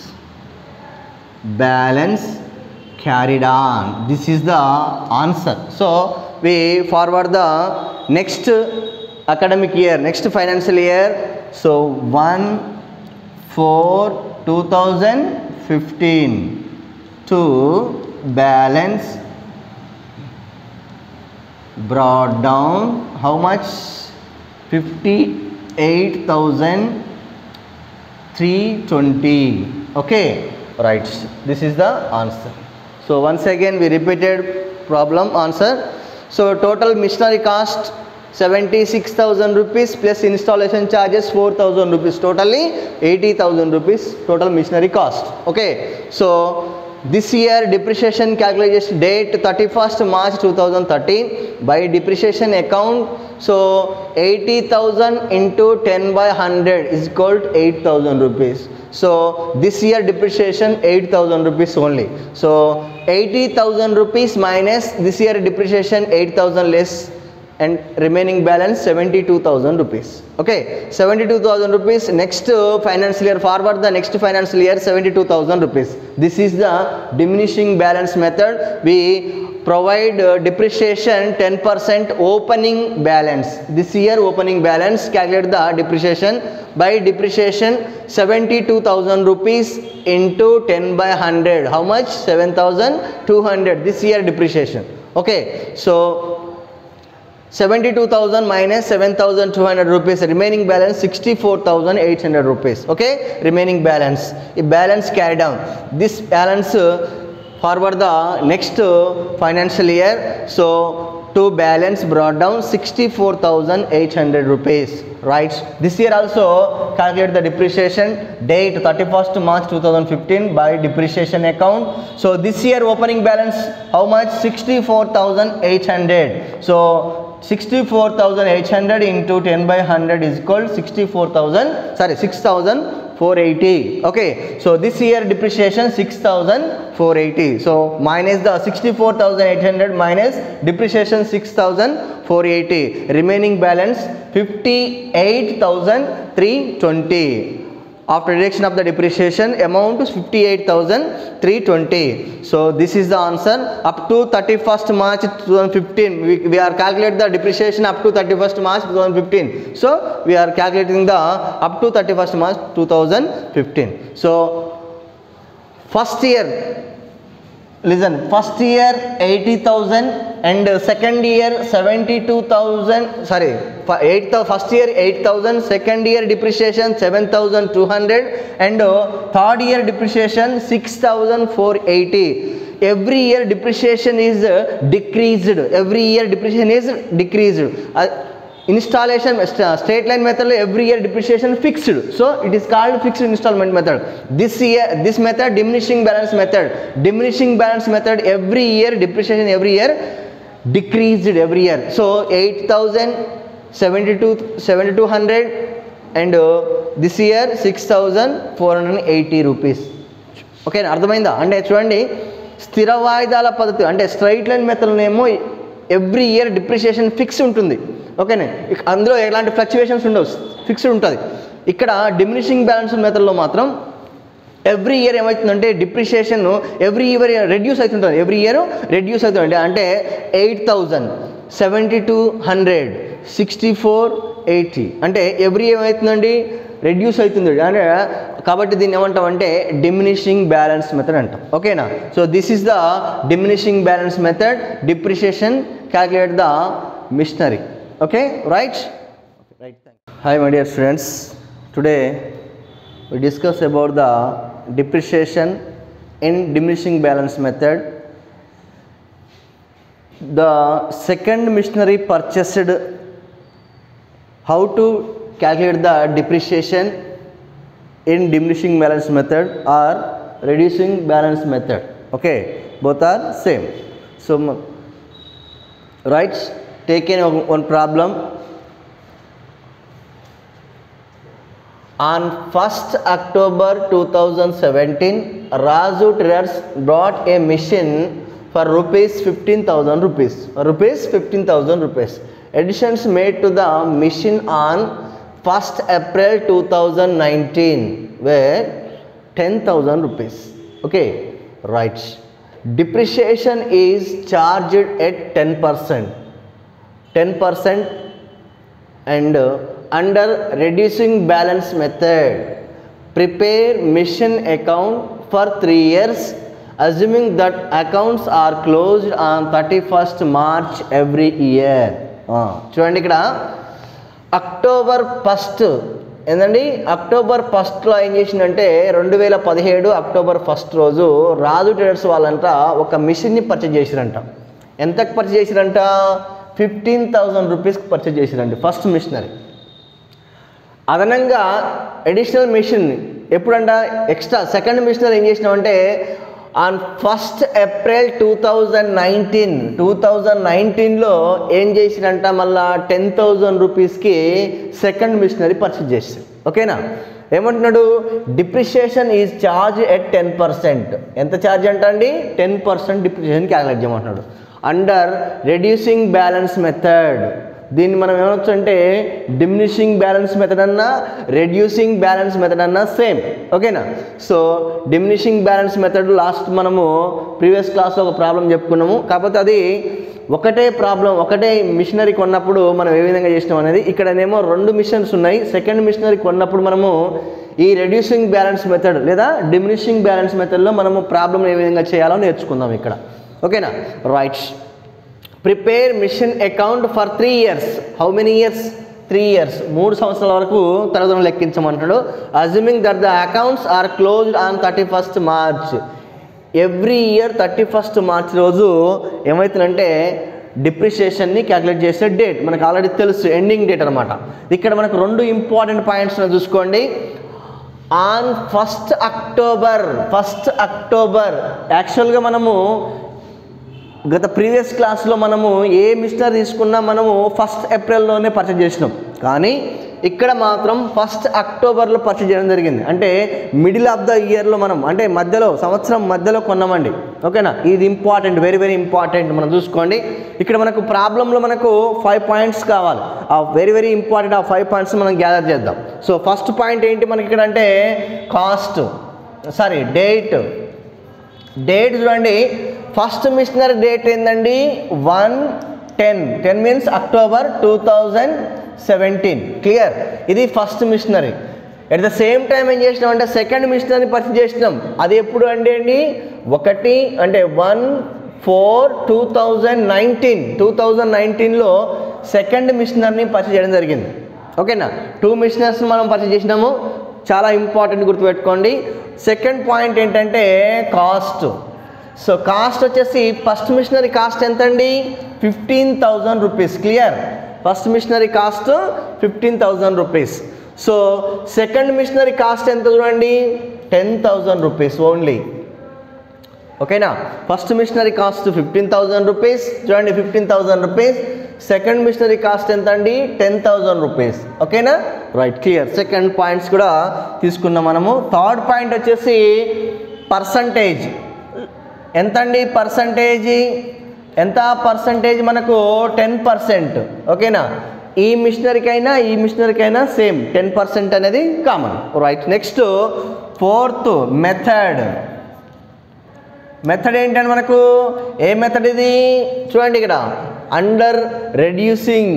A: balance carried on. This is the answer. So we forward the next academic year, next financial year. So one four two thousand fifteen to balance brought down how much? fifty-eight thousand three twenty. Okay, right, this is the answer. So once again we repeated problem answer. So total machinery cost seventy-six thousand rupees plus installation charges four thousand rupees, totally eighty thousand rupees total machinery cost. Okay, so this year depreciation calculation date thirty-first March two thousand thirteen by depreciation account. So eighty thousand into ten by one hundred is equal to eight thousand rupees. So this year depreciation eight thousand rupees only. So eighty thousand rupees minus this year depreciation eight thousand less, and remaining balance seventy-two thousand rupees. Okay, seventy-two thousand rupees. Next financial year forward, the next financial year seventy-two thousand rupees. This is the diminishing balance method. We provide uh, depreciation ten percent opening balance. This year opening balance, calculate the depreciation. By depreciation seventy-two thousand rupees into ten by one hundred. How much? seven thousand two hundred. This year depreciation. Okay, so seventy-two thousand minus seven thousand two hundred rupees, remaining balance sixty-four thousand eight hundred rupees. Okay, remaining balance. A balance carry down. This balance uh, forward the next uh, financial year. So to balance brought down sixty-four thousand eight hundred rupees. Right. This year also calculate the depreciation. Date thirty-first March two thousand fifteen by depreciation account. So this year opening balance how much? sixty-four thousand eight hundred. So sixty-four thousand eight hundred into ten by one hundred is equal sixty-four thousand, sorry, six thousand four hundred eighty. Okay, so this year depreciation six thousand four hundred eighty. So minus the sixty-four thousand eight hundred minus depreciation six thousand four hundred eighty. Remaining balance fifty-eight thousand three hundred twenty. After reduction of the depreciation, amount is fifty-eight thousand three hundred twenty. So this is the answer. Up to thirty-first March two thousand fifteen, we, we are calculating the depreciation up to thirty-first March two thousand fifteen. So we are calculating the up to thirty-first March two thousand fifteen. So first year, listen, first year eighty thousand and second year seventy-two thousand, sorry, eight, first year eight thousand, second year depreciation seven thousand two hundred and uh, third year depreciation six thousand four hundred eighty. Every year depreciation is uh, decreased. Every year depreciation is decreased. Uh, installation uh, straight line method, every year depreciation fixed, so it is called fixed installment method. This year, this method diminishing balance method. Diminishing balance method, every year depreciation every year decreased every year. So eight thousand, seventy-two hundred and uh, this year six thousand four hundred eighty rupees. Okay, అర్థమైందా? అంటే చూడండి, స్థిర వాయిదాల పద్ధతి అంటే straight line method ఏమో every year depreciation fix ఉంటుంది. ఓకేనే, అందులో ఎలాంటి ఫ్లక్చువేషన్స్ ఉండవు, ఫిక్స్డ్ ఉంటుంది. ఇక్కడ డిమినిషింగ్ బ్యాలెన్స్ మెథడ్లో మాత్రం ఎవ్రీ ఇయర్ ఏమవుతుందంటే డిప్రిషియేషన్ ఎవ్రీ ఇయర్ రెడ్యూస్ అవుతుంటుంది. ఎవ్రీ ఇయర్ రెడ్యూస్ అవుతుంది. అంటే eight thousand seventy two hundred sixty four eighty అంటే ఎవ్రీ ఏమవుతుందండి, రెడ్యూస్ అవుతుంది. అంటే కాబట్టి దీన్ని ఏమంటాం అంటే డిమినిషింగ్ బ్యాలెన్స్ మెథడ్ అంటాం. ఓకేనా? So this is the diminishing balance method. Depreciation calculate the machinery. Okay, right? Right. Hi my dear students, today we discuss about the depreciation in diminishing balance method. The second machinery purchased, how to calculate the depreciation in diminishing balance method or reducing balance method. Okay, both are same. So right, take in one problem. On first October two thousand seventeen, Raju Traders brought a machine for rupees fifteen thousand rupees. Rupees fifteen thousand rupees. Additions made to the machine on first April two thousand nineteen were ten thousand rupees. Okay, right. Depreciation is charged at ten percent. ten percent and uh, under reducing balance method, prepare machine account for three years, assuming that accounts are closed on thirty-first March every year. చూడండి, ఇక్కడ October first ఏంటండి, October ఫస్ట్లో ఏం చేసిందంటే రెండు వేల పదిహేడు October first రోజు రాజు ట్రేడర్స్ వాళ్ళంట ఒక మిషన్ని పర్చేజ్ చేసిరంట. ఎంతకు పర్చేజ్ చేసిరంట? ఫిఫ్టీన్ థౌజండ్ రూపీస్కి పర్చేజ్ చేసిరండి ఫస్ట్ మిషనరీ. అదనంగా అడిషనల్ మిషన్ ఎప్పుడంట ఎక్స్ట్రా సెకండ్ మిషనరీ ఏం చేసినామంటే on first April two thousand nineteen two thousand నైన్టీన్లో ఏం చేసిరంట మళ్ళా టెన్ థౌజండ్ రూపీస్కి సెకండ్ మిషనరీ పర్చేజ్ చేసారు. ఓకేనా? ఏమంటున్నాడు, depreciation is charge at ten percent. ఎంత ఛార్జ్ అంట అండి? టెన్ పర్సెంట్ డిప్రిషియేషన్ క్యాలిక్యులేట్ చేయమంటున్నాడు. Under reducing balance method. దీన్ని మనం ఏమనొచ్చు అంటే డిమినిషింగ్ బ్యాలెన్స్ మెథడ్ అన్నా రెడ్యూసింగ్ బ్యాలెన్స్ మెథడ్ అన్నా సేమ్. ఓకేనా? So diminishing balance method last మనము ప్రీవియస్ క్లాస్లో ఒక ప్రాబ్లం చెప్పుకున్నాము. కాకపోతే అది ఒకటే ప్రాబ్లం ఒకటే మిషనరీ కొన్నప్పుడు మనం ఏ విధంగా చేసినాం అనేది. ఇక్కడనేమో రెండు మిషన్స్ ఉన్నాయి. సెకండ్ మిషనరీ కొన్నప్పుడు మనము ఈ రెడ్యూసింగ్ బ్యాలెన్స్ మెథడ్ లేదా డిమినిషింగ్ బ్యాలెన్స్ మెథడ్లో మనము ప్రాబ్లం ఏ విధంగా చేయాలో నేర్చుకుందాం ఇక్కడ. ఓకేనా? రైట్. Prepare machine account for three years. How many years? Three years. మూడు సంవత్సరాల వరకు తరగతులను లెక్కించమంటాడు. Assuming that the accounts are closed on thirty first March. Every year thirty first March రోజు ఏమవుతుందంటే డిప్రిషియేషన్ని క్యాలిక్యులేట్ చేసే డేట్ మనకు ఆల్రెడీ తెలుసు, ఎండింగ్ డేట్ అనమాట. ఇక్కడ మనకు రెండు ఇంపార్టెంట్ పాయింట్స్ చూసుకోండి. On first October first October యాక్చువల్గా మనము గత ప్రీవియస్ క్లాస్లో మనము ఏ మిషనరీ తీసుకున్నా మనము ఫస్ట్ ఏప్రిల్లోనే పర్చేజ్ చేసినాం. కానీ ఇక్కడ మాత్రం ఫస్ట్ అక్టోబర్లో పర్చేజ్ చేయడం జరిగింది. అంటే మిడిల్ ఆఫ్ ద ఇయర్లో మనం అంటే మధ్యలో సంవత్సరం మధ్యలో కొన్నామండి. ఓకేనా? ఇది ఇంపార్టెంట్, వెరీ వెరీ ఇంపార్టెంట్. మనం చూసుకోండి ఇక్కడ మనకు ప్రాబ్లంలో మనకు ఫైవ్ పాయింట్స్ కావాలి. ఆ వెరీ వెరీ ఇంపార్టెంట్. ఆ ఫైవ్ పాయింట్స్ మనం గ్యాదర్ చేద్దాం. సో ఫస్ట్ పాయింట్ ఏంటి మనకి ఇక్కడ అంటే కాస్ట్ సారీ డేట్. డేట్ చూడండి. ఫస్ట్ మిషనరీ డేట్ ఏంటండి? One ten ten means October two thousand seventeen. Clear? ఇది first machinery. At the same time ఏం చేసినాం అంటే సెకండ్ మిషనరీ పర్చేజ్ చేసినాం. అది ఎప్పుడు అంటే అండి ఒకటి అంటే one four two thousand nineteen two thousand నైన్టీన్లో సెకండ్ మిషనరీని పర్చేజ్ చేయడం జరిగింది. ఓకేనా? టూ మిషనరీస్ మనం పర్చేజ్ చేసినాము. చాలా ఇంపార్టెంట్ గుర్తుపెట్టుకోండి. సెకండ్ పాయింట్ ఏంటంటే కాస్ట్. సో కాస్ట్ వచ్చేసి ఫస్ట్ మిషనరీ కాస్ట్ ఎంత అండి? Fifteen thousand rupees. Clear? First machinery cost fifteen thousand rupees. So second machinery cost ఎంత చూడండి? Ten thousand rupees only. ఓకేనా? First machinery cost fifteen thousand rupees చూడండి, fifteen thousand rupees. Second machinery cost ఎంత అండి? Ten thousand rupees. ఓకేనా? Right. Clear. Second points కూడా తీసుకున్నాం మనము. థర్డ్ పాయింట్ వచ్చేసి పర్సంటేజ్. ఎంత అండి పర్సంటేజ్? ఎంత పర్సంటేజ్ మనకు? Ten percent. ఓకేనా? ఈ మిషనరీకైనా ఈ మిషనరీకైనా సేమ్ టెన్ పర్సెంట్ అనేది common. Right. Next fourth method. Method ఏంటంటే మనకు ఏ మెథడ్ ఇది? చూడండి ఇక్కడ under reducing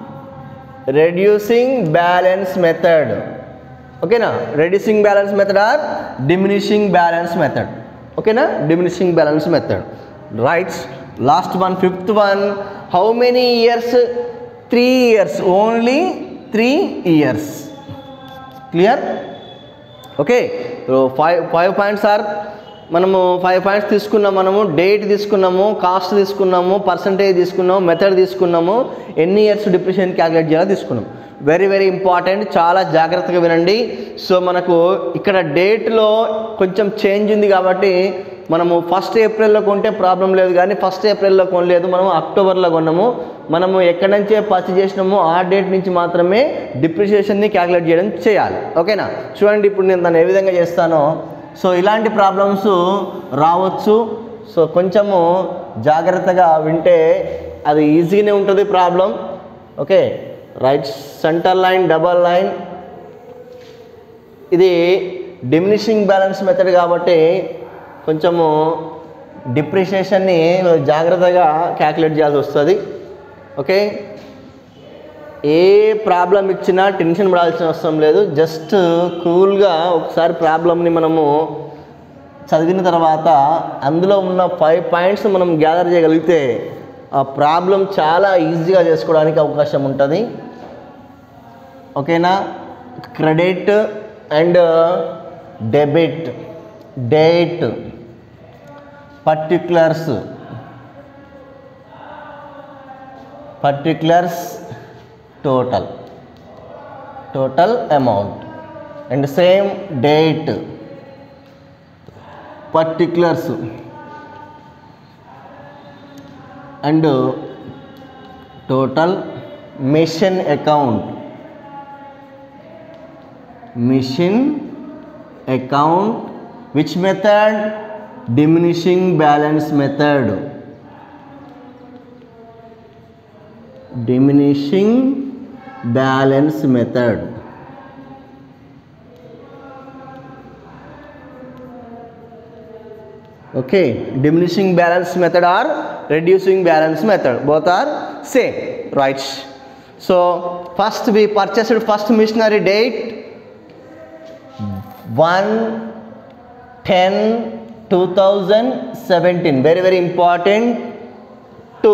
A: reducing balance method. ఓకేనా? Reducing balance method or diminishing balance method. ఓకేనా? Diminishing balance method. Right. Last one fifth one. How many years? Three years only. Three years. Clear? Okay. Five five points or మనము five points తీసుకున్నాము. మనము date తీసుకున్నాము, cost తీసుకున్నాము, percentage తీసుకున్నాము, method తీసుకున్నాము, ఎన్ని years depreciation calculate చేయాలో తీసుకున్నాం. Very very important. చాలా జాగ్రత్తగా వినండి. సో మనకు ఇక్కడ డేట్లో కొంచెం చేంజ్ ఉంది కాబట్టి మనము ఫస్ట్ ఏప్రిల్లో కొంటే ప్రాబ్లం లేదు, కానీ ఫస్ట్ ఏప్రిల్లో కొనలేదు, మనం అక్టోబర్లో కొన్నాము. మనము ఎక్కడి నుంచే పర్చేజ్ చేసినామో ఆ డేట్ నుంచి మాత్రమే డిప్రిషియేషన్ని క్యాలిక్యులేట్ చేయడం చేయాలి. ఓకేనా? చూడండి ఇప్పుడు నేను దాన్ని ఏ విధంగా చేస్తానో. సో ఇలాంటి ప్రాబ్లమ్స్ రావచ్చు. సో కొంచెము జాగ్రత్తగా వింటే అది ఈజీగానే ఉంటుంది problem. Okay. Right. Centre line, double line. ఇది డిమినిషింగ్ బ్యాలెన్స్ మెథడ్ కాబట్టి కొంచెము డిప్రిషియేషన్ని జాగ్రత్తగా క్యాలిక్యులేట్ చేయాల్సి వస్తుంది. ఓకే. ఏ ప్రాబ్లం ఇచ్చినా టెన్షన్ పడాల్సిన అవసరం లేదు. జస్ట్ కూల్గా ఒకసారి ప్రాబ్లమ్ని మనము చదివిన తర్వాత అందులో ఉన్న ఫైవ్ పాయింట్స్ మనం గ్యాదర్ చేయగలిగితే ఆ ప్రాబ్లం చాలా ఈజీగా చేసుకోవడానికి అవకాశం ఉంటుంది. ఓకేనా? Credit and debit, date, particulars particulars total total amount and same date, particulars and total mission account mission account. Which method? Diminishing balance method. diminishing balance method. Okay, diminishing balance method or reducing balance method, both are same, right? So first we purchased first missionary date one ten two thousand seventeen, very very important, to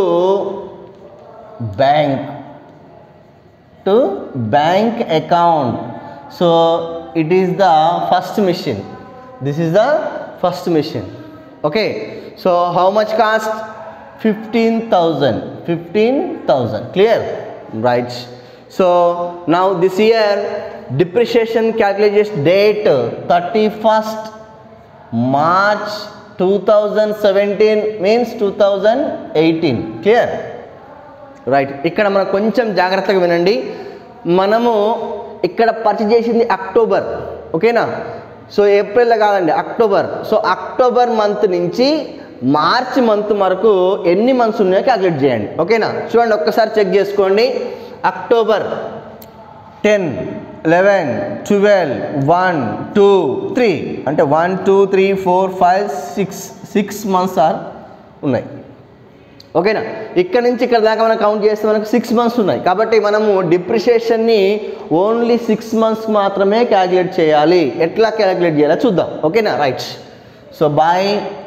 A: bank to bank account. So it is the first mission, this is the first mission. Okay, so how much cost? fifteen thousand, fifteen thousand, clear, right? So now this year depreciation calculation date thirty-first March two thousand seventeen means two thousand eighteen, clear, right? ఇక్కడ మనం కొంచెం జాగ్రత్తగా వినండి. మనము ఇక్కడ purchase చేసింది October, ఓకేనా? So ఏప్రిల్లో కాదండి, అక్టోబర్. సో అక్టోబర్ మంత్ నుంచి మార్చ్ మంత్ వరకు ఎన్ని మంత్స్ ఉన్నాయో క్యాలిక్యులేట్ చేయండి, ఓకేనా? చూడండి ఒక్కసారి చెక్ చేసుకోండి. October ten eleven twelve one two three అంటే one two three four five six six months are ఉన్నాయి, ఓకేనా? ఇక్కడ నుంచి ఇక్కడ దాకా మనం కౌంట్ చేస్తే మనకు సిక్స్ మంత్స్ ఉన్నాయి. కాబట్టి మనము డిప్రిషియేషన్ని ఓన్లీ సిక్స్ మంత్స్ మాత్రమే క్యాలిక్యులేట్ చేయాలి. ఎట్లా క్యాలిక్యులేట్ చేయాలో చూద్దాం, ఓకేనా? Right. So by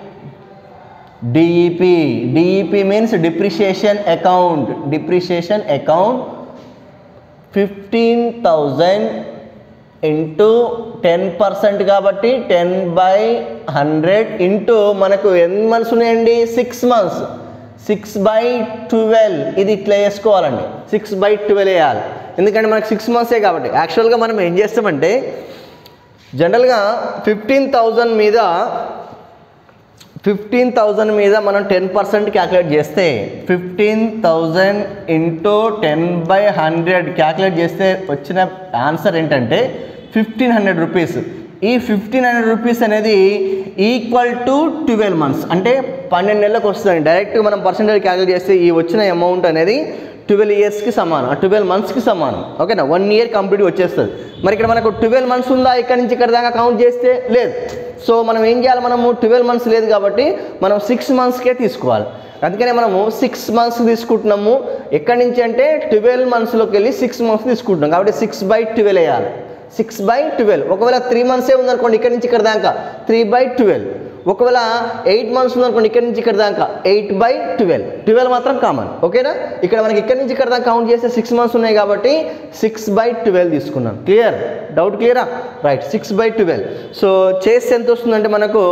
A: DEP, DEP means depreciation account, depreciation account fifteen thousand into ten percent కాబట్టి టెన్ బై హండ్రెడ్ ఇంటూ మనకు ఎన్ని మంత్స్ ఉన్నాయండి? Six months. Six by twelve, ఇది ఇట్లా వేసుకోవాలండి, సిక్స్ బై ట్వెల్వ్ వేయాలి, ఎందుకంటే మనకు సిక్స్ మంత్సే కాబట్టి. యాక్చువల్గా మనం ఏం చేస్తామంటే జనరల్గా ఫిఫ్టీన్ థౌజండ్ మీద ఫిఫ్టీన్ థౌజండ్ మీద మనం టెన్ పర్సెంట్ క్యాలిక్యులేట్ చేస్తే fifteen thousand into ten by hundred calculate చేస్తే వచ్చిన ఆన్సర్ ఏంటంటే ఫిఫ్టీన్ హండ్రెడ్ రూపీస్. ఈ ఫిఫ్టీన్ హండ్రెడ్ రూపీస్ అనేది ఈక్వల్ టు ట్వెల్వ్ మంత్స్, అంటే పన్నెండు నెలలకు వస్తుంది. డైరెక్ట్గా మనం పర్సెంటేజ్ క్యాలిక్యులేట్ చేస్తే ఈ వచ్చిన అమౌంట్ అనేది ట్వెల్వ్ ఇయర్స్కి సమానం, ట్వెల్వ్ మంత్స్కి సమానం, ఓకేనా? వన్ ఇయర్ కంప్లీట్ వచ్చేస్తుంది. మరి ఇక్కడ మనకు ట్వెల్వ్ మంత్స్ ఉందా? ఇక్కడ నుంచి ఇక్కడ దాకా కౌంట్ చేస్తే లేదు. సో మనం ఏం చేయాలి? మనము ట్వెల్వ్ మంత్స్ లేదు కాబట్టి మనం సిక్స్ మంత్స్కే తీసుకోవాలి. అందుకనే మనము సిక్స్ మంత్స్ తీసుకుంటున్నాము. ఎక్కడి నుంచి అంటే ట్వెల్వ్ మంత్స్లోకి వెళ్ళి సిక్స్ మంత్స్ తీసుకుంటున్నాం కాబట్టి సిక్స్ బై ట్వెల్వ్ వేయాలి, సిక్స్ బై ట్వెల్వ్. ఒకవేళ త్రీ మంత్సే ఉందనుకోండి ఇక్కడ నుంచి ఇక్కడ దాకా త్రీ బై ట్వెల్వ్. ఒకవేళ ఎయిట్ మంత్స్ ఉందనుకోండి ఇక్కడ నుంచి ఇక్కడ దాకా ఎయిట్ బై ట్వెల్వ్. ట్వెల్వ్ మాత్రం కామన్, ఓకేనా? ఇక్కడ మనకి ఇక్కడ నుంచి ఇక్కడ దాకా కౌంట్ చేస్తే సిక్స్ మంత్స్ ఉన్నాయి కాబట్టి సిక్స్ బై ట్వెల్వ్ తీసుకున్నాం. క్లియర్? డౌట్ క్లియరా? Right, six by twelve. So చేస్తే ఎంత వస్తుందంటే మనకు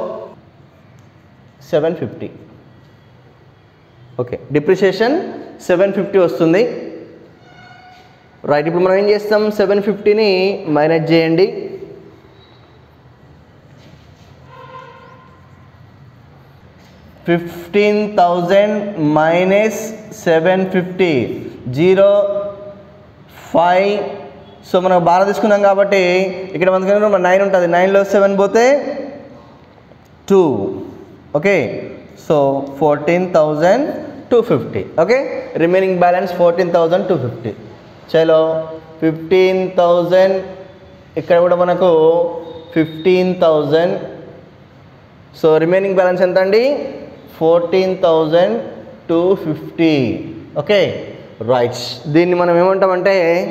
A: seven fifty. Okay, depreciation seven fifty వస్తుంది. రైట్, ఇప్పుడు మనం ఏం చేస్తాం? సెవెన్ ఫిఫ్టీని మైనస్ చేయండి. Fifteen thousand minus seven fifty, zero five. So మనం బాగా తీసుకున్నాం కాబట్టి ఇక్కడ మనకు నైన్ ఉంటుంది, నైన్లో సెవెన్ పోతే two, okay? So fourteen thousand two fifty, okay? Remaining balance fourteen thousand two fifty. చలో ఫిఫ్టీన్ థౌజండ్, ఇక్కడ కూడా మనకు fifteen thousand. So remaining balance ఎంత అండి? Fourteen thousand two fifty, okay? Right, దీన్ని మనం ఏమంటామంటే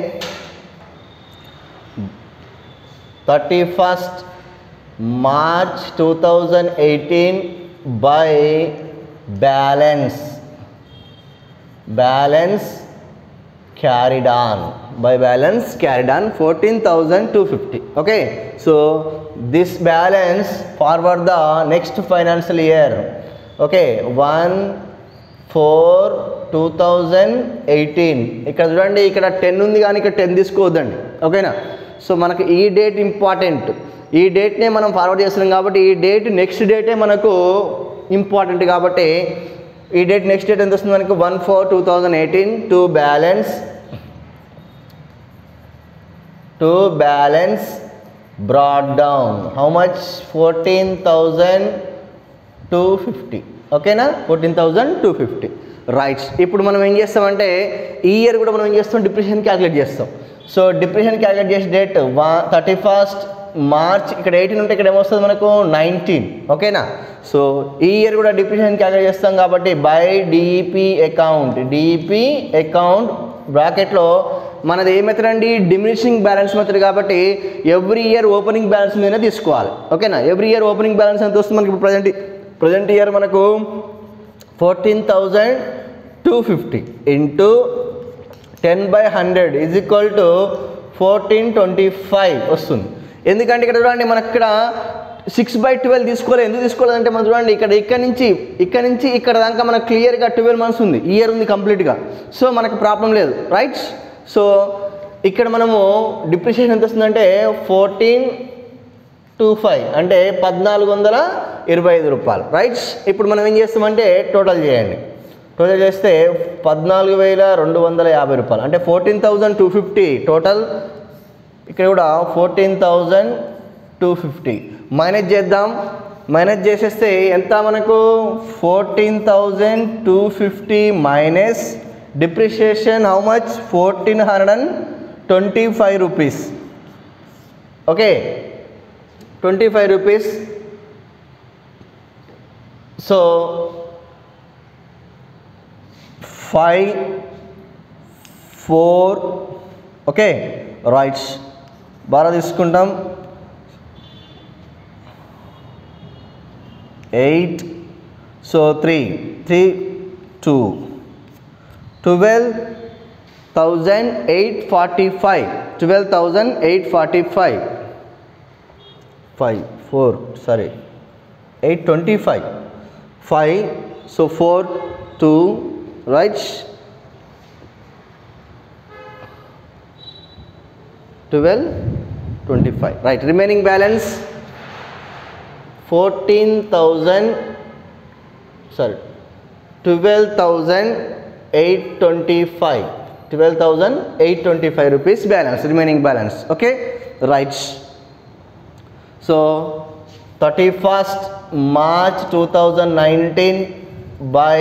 A: thirty first March two thousand eighteen by balance balance carried on by balance carried on fourteen thousand two hundred fifty. Okay, so this balance forward the next financial year. Okay, one four two thousand eighteen. ఇక్కడ చూడండి, ఇక్కడ ten ఉంది కానీ ఇక్కడ ten తీసుకోవద్దండి, ఓకేనా? So మనకు ఈ date important, ఈ డేట్నే మనం ఫార్వర్డ్ చేస్తున్నాం కాబట్టి ఈ డేట్ నెక్స్ట్ డేటే మనకు ఇంపార్టెంట్. కాబట్టి ఈ డేట్ నెక్స్ట్ డేట్ ఎంత వస్తుంది మనకు? One four two thousand eighteen to balance to balance brought down how much? Fourteen thousand two fifty, ఓకేనా? Fourteen thousand two fifty. Right. ఇప్పుడు మనం ఏం చేస్తామంటే ఈ ఇయర్ కూడా మనం ఏం చేస్తాం, డిప్రిషియేషన్ క్యాలిక్యులేట్ చేస్తాం. సో డిప్రిషియేషన్ క్యాలిక్యులేట్ చేసే date one thirty first March, ఇక్కడ ఎయిటీన్ ఉంటే ఇక్కడ ఏమొస్తుంది మనకు నైన్టీన్. ఓకేనా. సో ఈ ఇయర్ కూడా డిప్రిషియేషన్ క్యాలిక్యులేట్ చేస్తాం కాబట్టి by DEP account, DEP account బ్రాకెట్లో మనది ఏ మెథడ్ అండి, డిమినిషింగ్ బ్యాలెన్స్ మెథడ్ కాబట్టి ఎవ్రీ ఇయర్ ఓపెనింగ్ బ్యాలెన్స్ మీదనే తీసుకోవాలి. ఓకేనా. ఎవ్రీ ఇయర్ ఓపెనింగ్ బ్యాలెన్స్ ఎంత వస్తుంది మనకి, ఇప్పుడు ప్రజెంట్ ప్రజెంట్ ఇయర్ మనకు fourteen thousand two fifty into ten by hundred is equal to fourteen twenty five వస్తుంది. ఎందుకంటే ఇక్కడ చూడండి మనకి ఇక్కడ సిక్స్ బై ట్వెల్వ్ తీసుకోలేదు. ఎందుకు తీసుకోలేదంటే మనం చూడండి ఇక్కడ ఇక్కడ నుంచి ఇక్కడ నుంచి ఇక్కడ దాకా మనకు క్లియర్గా ట్వెల్వ్ మంత్స్ ఉంది, ఇయర్ ఉంది కంప్లీట్గా. సో మనకు ప్రాబ్లం లేదు. రైట్. సో ఇక్కడ మనము డిప్రిషియేషన్ ఎంత వస్తుందంటే ఫోర్టీన్ టూ ఫైవ్ అంటే పద్నాలుగు వందల ఇరవై ఐదు రూపాయలు. రైట్. ఇప్పుడు మనం ఏం చేస్తామంటే టోటల్ చేయండి. టోటల్ చేస్తే పద్నాలుగు వేల రెండు వందల యాభై రూపాయలు అంటే fourteen thousand two fifty total. ఇక్కడ కూడా fourteen thousand two fifty minus చేద్దాం. మైనస్ చేసేస్తే ఎంత మనకు fourteen thousand two fifty minus depreciation how much fourteen hundred and twenty five rupees. Okay, twenty five rupees. So five four okay right బాగా తీసుకుంటాం. Eight so three three two twelve thousand eight forty five twelve thousand eight forty five five four sorry eight twenty five five so four two right twelve twenty five right. Remaining balance fourteen thousand sorry twelve thousand eight twenty five twelve thousand eight twenty five rupees balance, remaining balance. Okay right. So thirty first March two thousand nineteen by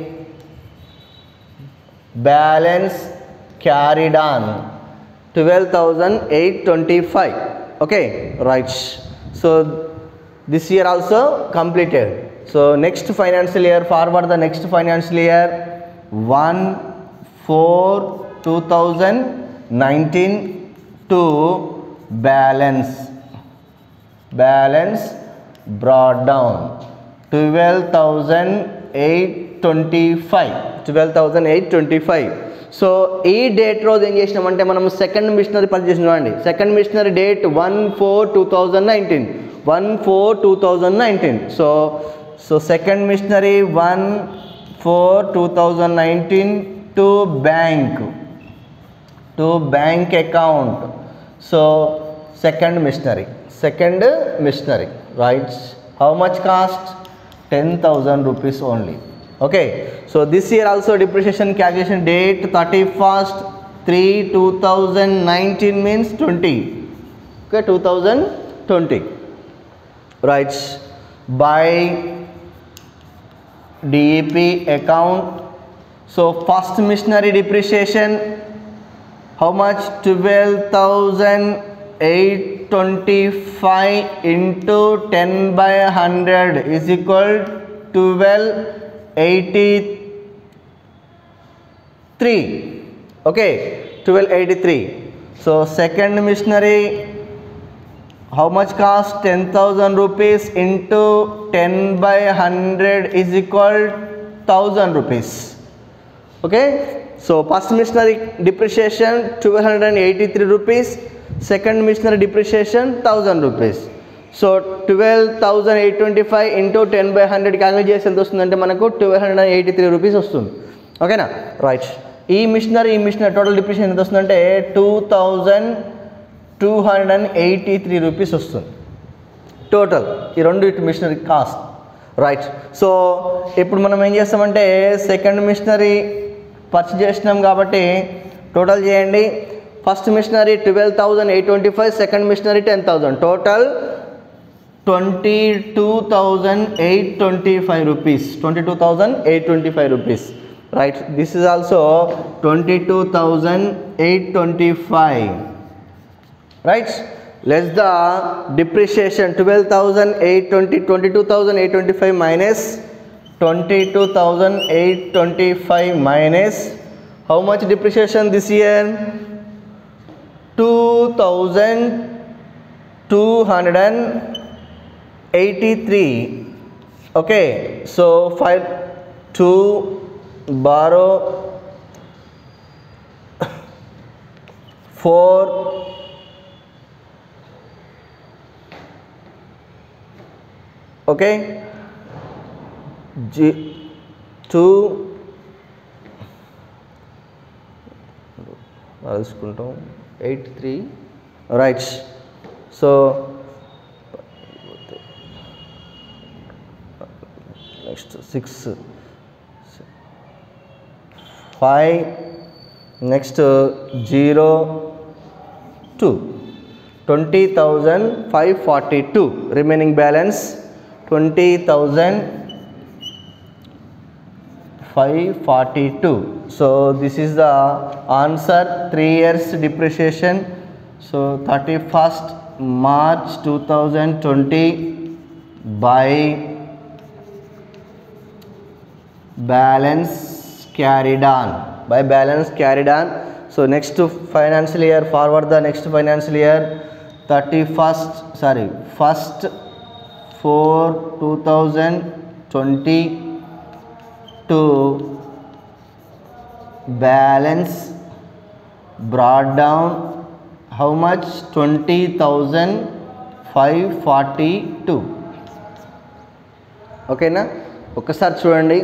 A: balance carried on twelve thousand eight hundred twenty-five. Okay right. So this year also completed. So next financial year, forward the next financial year one four two thousand nineteen to balance balance brought down twelve thousand eight hundred twenty-five twelve thousand eight hundred twenty-five. So ఈ date రోజు ఏం చేసినామంటే మనం second machinery purchase చేసినాం అండి. Second machinery date one four two thousand nineteen one four two thousand nineteen so so second machinery one four two thousand nineteen to bank to bank account. So second machinery second machinery right. How much cost ten thousand rupees only. Okay, so this year also depreciation calculation date thirty-first three two thousand nineteen means twenty. Okay, two thousand twenty right. By D E P account. So first missionary depreciation how much, twelve thousand eight hundred twenty-five into ten by one hundred is equal to twelve eighty-three. Okay, twelve eighty-three. So second missionary how much cost, ten thousand rupees into ten by one hundred is equal one thousand rupees. Okay, so first missionary depreciation twelve eighty-three rupees, second missionary depreciation one thousand rupees. So twelve thousand eight twenty five into ten by hundred calculate చేసి ఎంత వస్తుందంటే మనకు twelve hundred eighty three rupees వస్తుంది. ఓకేనా right. ఈ machinery ఈ machinery total depreciation ఎంత వస్తుందంటే two thousand two hundred and eighty three rupees వస్తుంది టోటల్ ఈ రెండు మిషనరీ కాస్ట్ రైట్. సో ఇప్పుడు మనం ఏం చేస్తామంటే సెకండ్ మిషనరీ పర్చేజ్ చేసినాం కాబట్టి టోటల్ చేయండి. First machinery twelve thousand eight twenty five second machinery ten thousand total twenty two thousand eight twenty five rupees twenty two thousand eight twenty five rupees. right? This is also twenty-two thousand eight hundred twenty-five, right? Less the depreciation twelve thousand eight hundred twenty, twenty-two thousand eight hundred twenty-five minus twenty-two thousand eight hundred twenty-five minus how much depreciation this year? two thousand two hundred eighty-three. Okay, so five to borrow four okay G two eighty-three, right? So next six five, next zero two, twenty thousand five hundred forty-two, remaining balance twenty thousand five hundred forty-two. So this is the answer, three years depreciation. So thirty-first March two thousand twenty by balance carried on, by balance carried on. So next to financial year, forward the next financial year, thirty-first sorry first four two thousand twenty to balance brought down how much? twenty thousand five hundred forty-two. ఓకేనా? ఒక్కసారి చూడండి,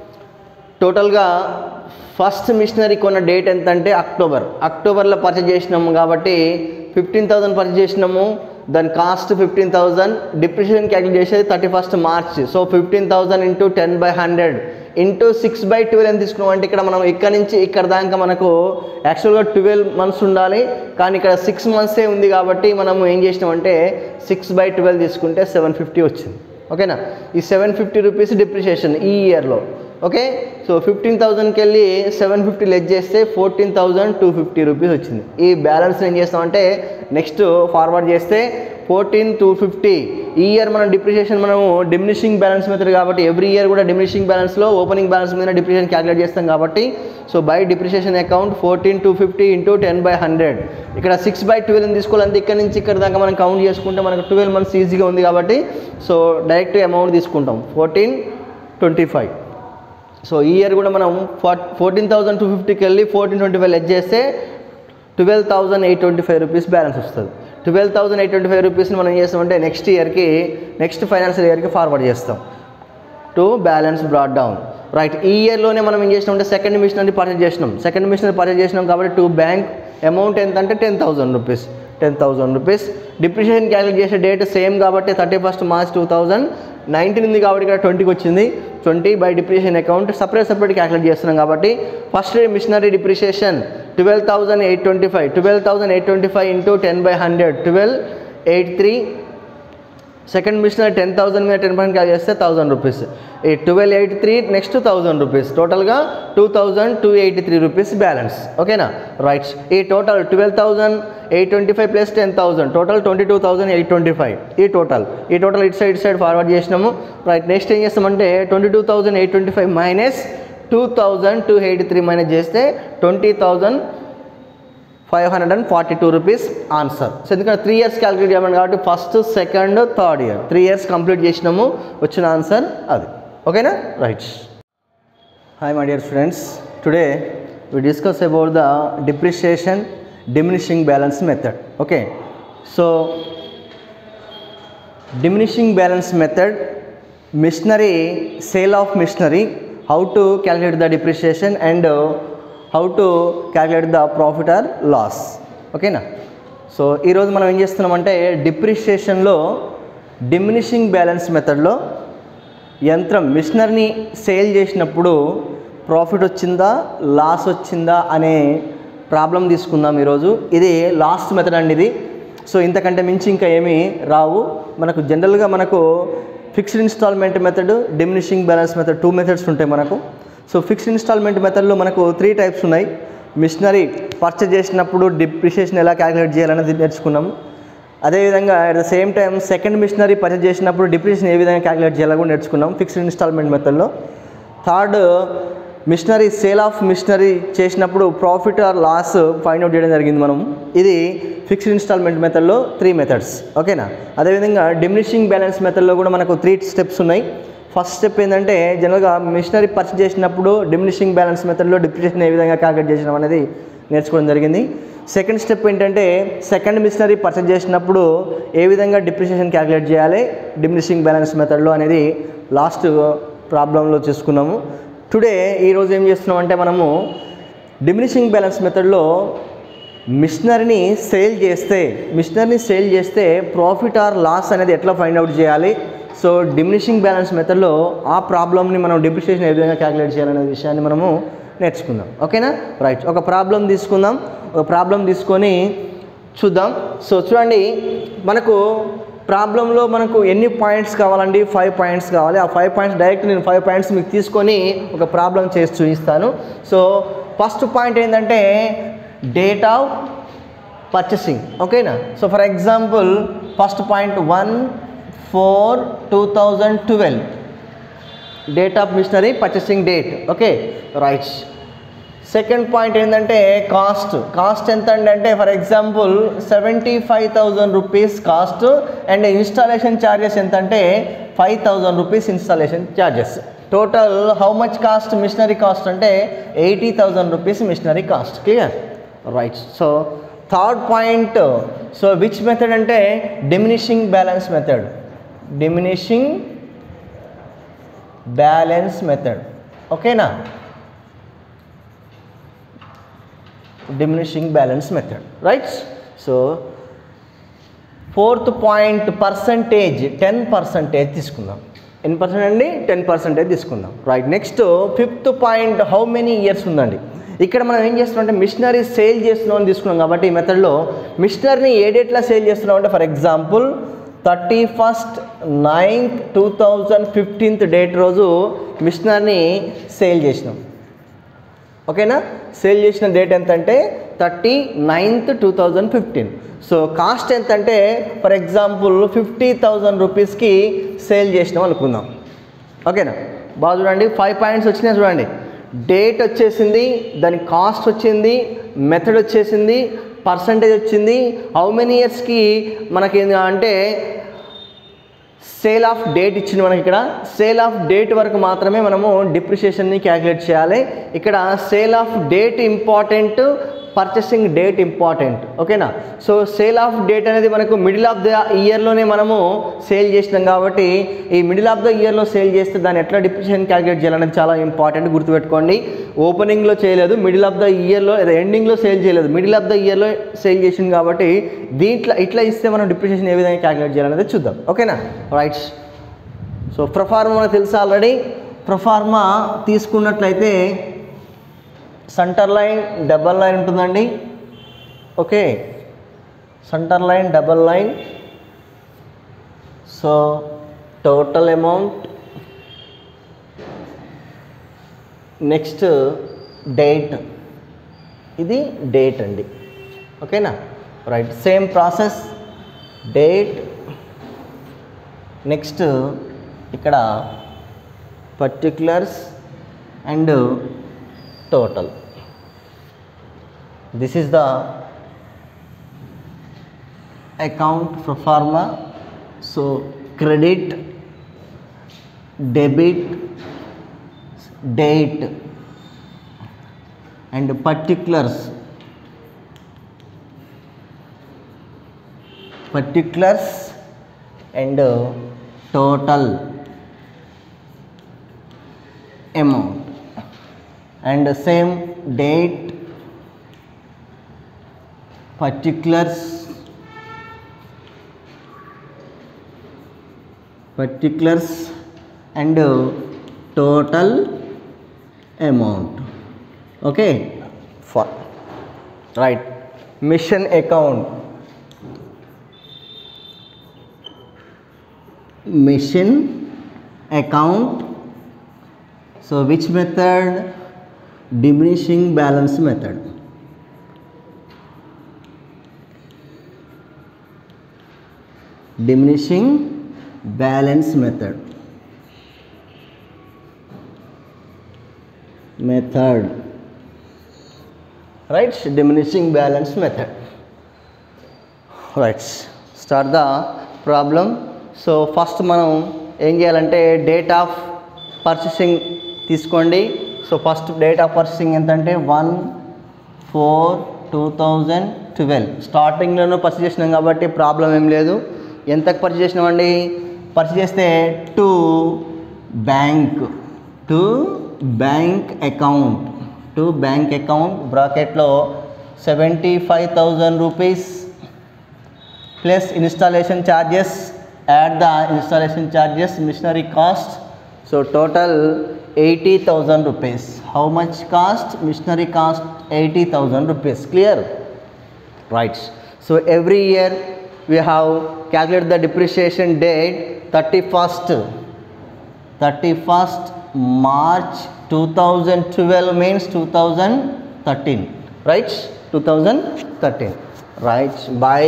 A: టోటల్గా first machinery కొన్న date ఎంత అంటే October అక్టోబర్లో purchase చేసినాము కాబట్టి ఫిఫ్టీన్ థౌజండ్ పర్చేజ్ చేసినాము, దాని cost fifteen thousand, depreciation calculate చేసేది thirty first March. So fifteen thousand into ten by hundred into six by twelve ఎంత తీసుకున్నాం అంటే ఇక్కడ మనం ఇక్కడ నుంచి ఇక్కడ దాకా మనకు యాక్చువల్గా ట్వెల్వ్ మంత్స్ ఉండాలి, కానీ ఇక్కడ సిక్స్ మంత్సే ఉంది కాబట్టి మనం ఏం చేసినామంటే సిక్స్ బై ట్వెల్వ్ తీసుకుంటే సెవెన్ ఫిఫ్టీ వచ్చింది. ఓకేనా? ఈ సెవెన్ ఫిఫ్టీ రూపీస్ డిప్రిషియేషన్ ఈ ఇయర్లో. ఓకే, సో ఫిఫ్టీన్ థౌజండ్కి వెళ్ళి సెవెన్ ఫిఫ్టీ లెస్ చేస్తే fourteen thousand two fifty rupees వచ్చింది. ఈ బ్యాలెన్స్ ఏం చేస్తామంటే నెక్స్ట్ ఫార్వర్డ్ చేస్తే ఫోర్టీన్ టూ ఫిఫ్టీ. ఈ ఇయర్ మనం డిప్రిషియేషన్ మనము డిమినిషింగ్ బ్యాలెన్స్ మెథడ్ కాబట్టి ఎవ్రీ ఇయర్ కూడా డిమినిషింగ్ బ్యాలెన్స్లో ఓపెనింగ్ బ్యాలెన్స్ మీద డిప్రిషియేషన్ క్యాలిక్యులేట్ చేస్తాం కాబట్టి so by depreciation account fourteen two fifty into ten by hundred. ఇక్కడ సిక్స్ బై ట్వెల్వ్ తీసుకోవాలంటే ఇక్కడ నుంచి ఇక్కడ దాకా మనం కౌంట్ చేసుకుంటే మనకు ట్వెల్వ్ మంత్స్ ఈజీగా ఉంది కాబట్టి సో డైరెక్ట్ అమౌంట్ తీసుకుంటాం ఫోర్టీన్ ట్వంటీ ఫైవ్. సో ఈ ఇయర్ కూడా మనం ఫోర్ ఫోర్టీన్ థౌజండ్ టూ ఫిఫ్టీకి వెళ్ళి ఫోర్టీన్ ట్వంటీ ఫైవ్ లెస్ చేస్తే twelve thousand eight twenty five rupees balance వస్తుంది. Twelve thousand eight twenty five రూపీస్ని మనం ఏం చేస్తామంటే నెక్స్ట్ ఇయర్కి నెక్స్ట్ ఫైనాన్షియల్ ఇయర్కి ఫార్వర్డ్ చేస్తాం to balance brought down. Right, ఈ ఇయర్లోనే మనం ఏం చేసినామంటే సెకండ్ మిషనరీ పర్చేజ్ చేసినాం సెకండ్ మిషనరీ పర్చేజ్ చేసినాం కాబట్టి టు బ్యాంక్ అమౌంట్ ఎంత అంటే ten thousand rupees ten thousand rupees. Depreciation calculate చేసే డేట్ సేమ్ కాబట్టి thirty first March two thousand nineteen ఉంది కాబట్టి ఇక్కడ ట్వంటీకి వచ్చింది. Twenty by depreciation account separate separate calculate చేస్తున్నాం కాబట్టి first machinery depreciation twelve thousand eight twenty five twelve thousand eight twenty five into ten by hundred twelve eight three. Second machinery ten thousand మీద ten percent calculate చేస్తే thousand rupees. ఈ twelve eight three next thousand rupees, టోటల్గా two thousand two eighty three rupees balance. ఓకేనా? Right, ఈ total twelve thousand eight twenty five plus ten thousand total twenty two thousand eight twenty five ఈ total ఈ total ఇటు side ఇటు side forward చేసినాము. Right, next ఏం చేస్తామంటే twenty two thousand eight twenty five minus two thousand two eighty three minus చేస్తే twenty thousand five hundred and forty two rupees answer. So ఎందుకంటే three years calculate చేయమని కాబట్టి first second third year three years complete చేసినాము, వచ్చిన answer అది. ఓకేనా? Right. Hi my dear friends, today we discuss about the depreciation diminishing balance method. Okay, so diminishing balance method, machinery, sale of machinery, how to calculate the depreciation and uh, how to calculate the profit or loss. Okay na? So ఈరోజు మనం ఏం చేస్తున్నామంటే డిప్రిషియేషన్లో diminishing balance మెథడ్లో యంత్రం మిషనరీని sale చేసినప్పుడు profit వచ్చిందా లాస్ వచ్చిందా అనే ప్రాబ్లం తీసుకుందాం ఈరోజు. ఇది లాస్ట్ మెథడ్ అండి ఇది. సో ఇంతకంటే మించి ఇంకా ఏమీ రావు మనకు. జనరల్గా మనకు fixed instalment method, diminishing balance method, two methods ఉంటాయి మనకు. సో ఫిక్స్డ్ ఇన్స్టాల్మెంట్ మెథడ్లో మనకు త్రీ టైప్స్ ఉన్నాయి. మిషనరీ పర్చేజ్ చేసినప్పుడు డిప్రిషియేషన్ ఎలా క్యాలిక్యులేట్ చేయాలనేది నేర్చుకున్నాము. అదేవిధంగా at the same time second machinery purchase చేసినప్పుడు డిప్రిషియేషన్ ఏ విధంగా క్యాలిక్యులేట్ చేయాలో కూడా నేర్చుకున్నాం ఫిక్స్డ్ ఇన్స్టాల్మెంట్ మెథడ్లో. Third machinery sale of machinery చేసినప్పుడు profit or loss find out చేయడం జరిగింది మనం. ఇది ఫిక్స్డ్ ఇన్స్టాల్మెంట్ మెథడ్లో త్రీ మెథడ్స్. ఓకేనా. అదేవిధంగా డిమినిషింగ్ బ్యాలెన్స్ మెథడ్లో కూడా మనకు త్రీ స్టెప్స్ ఉన్నాయి. ఫస్ట్ స్టెప్ ఏంటంటే జనరల్గా మిషనరీ పర్చేజ్ చేసినప్పుడు డిమినిషింగ్ బ్యాలెన్స్ మెథడ్లో డిప్రిషియేషన్ ఏ విధంగా క్యాలిక్యులేట్ చేసినాం అనేది నేర్చుకోవడం జరిగింది. సెకండ్ స్టెప్ ఏంటంటే సెకండ్ మిషనరీ పర్చేజ్ చేసినప్పుడు ఏ విధంగా డిప్రిషియేషన్ క్యాలిక్యులేట్ చేయాలి డిమినిషింగ్ బ్యాలెన్స్ మెథడ్లో అనేది లాస్ట్ ప్రాబ్లంలో చూసుకున్నాము. టుడే ఈరోజు ఏం చేస్తున్నాం అంటే మనము డిమినిషింగ్ బ్యాలెన్స్ మెథడ్లో మిషనరీని సేల్ చేస్తే మిషనరీని సేల్ చేస్తే ప్రాఫిట్ ఆర్ లాస్ అనేది ఎట్లా ఫైండ్ అవుట్ చేయాలి. సో డిమినిషింగ్ బ్యాలెన్స్ మెథడ్లో ఆ ప్రాబ్లమ్ని మనం డిప్రిషియేషన్ ఏ విధంగా క్యాలిక్యులేట్ చేయాలనే విషయాన్ని మనము నేర్చుకుందాం. ఓకేనా. రైట్. ఒక ప్రాబ్లం తీసుకుందాం. ఒక ప్రాబ్లం తీసుకొని చూద్దాం. సో చూడండి, మనకు ప్రాబ్లంలో మనకు ఎన్ని పాయింట్స్ కావాలండి? ఫైవ్ పాయింట్స్ కావాలి. ఆ ఫైవ్ పాయింట్స్ డైరెక్ట్ నేను ఫైవ్ పాయింట్స్ మీకు తీసుకొని ఒక ప్రాబ్లం చేసి చూపిస్తాను. సో ఫస్ట్ పాయింట్ ఏంటంటే డేట్ ఆఫ్ పర్చేసింగ్. ఓకేనా. So for example first point one four two thousand twelve date of machinery purchasing date. Okay right. Second point ఏంటంటే cost. Cost ఎంత అంటే for example seventy five thousand rupees cost and installation charges ఎంత అంటే five thousand rupees installation charges. Total how much cost machinery cost అంటే eighty thousand rupees machinery cost. Clear. Right. So third point, so which method అంటే diminishing balance method. Diminishing balance method. ఓకేనా. Diminishing balance method. Right. So fourth point percentage ten percentage తీసుకుందాం. ఎన్ని percent అండి? Ten percentage తీసుకుందాం. Right. Next fifth point how many years ఉందండి. ఇక్కడ మనం ఏం చేస్తున్నాం అంటే మిషనరీ సేల్ చేస్తున్నాం అని తీసుకున్నాం కాబట్టి ఈ మెథడ్లో మిషనరీని ఏ డేట్లో సేల్ చేస్తున్నాం అంటే for example thirty first ninth two thousand fifteenth date రోజు మిషనరీని సేల్ చేసినాం. ఓకేనా. సేల్ చేసిన డేట్ ఎంత అంటే thirty ninth two thousand fifteen. So cost ఎంత అంటే ఫర్ ఎగ్జాంపుల్ ఫిఫ్టీ థౌజండ్ రూపీస్కి సేల్ చేసినాం అనుకుందాం. ఓకేనా. బాగా చూడండి, ఫైవ్ పాయింట్స్ వచ్చినాయి చూడండి. డేట్ వచ్చేసింది, దాని కాస్ట్ వచ్చింది, మెథడ్ వచ్చేసింది, పర్సంటేజ్ వచ్చింది, హౌ మెనీ ఇయర్స్కి మనకి అంటే సేల్ ఆఫ్ డేట్ ఇచ్చింది. మనకి ఇక్కడ సేల్ ఆఫ్ డేట్ వరకు మాత్రమే మనము డిప్రిషియేషన్ని క్యాలిక్యులేట్ చేయాలి. ఇక్కడ sale of date important, purchasing date important. ఓకేనా. సో సేల్ ఆఫ్ డేట్ అనేది మనకు మిడిల్ ఆఫ్ ద ఇయర్లోనే మనము సేల్ చేసినాం కాబట్టి ఈ మిడిల్ ఆఫ్ ద ఇయర్లో సేల్ చేస్తే దాన్ని ఎట్లా డిప్రిషియేషన్ క్యాలిక్యులేట్ చేయాలనేది చాలా ఇంపార్టెంట్, గుర్తుపెట్టుకోండి. ఓపెనింగ్లో చేయలేదు, మిడిల్ ఆఫ్ ద ఇయర్లో లేదా ఎండింగ్లో సేల్ చేయలేదు, మిడిల్ ఆఫ్ ద ఇయర్లో సేల్ చేసింది కాబట్టి దీంట్లో ఇట్లా ఇస్తే మనం డిప్రిషియేషన్ ఏ విధంగా క్యాలిక్యులేట్ చేయాలనేది చూద్దాం. ఓకేనా. రైట్. సో ప్రొఫార్మా మనకు తెలుసు ఆల్రెడీ. ప్రొఫార్మా తీసుకున్నట్లయితే సెంటర్ లైన్ డబల్ లైన్ ఉంటుందండి. Okay. Centre line double line. So total amount, next date, ఇది డేట్ అండి. ఓకేనా. Right. Same process, date, next ఇక్కడ particulars and total. This is the account pro forma. So credit, debit, date and particulars. Particulars and total amount. And the same date, particulars, particulars and total amount. Okay. For right. Mission account. Mission account. So which method? Diminishing balance method. Diminishing balance method. Method. Right? Diminishing balance method. Right. Start the problem. So first మనం ఏం చేయాలంటే date of purchasing తీసుకోండి. So first date of purchasing ఎంతంటే one four two thousand twelve స్టార్టింగ్లోనూ purchase చేసినాం కాబట్టి problem ఏం లేదు. ఎంతకు పర్చేస్ చేసినామండి? పర్చేస్ చేస్తే to bank to bank account to bank account బ్రాకెట్లో seventy five thousand rupees plus installation charges, add the installation charges, machinery cost. So total eighty thousand rupees. How much cost? Missionary cost eighty thousand rupees. Clear? Right. So every year we have calculated the depreciation date thirty-first thirty-first March two thousand twelve means two thousand thirteen. Right? two thousand thirteen. Right. By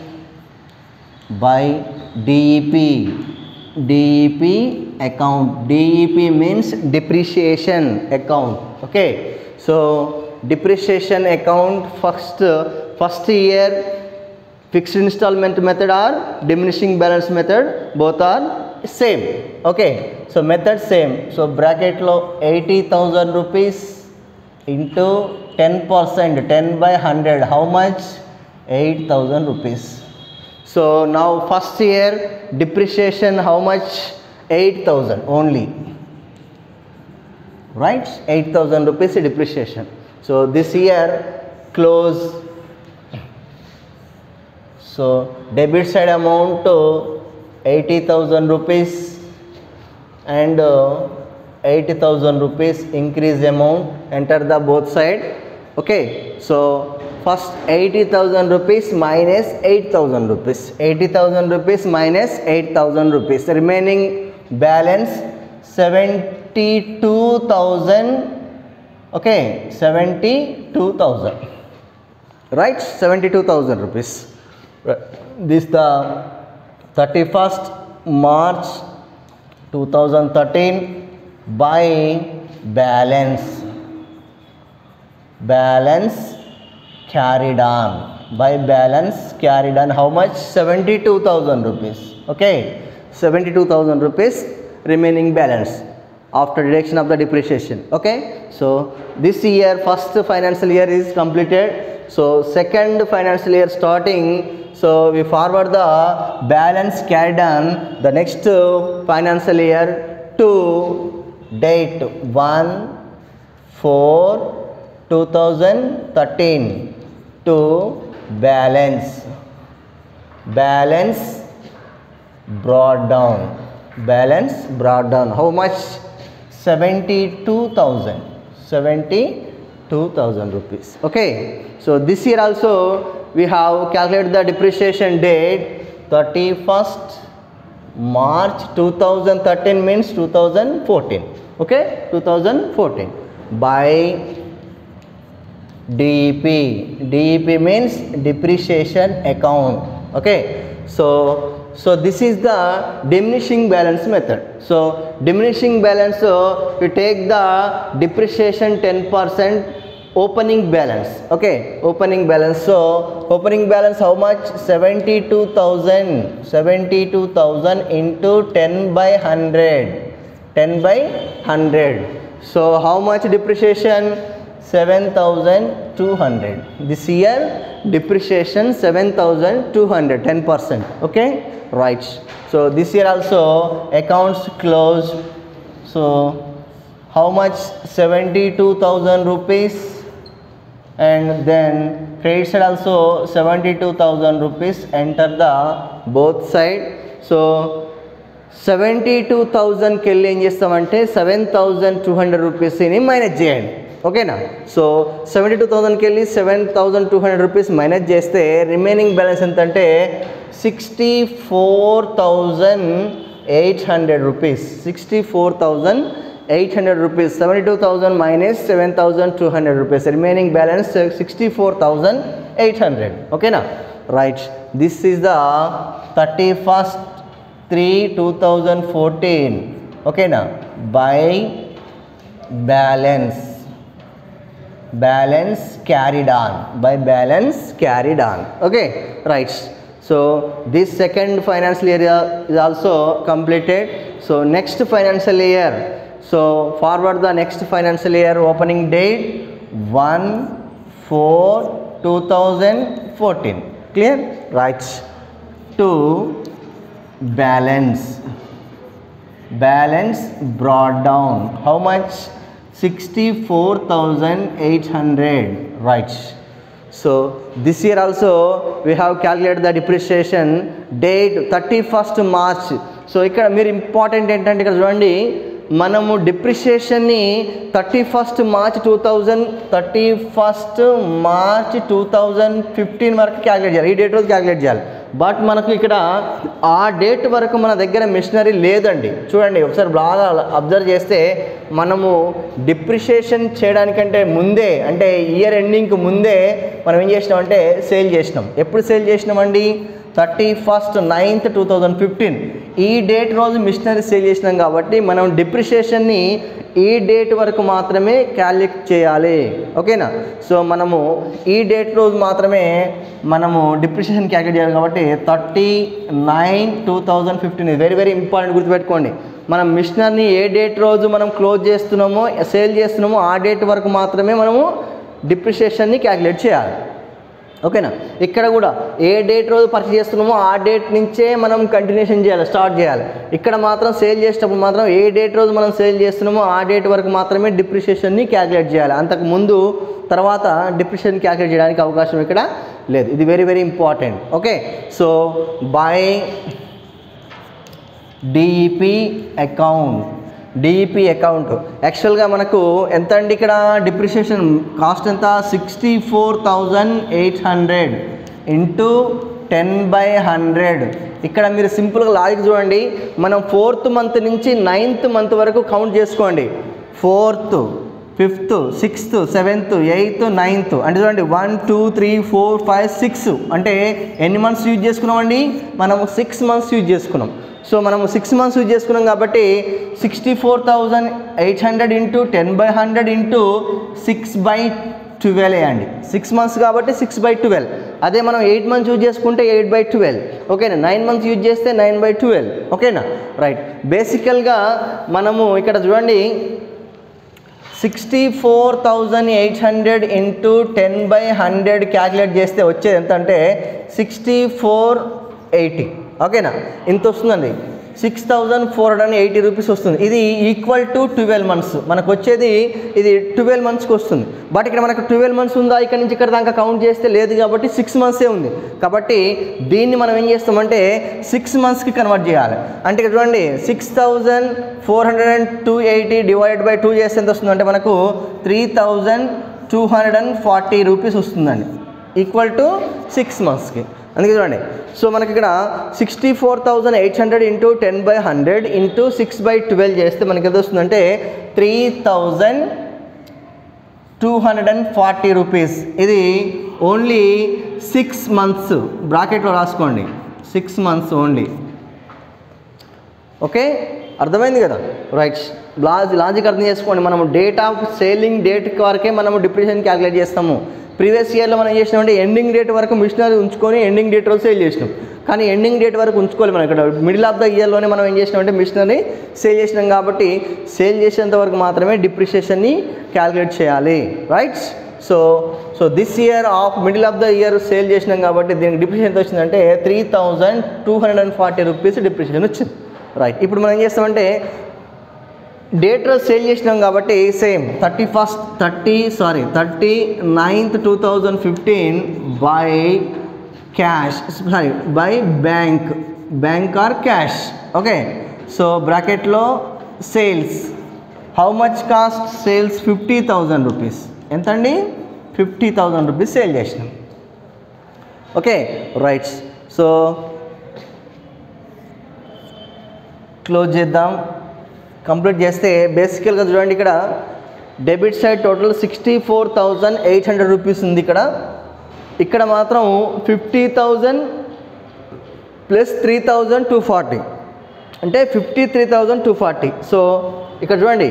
A: by D E P D E P account. D E P means depreciation account. Okay, so depreciation account first first year fixed installment method or diminishing balance method, both are same. Okay, so method same. So bracket lo eighty thousand rupees into ten percent, ten by one hundred, how much? eight thousand rupees. So now first year depreciation how much? eight thousand only, right? eight thousand rupees depreciation. So this year close. So debit side amount to eighty thousand rupees and uh, eighty thousand rupees increase amount, enter the both side. Okay, so first eighty thousand rupees minus eight thousand rupees, eighty thousand rupees minus eight thousand rupees, the remaining balance seventy-two thousand. Okay, seventy-two thousand, right? seventy-two thousand rupees. This the thirty-first March two thousand thirteen by balance balance carried on by balance carried on how much? seventy-two thousand rupees. Okay, seventy-two thousand rupees remaining balance after deduction of the depreciation. Okay, so this year first financial year is completed. So second financial year starting, so we forward the balance carried on the next financial year to date one four two thousand thirteen to balance balance brought down balance brought down how much? seventy-two thousand seventy-two thousand rupees. Okay, so this year also we have calculated the depreciation date thirty-first March two thousand thirteen means two thousand fourteen. Okay, two thousand fourteen by D E P. D E P means depreciation account. Okay, so so this is the diminishing balance method. So diminishing balance, so we take the depreciation ten percent opening balance. Okay, opening balance. So opening balance how much? seventy-two thousand seventy-two thousand into ten by one hundred, ten by one hundred. So how much depreciation? seven thousand two hundred. This year depreciation seven thousand two hundred, ten percent. Okay, right. So this year also accounts closed. So how much? seventy-two thousand rupees, and then credit side also seventy-two thousand rupees, enter the both side. So seventy-two thousand కెళ్ళి ఏం చేస్తామంటే seven thousand two hundred rupees ని minus చేయండి. ఓకేనా? So seventy two థౌజండ్కి వెళ్ళి seven thousand two hundred rupees minus చేస్తే remaining balance ఎంత అంటే sixty four thousand eight hundred rupees sixty four thousand eight hundred rupees, seventy two thousand minus seven thousand two hundred rupees, remaining balance sixty four thousand eight hundred. ఓకేనా, right. This is the thirty first three two thousand fourteen. ఓకేనా, by balance balance carried on, by balance carried on. Okay, right. So this second financial year is also completed. So next financial year, so forward the next financial year opening date one four two thousand fourteen. Clear, right? To balance balance brought down how much? sixty-four thousand eight hundred, right? So this year also we have calculated the depreciation date thirty-first March. సో ఇక్కడ మీరు important ఏంటంటే ఇక్కడ చూడండి, మనము డిప్రిషియేషన్ని thirty first March two thousand thirty first March two thousand fifteen వరకు calculate చేయాలి, ఈ డేట్ రోజు క్యాలిక్యులేట్ చేయాలి. బట్ మనకు ఇక్కడ ఆ డేట్ వరకు మన దగ్గర మిషనరీ లేదండి. చూడండి ఒకసారి బాగా అబ్జర్వ్ చేస్తే, మనము డిప్రిషియేషన్ చేయడానికంటే ముందే, అంటే ఇయర్ ఎండింగ్కి ముందే మనం ఏం చేసినాం అంటే సేల్ చేసినాం. ఎప్పుడు సేల్ చేసినామండి? Thirty first ninth two thousand fifteen ఈ డేట్ రోజు మిషనరీ సేల్ చేసినాం. కాబట్టి మనం డిప్రిషియేషన్ని ఈ డేట్ వరకు మాత్రమే క్యాలిక్యులేట్ చేయాలి. ఓకేనా, సో మనము ఈ డేట్ రోజు మాత్రమే మనము డిప్రిషియేషన్ క్యాలిక్యులేట్ చేయాలి. కాబట్టి thirty nine two thousand fifteen ఇది వెరీ వెరీ ఇంపార్టెంట్, గుర్తుపెట్టుకోండి. మనం మిషనరీని ఏ డేట్ రోజు మనం క్లోజ్ చేస్తున్నామో, సేల్ చేస్తున్నామో ఆ డేట్ వరకు మాత్రమే మనము డిప్రిషియేషన్ని క్యాలిక్యులేట్ చేయాలి. ఓకేనా, ఇక్కడ కూడా ఏ డేట్ రోజు పర్చేస్ చేస్తున్నామో ఆ డేట్ నుంచే మనం కంటిన్యూషన్ చేయాలి, స్టార్ట్ చేయాలి. ఇక్కడ మాత్రం సేల్ చేసేటప్పుడు మాత్రం ఏ డేట్ రోజు మనం సేల్ చేస్తున్నామో ఆ డేట్ వరకు మాత్రమే డిప్రిషియేషన్ని క్యాలిక్యులేట్ చేయాలి. అంతకు ముందు తర్వాత డిప్రిషియేషన్ క్యాలిక్యులేట్ చేయడానికి అవకాశం ఇక్కడ లేదు. ఇది very very important. Okay, so by DEP account, DEP account యాక్చువల్గా మనకు ఎంత అండి? ఇక్కడ డిప్రిషియేషన్ కాస్ట్ ఎంత? Sixty four thousand eight hundred into ten by hundred. ఇక్కడ మీరు సింపుల్గా లాజిక్ చూడండి, మనం ఫోర్త్ మంత్ నుంచి నైన్త్ మంత్ వరకు కౌంట్ చేసుకోండి. Fourth, fifth, sixth, seventh, eighth, ninth అంటే చూడండి one two three four five six అంటే ఎన్ని మంత్స్ యూజ్ చేసుకున్నామండి? మనము సిక్స్ మంత్స్ యూజ్ చేసుకున్నాం. సో మనము సిక్స్ మంత్స్ యూజ్ చేసుకున్నాం కాబట్టి sixty four thousand eight hundred into ten by hundred into six by twelve వేయండి. సిక్స్ మంత్స్ కాబట్టి సిక్స్ బై ట్వెల్వ్. అదే మనం ఎయిట్ మంత్స్ యూజ్ చేసుకుంటే ఎయిట్ బై ట్వెల్వ్. ఓకేనా, నైన్ మంత్స్ యూజ్ చేస్తే నైన్ బై ట్వెల్వ్. ఓకేనా, రైట్. బేసికల్గా మనము ఇక్కడ చూడండి sixty four thousand eight hundred into ten by hundred calculate చేస్తే వచ్చేది ఎంత అంటే సిక్స్టీ ఫోర్ ఎయిటీ. ఓకేనా, ఇంత వస్తుందండి, six thousand four hundred and eighty rupees వస్తుంది. ఇది ఈక్వల్ టు ట్వెల్వ్ మంత్స్ మనకు వచ్చేది, ఇది ట్వెల్వ్ మంత్స్కి వస్తుంది. బట్ ఇక్కడ మనకు ట్వెల్వ్ మంత్స్ ఉందా? ఇక్కడ నుంచి ఇక్కడ దాకా కౌంట్ చేస్తే లేదు కాబట్టి సిక్స్ మంత్సే ఉంది. కాబట్టి దీన్ని మనం ఏం చేస్తామంటే సిక్స్ మంత్స్కి కన్వర్ట్ చేయాలి. అంటే ఇక్కడ చూడండి six thousand four hundred and two eighty divided by two చేస్తే ఎంత వస్తుంది అంటే మనకు three thousand two hundred and forty rupees వస్తుందండి, ఈక్వల్ టు సిక్స్ మంత్స్కి. అందుకే చూడండి, సో మనకి ఇక్కడ sixty four thousand eight hundred into ten by hundred into six by twelve చేస్తే మనకి ఎంత వస్తుందంటే three thousand two hundred and forty rupees. ఇది ఓన్లీ సిక్స్ మంత్స్, బ్రాకెట్లో రాసుకోండి, సిక్స్ మంత్స్ ఓన్లీ. ఓకే, అర్థమైంది కదా? రైట్, లాజ్ లాజిక్ అర్థం చేసుకోండి. మనము డేట్ ఆఫ్ సేలింగ్ డేట్ వరకే మనము డిప్రిషియేషన్ క్యాలిక్యులేట్ చేస్తాము. ప్రీవియస్ ఇయర్లో మనం ఏం చేసినామంటే ఎండింగ్ డేట్ వరకు మిషనరీ ఉంచుకొని ఎండింగ్ డేట్ రోజు సేల్ చేసినాం. కానీ ఎండింగ్ డేట్ వరకు ఉంచుకోవాలి. మనం ఇక్కడ మిడిల్ ఆఫ్ ద ఇయర్లోనే మనం ఏం చేసినామంటే మిషనరీ సేల్ చేసినాం. కాబట్టి సేల్ చేసేంత వరకు మాత్రమే డిప్రిషియేషన్ని క్యాలిక్యులేట్ చేయాలి. Right, so so this year of middle of the year sale చేసినాం కాబట్టి దీనికి డిప్రిషియేషన్ ఎంత వచ్చిందంటే three thousand two hundred and forty rupees depreciation వచ్చింది. రైట్, ఇప్పుడు మనం ఏం చేస్తామంటే డేట్ రోజు సేల్ చేసినాం కాబట్టి same thirty first thirty sorry thirty ninth two thousand fifteen by cash sorry by bank bank or cash. Okay, so బ్రాకెట్లో sales how much cost? Sales fifty thousand rupees. ఎంత అండి? ఫిఫ్టీ థౌజండ్ రూపీస్ సేల్ చేసినాం. Okay, right. So close చేద్దాం. Complete చేస్తే బేసికల్గా చూడండి ఇక్కడ debit side total sixty four thousand eight hundred rupees ఉంది ఇక్కడ. ఇక్కడ మాత్రం fifty thousand plus three thousand two forty అంటే fifty three thousand two forty. So ఇక్కడ చూడండి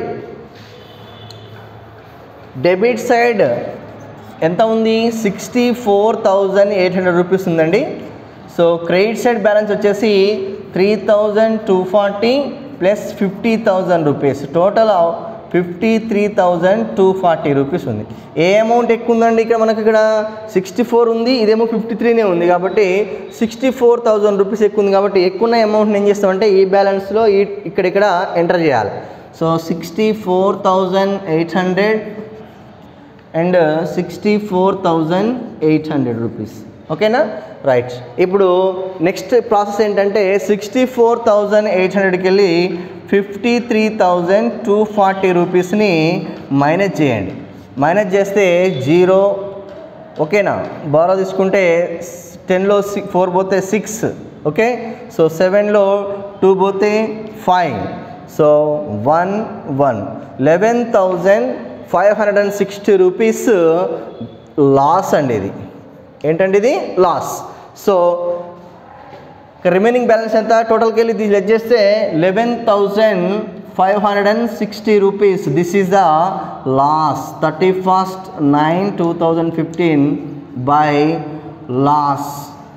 A: డెబిట్ సైడ్ ఎంత ఉంది, sixty four thousand eight hundred rupees ఉందండి. సో క్రెడిట్ సైడ్ బ్యాలెన్స్ వచ్చేసి three thousand two forty plus fifty thousand rupees, total fifty three thousand two forty rupees ఉంది. ఏ amount ఎక్కువ ఉందండి ఇక్కడ మనకి, ఇక్కడ సిక్స్టీ ఫోర్ ఉంది, ఇదేమో ఫిఫ్టీ త్రీనే ఉంది కాబట్టి సిక్స్టీ ఫోర్ థౌజండ్ రూపీస్ ఎక్కువ ఉంది కాబట్టి ఎక్కువ ఉన్న అమౌంట్ని ఏం చేస్తామంటే ఈ బ్యాలెన్స్లో ఈ ఇక్కడిక్కడ ఎంటర్ చేయాలి. So sixty four thousand eight hundred and sixty four thousand eight hundred rupees. ఓకేనా, రైట్. ఇప్పుడు నెక్స్ట్ ప్రాసెస్ ఏంటంటే సిక్స్టీ ఫోర్ థౌజండ్ ఎయిట్ హండ్రెడ్కి వెళ్ళి fifty three thousand two forty రూపీస్ని మైనస్ చేయండి. మైనస్ చేస్తే జీరో. ఓకేనా, బారో తీసుకుంటే టెన్లో సిక్స్ ఫోర్ పోతే సిక్స్. ఓకే, సో సెవెన్లో టూ పోతే five. So one one eleven thousand five hundred and sixty rupees loss అండి. ఇది ఏంటండి, ఇది లాస్. సో రిమైనింగ్ బ్యాలెన్స్ ఎంత, టోటల్కి వెళ్ళి ఇది లెస్ చేస్తే eleven thousand five hundred and sixty rupees. This is the loss thirty first nine two thousand fifteen by loss.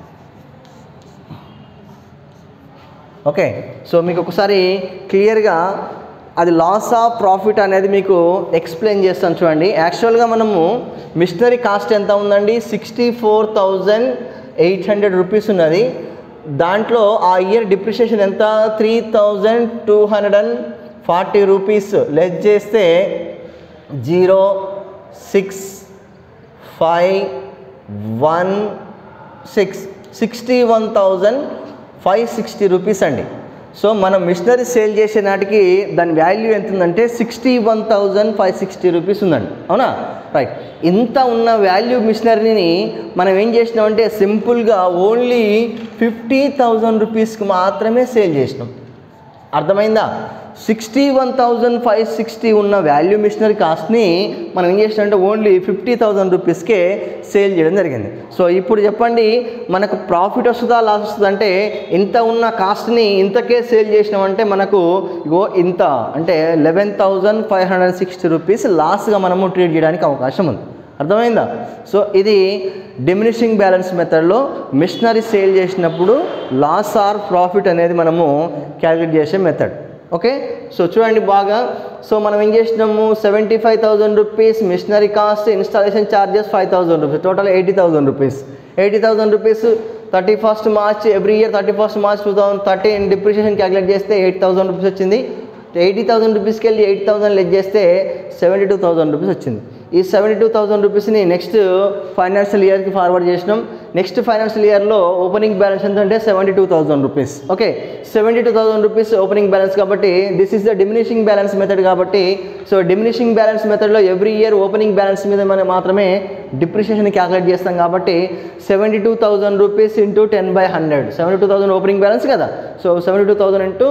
A: Okay, so మీకు ఒకసారి క్లియర్గా అది లాస్ ఆఫ్ ప్రాఫిట్ అనేది మీకు ఎక్స్ప్లెయిన్ చేస్తాను చూడండి. యాక్చువల్గా మనము మిషనరీ కాస్ట్ ఎంత ఉందండి, sixty four thousand eight hundred rupees ఉన్నది. దాంట్లో ఆ ఇయర్ డిప్రిషియేషన్ ఎంత, three thousand two hundred and forty rupees. Less చేస్తే zero six five one six sixty one thousand five sixty rupees అండి. సో మనం మిషనరీ సేల్ చేసే నాటికి దాని వాల్యూ ఎంత ఉందంటే sixty one thousand five sixty rupees ఉందండి. అవునా, రైట్. ఇంత ఉన్న వాల్యూ మిషనరీని మనం ఏం చేసినామంటే సింపుల్గా ఓన్లీ ఫిఫ్టీ థౌజండ్ రూపీస్కి మాత్రమే సేల్ చేసినాం. అర్థమైందా? Sixty one thousand five sixty ఉన్న వాల్యూ మిషనరీ కాస్ట్ని మనం ఏం చేసినామంటే ఓన్లీ ఫిఫ్టీ థౌజండ్ రూపీస్కే సేల్ చేయడం జరిగింది. సో ఇప్పుడు చెప్పండి, మనకు ప్రాఫిట్ వస్తుందా లాస్ వస్తుందా అంటే ఇంత ఉన్న కాస్ట్ని ఇంతకే సేల్ చేసినామంటే మనకు ఇగో ఇంత అంటే eleven thousand five hundred sixty rupees లాస్గా మనము ట్రీట్ చేయడానికి అవకాశం ఉంది. అర్థమైందా? సో ఇది డిమినిషింగ్ బ్యాలెన్స్ మెథడ్లో మిషనరీ సేల్ చేసినప్పుడు లాస్ ఆర్ ప్రాఫిట్ అనేది మనము క్యాలిక్యులేట్ చేసే మెథడ్. ఓకే, సో చూడండి బాగా. సో మనం ఏం చేసినాము, seventy five thousand rupees machinery cost, installation charges five thousand rupees, total eighty thousand rupees. Eighty thousand rupees thirty first March every year thirty first March two thousand thirteen depreciation calculate చేస్తే eight thousand rupees వచ్చింది. Eighty thousand రూపీస్కి వెళ్ళి eight thousand less చేస్తే seventy two thousand rupees వచ్చింది. ఈ seventy two thousand రూపీస్ని next financial ఇయర్కి forward చేసినాం. నెక్స్ట్ ఫైనాన్షియల్ ఇయర్లో ఓపెనింగ్ బ్యాలెన్స్ ఎంత అంటే seventy two thousand rupees. Okay, seventy two thousand rupees opening balance కాబట్టి this is the diminishing balance method కాబట్టి సో డిమినిషింగ్ బ్యాలెన్స్ మెథడ్లో ఎవ్రీ ఇయర్ ఓపెనింగ్ బ్యాలెన్స్ మీద మనం మాత్రమే డిప్రిషియేషన్ క్యాలిక్యులేట్ చేస్తాం కాబట్టి seventy two thousand rupees into ten by hundred, seventy two thousand opening balance కదా. So seventy two thousand into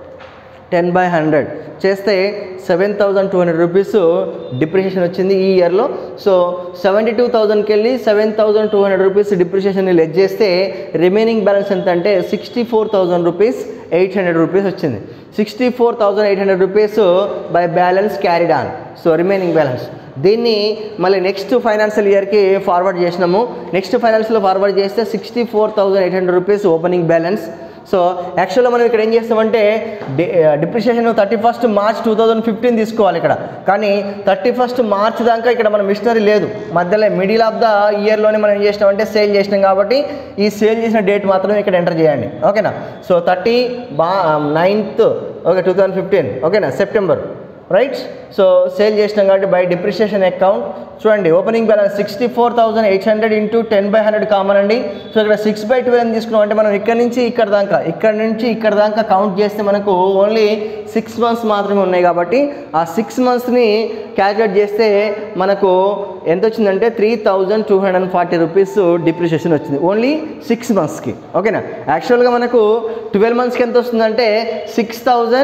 A: ten by hundred చేస్తే seven thousand two hundred rupees depreciation వచ్చింది ఈ ఇయర్లో. సో సెవెంటీ టూ థౌజండ్కి వెళ్ళి seven thousand two hundred rupees డిప్రిషియేషన్ని less చేస్తే remaining balance ఎంత అంటే sixty four thousand rupees eight hundred rupees వచ్చింది. Sixty four thousand eight hundred rupees by balance carried on. So remaining balance దీన్ని మళ్ళీ next financial ఇయర్కి ఫార్వర్డ్ చేసినాము. Next financial forward చేస్తే sixty four thousand eight hundred rupees opening balance. So యాక్చువల్గా మనం ఇక్కడ ఏం చేస్తామంటే డి depreciation thirty first March two thousand fifteen తీసుకోవాలి ఇక్కడ, కానీ థర్టీ ఫస్ట్ మార్చ్ దాకా ఇక్కడ మన మిషనరీ లేదు, మధ్యలో మిడిల్ ఆఫ్ ద ఇయర్లోనే మనం ఏం చేసినామంటే సేల్ చేసినాం కాబట్టి ఈ సేల్ చేసిన డేట్ మాత్రం ఇక్కడ ఎంటర్ చేయండి. ఓకేనా, సో థర్టీ బా ninth okay two thousand fifteen ఓకేనా సెప్టెంబర్ రైట్. సో సేల్ చేసినాం కాబట్టి బై డిప్రిషియేషన్ అకౌంట్ చూడండి opening balance sixty four thousand eight hundred into ten by hundred కామన్ అండి. సో ఇక్కడ సిక్స్ బై ట్వెల్వ్ అని తీసుకున్నాం అంటే మనం ఇక్కడ నుంచి ఇక్కడ దాకా ఇక్కడ నుంచి ఇక్కడ దాకా కౌంట్ చేస్తే మనకు ఓన్లీ సిక్స్ మంత్స్ మాత్రమే ఉన్నాయి కాబట్టి ఆ సిక్స్ మంత్స్ని క్యాలిక్యులేట్ చేస్తే మనకు ఎంత వచ్చిందంటే three thousand two hundred and forty rupees depreciation వచ్చింది ఓన్లీ సిక్స్ మంత్స్కి. ఓకేనా, యాక్చువల్గా మనకు ట్వెల్వ్ మంత్స్కి ఎంత వస్తుందంటే six thousand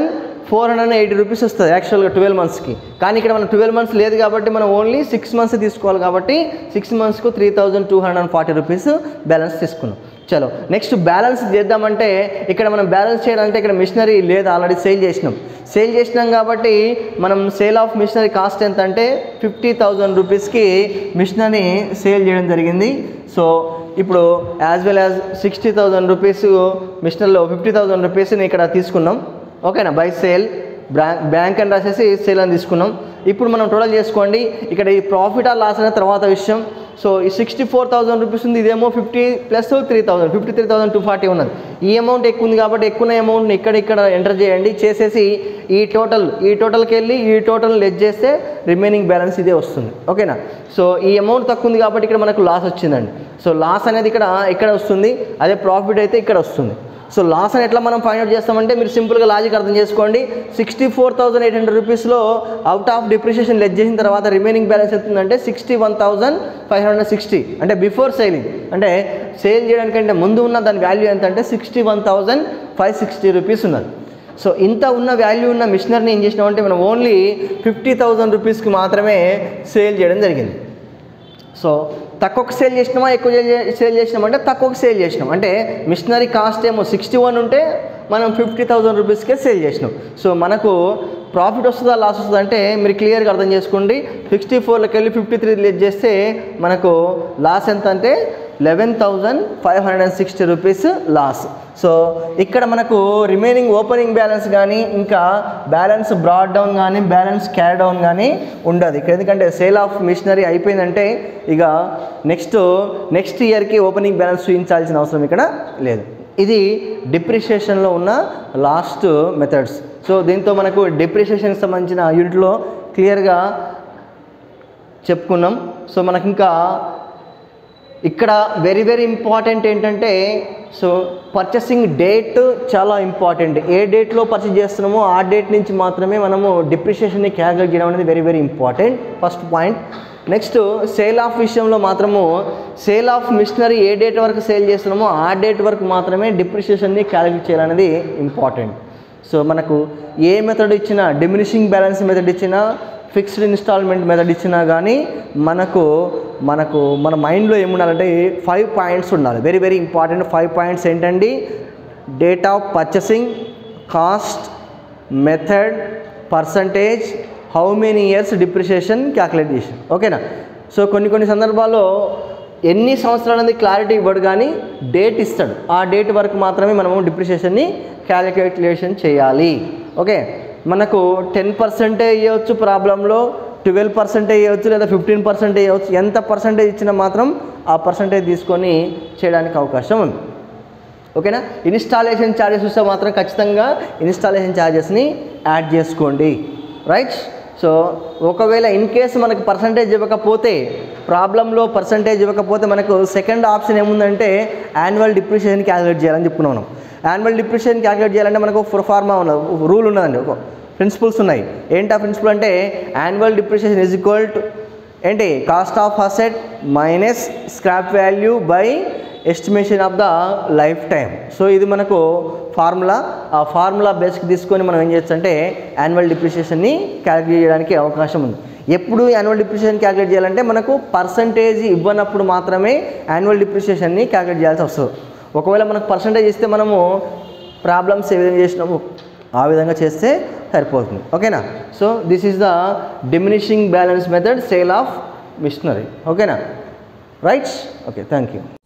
A: four hundred eighty rupees వస్తుంది యాక్చువల్గా ట్వెల్వ్ మంత్స్కి. కానీ ఇక్కడ మనం ట్వెల్వ్ మంత్స్ లేదు కాబట్టి మనం ఓన్లీ సిక్స్ మంత్స్ తీసుకోవాలి కాబట్టి సిక్స్ మంత్స్కు three thousand two hundred and forty rupees balance తీసుకున్నాం. చలో నెక్స్ట్ బ్యాలెన్స్ చేద్దామంటే ఇక్కడ మనం బ్యాలెన్స్ చేయాలంటే ఇక్కడ మిషనరీ లేదు, ఆల్రెడీ సేల్ చేసినాం. సేల్ చేసినాం కాబట్టి మనం సేల్ ఆఫ్ మిషనరీ కాస్ట్ ఎంత అంటే ఫిఫ్టీ థౌజండ్ రూపీస్కి మిషనరీ సేల్ చేయడం జరిగింది. సో ఇప్పుడు as well as sixty thousand rupees మిషనరీలో ఫిఫ్టీ థౌజండ్ రూపీస్ని ఇక్కడ తీసుకున్నాం. ఓకేనా, బై సేల్ బ్యాంక్ బ్యాంక్ అని రాసేసి సేల్ అని తీసుకున్నాం. ఇప్పుడు మనం టోటల్ చేసుకోండి. ఇక్కడ ఈ ప్రాఫిట్ ఆర్ లాస్ అనే తర్వాత విషయం. సో ఈ సిక్స్టీ ఫోర్ థౌసండ్ రూపీస్ ఉంది, ఇదేమో fifty plus three thousand fifty three thousand two forty ఉన్నది. ఈ అమౌంట్ ఎక్కువ ఉంది కాబట్టి ఎక్కువ అమౌంట్ని ఇక్కడ ఇక్కడ ఎంటర్ చేయండి. చేసేసి ఈ టోటల్ ఈ టోటల్కి వెళ్ళి ఈ టోటల్ లెస్ చేస్తే రిమైనింగ్ బ్యాలెన్స్ ఇదే వస్తుంది. ఓకేనా, సో ఈ అమౌంట్ తక్కువ ఉంది కాబట్టి ఇక్కడ మనకు లాస్ వచ్చిందండి. సో లాస్ అనేది ఇక్కడ ఇక్కడ వస్తుంది, అదే ప్రాఫిట్ అయితే ఇక్కడ వస్తుంది. సో లాస్ అని ఎట్లా మనం ఫైండ్ అవుట్ చేస్తామంటే మీరు సింపుల్గా లాజిక్ అర్థం చేసుకోండి. Sixty four thousand eight hundred రూపీస్లో అవుట్ ఆఫ్ డిప్రిషియేషన్ లెస్ చేసిన తర్వాత రిమైనింగ్ బ్యాలెన్స్ ఎంతుందంటే sixty one thousand five hundred sixty అంటే బిఫోర్ సేలింగ్, అంటే సేల్ చేయడానికంటే ముందు ఉన్న దాని వాల్యూ ఎంత అంటే sixty one thousand five sixty rupees ఉన్నది. సో ఇంత ఉన్న వాల్యూ ఉన్న మిషనరీని ఏం చేసినామంటే మనం ఓన్లీ ఫిఫ్టీ థౌసండ్ రూపీస్కి మాత్రమే సేల్ చేయడం జరిగింది. సో తక్కువకి సేల్ చేసినామా ఎక్కువ సేల్ చేసినాం అంటే తక్కువకి సేల్ చేసినాం. అంటే మిషనరీ కాస్ట్ ఏమో సిక్స్టీ వన్ ఉంటే మనం ఫిఫ్టీ థౌసండ్ రూపీస్కే సేల్ చేసినాం. సో మనకు ప్రాఫిట్ వస్తుందా లాస్ వస్తుందా అంటే మీరు క్లియర్గా అర్థం చేసుకోండి. సిక్స్టీ ఫోర్లోకి వెళ్ళి ఫిఫ్టీ త్రీ లెస్ చేస్తే మనకు లాస్ ఎంత అంటే eleven thousand five hundred and sixty rupees loss. So ఇక్కడ మనకు రిమైనింగ్ ఓపెనింగ్ బ్యాలెన్స్ కానీ ఇంకా బ్యాలెన్స్ బ్రాడ్ డౌన్ కానీ బ్యాలెన్స్ క్యారీ డౌన్ కానీ ఉండదు ఇక్కడ. ఎందుకంటే సేల్ ఆఫ్ మిషనరీ అయిపోయిందంటే ఇక నెక్స్ట్ నెక్స్ట్ ఇయర్కి ఓపెనింగ్ బ్యాలెన్స్ చూపించాల్సిన అవసరం ఇక్కడ లేదు. ఇది డిప్రిషియేషన్లో ఉన్న లాస్ట్ మెథడ్స్. సో దీంతో మనకు డిప్రిషియేషన్కి సంబంధించిన యూనిట్లో క్లియర్గా చెప్పుకున్నాం. సో మనకి ఇంకా ఇక్కడ వెరీ వెరీ ఇంపార్టెంట్ ఏంటంటే సో పర్చేసింగ్ డేట్ చాలా ఇంపార్టెంట్. ఏ డేట్లో పర్చేస్ చేస్తున్నామో ఆ డేట్ నుంచి మాత్రమే మనము డిప్రిషియేషన్ని క్యాల్కులేట్ చేయడం అనేది very very important, first point. Next sale of విషయంలో మాత్రము సేల్ ఆఫ్ మిషనరీ ఏ డేట్ వరకు సేల్ చేస్తున్నామో ఆ డేట్ వరకు మాత్రమే డిప్రిషియేషన్ని క్యాల్కులేట్ చేయాలనేది ఇంపార్టెంట్. సో మనకు ఏ మెథడ్ ఇచ్చినా, డిమినిషింగ్ బ్యాలెన్స్ మెథడ్ ఇచ్చినా, ఫిక్స్డ్ ఇన్స్టాల్మెంట్ మెథడ్ ఇచ్చినా కానీ మనకు మనకు మన మైండ్లో ఏముండాలంటే ఫైవ్ పాయింట్స్ ఉండాలి. Very very important five points ఏంటండి? Date of purchasing, cost, method, percentage, how many years depreciation calculate చేసి. ఓకేనా, సో కొన్ని కొన్ని సందర్భాల్లో ఎన్ని సంవత్సరాలు అనేది క్లారిటీ ఇవ్వడు కానీ డేట్ ఇస్తాడు. ఆ డేట్ వరకు మాత్రమే మనము డిప్రిషియేషన్ని క్యాలిక్యులేషన్ చేయాలి. ఓకే, మనకు టెన్ పర్సెంటే ఇవ్వచ్చు ప్రాబ్లంలో, ట్వెల్వ్ పర్సెంటేజ్ ఇవ్వచ్చు లేదా ఫిఫ్టీన్ పర్సెంటేజ్ ఇవ్వచ్చు. ఎంత పర్సెంటేజ్ ఇచ్చినా మాత్రం ఆ పర్సెంటేజ్ తీసుకొని చేయడానికి అవకాశం ఉంది. ఓకేనా, ఇన్స్టాలేషన్ ఛార్జెస్ వస్తే మాత్రం ఖచ్చితంగా ఇన్స్టాలేషన్ ఛార్జెస్ని యాడ్ చేసుకోండి. రైట్, సో ఒకవేళ ఇన్ కేసు మనకు పర్సంటేజ్ ఇవ్వకపోతే, ప్రాబ్లంలో పర్సంటేజ్ ఇవ్వకపోతే మనకు సెకండ్ ఆప్షన్ ఏముందంటే యాన్యువల్ డిప్రిషియేషన్ క్యాలిక్యులేట్ చేయాలని చెప్పుకున్నాం మనం. యాన్యువల్ డిప్రిషియేషన్ క్యాలిక్యులేట్ చేయాలంటే మనకు ఫార్మా ఉన్నది, రూల్ ఉన్నదండి, ఒక ప్రిన్సిపల్స్ ఉన్నాయి. ఏంటి ఆ ప్రిన్సిపల్ అంటే annual depreciation is equal to ఏంటి cost of asset minus scrap value by estimation of the life time. సో ఇది మనకు ఫార్ములా. ఆ ఫార్ములా బేస్కి తీసుకొని మనం ఏం చేయొచ్చు అంటే యాన్యువల్ డిప్రిషియేషన్ని క్యాలిక్యులేట్ చేయడానికి అవకాశం ఉంది. ఎప్పుడు యాన్యువల్ డిప్రిషియేషన్ క్యాలిక్యులేట్ చేయాలంటే మనకు పర్సంటేజ్ ఇవ్వనప్పుడు మాత్రమే యాన్యువల్ డిప్రిషియేషన్ని క్యాలిక్యులేట్ చేయాల్సి వస్తుంది. ఒకవేళ మనకు పర్సంటేజ్ ఇస్తే మనము ప్రాబ్లమ్స్ ఏ విధంగా చేసినాము ఆ విధంగా చేస్తే సరిపోతుంది. ఓకేనా, so this is the diminishing balance method sale of machinery. ఓకేనా, రైట్, ఓకే, థ్యాంక్ యూ.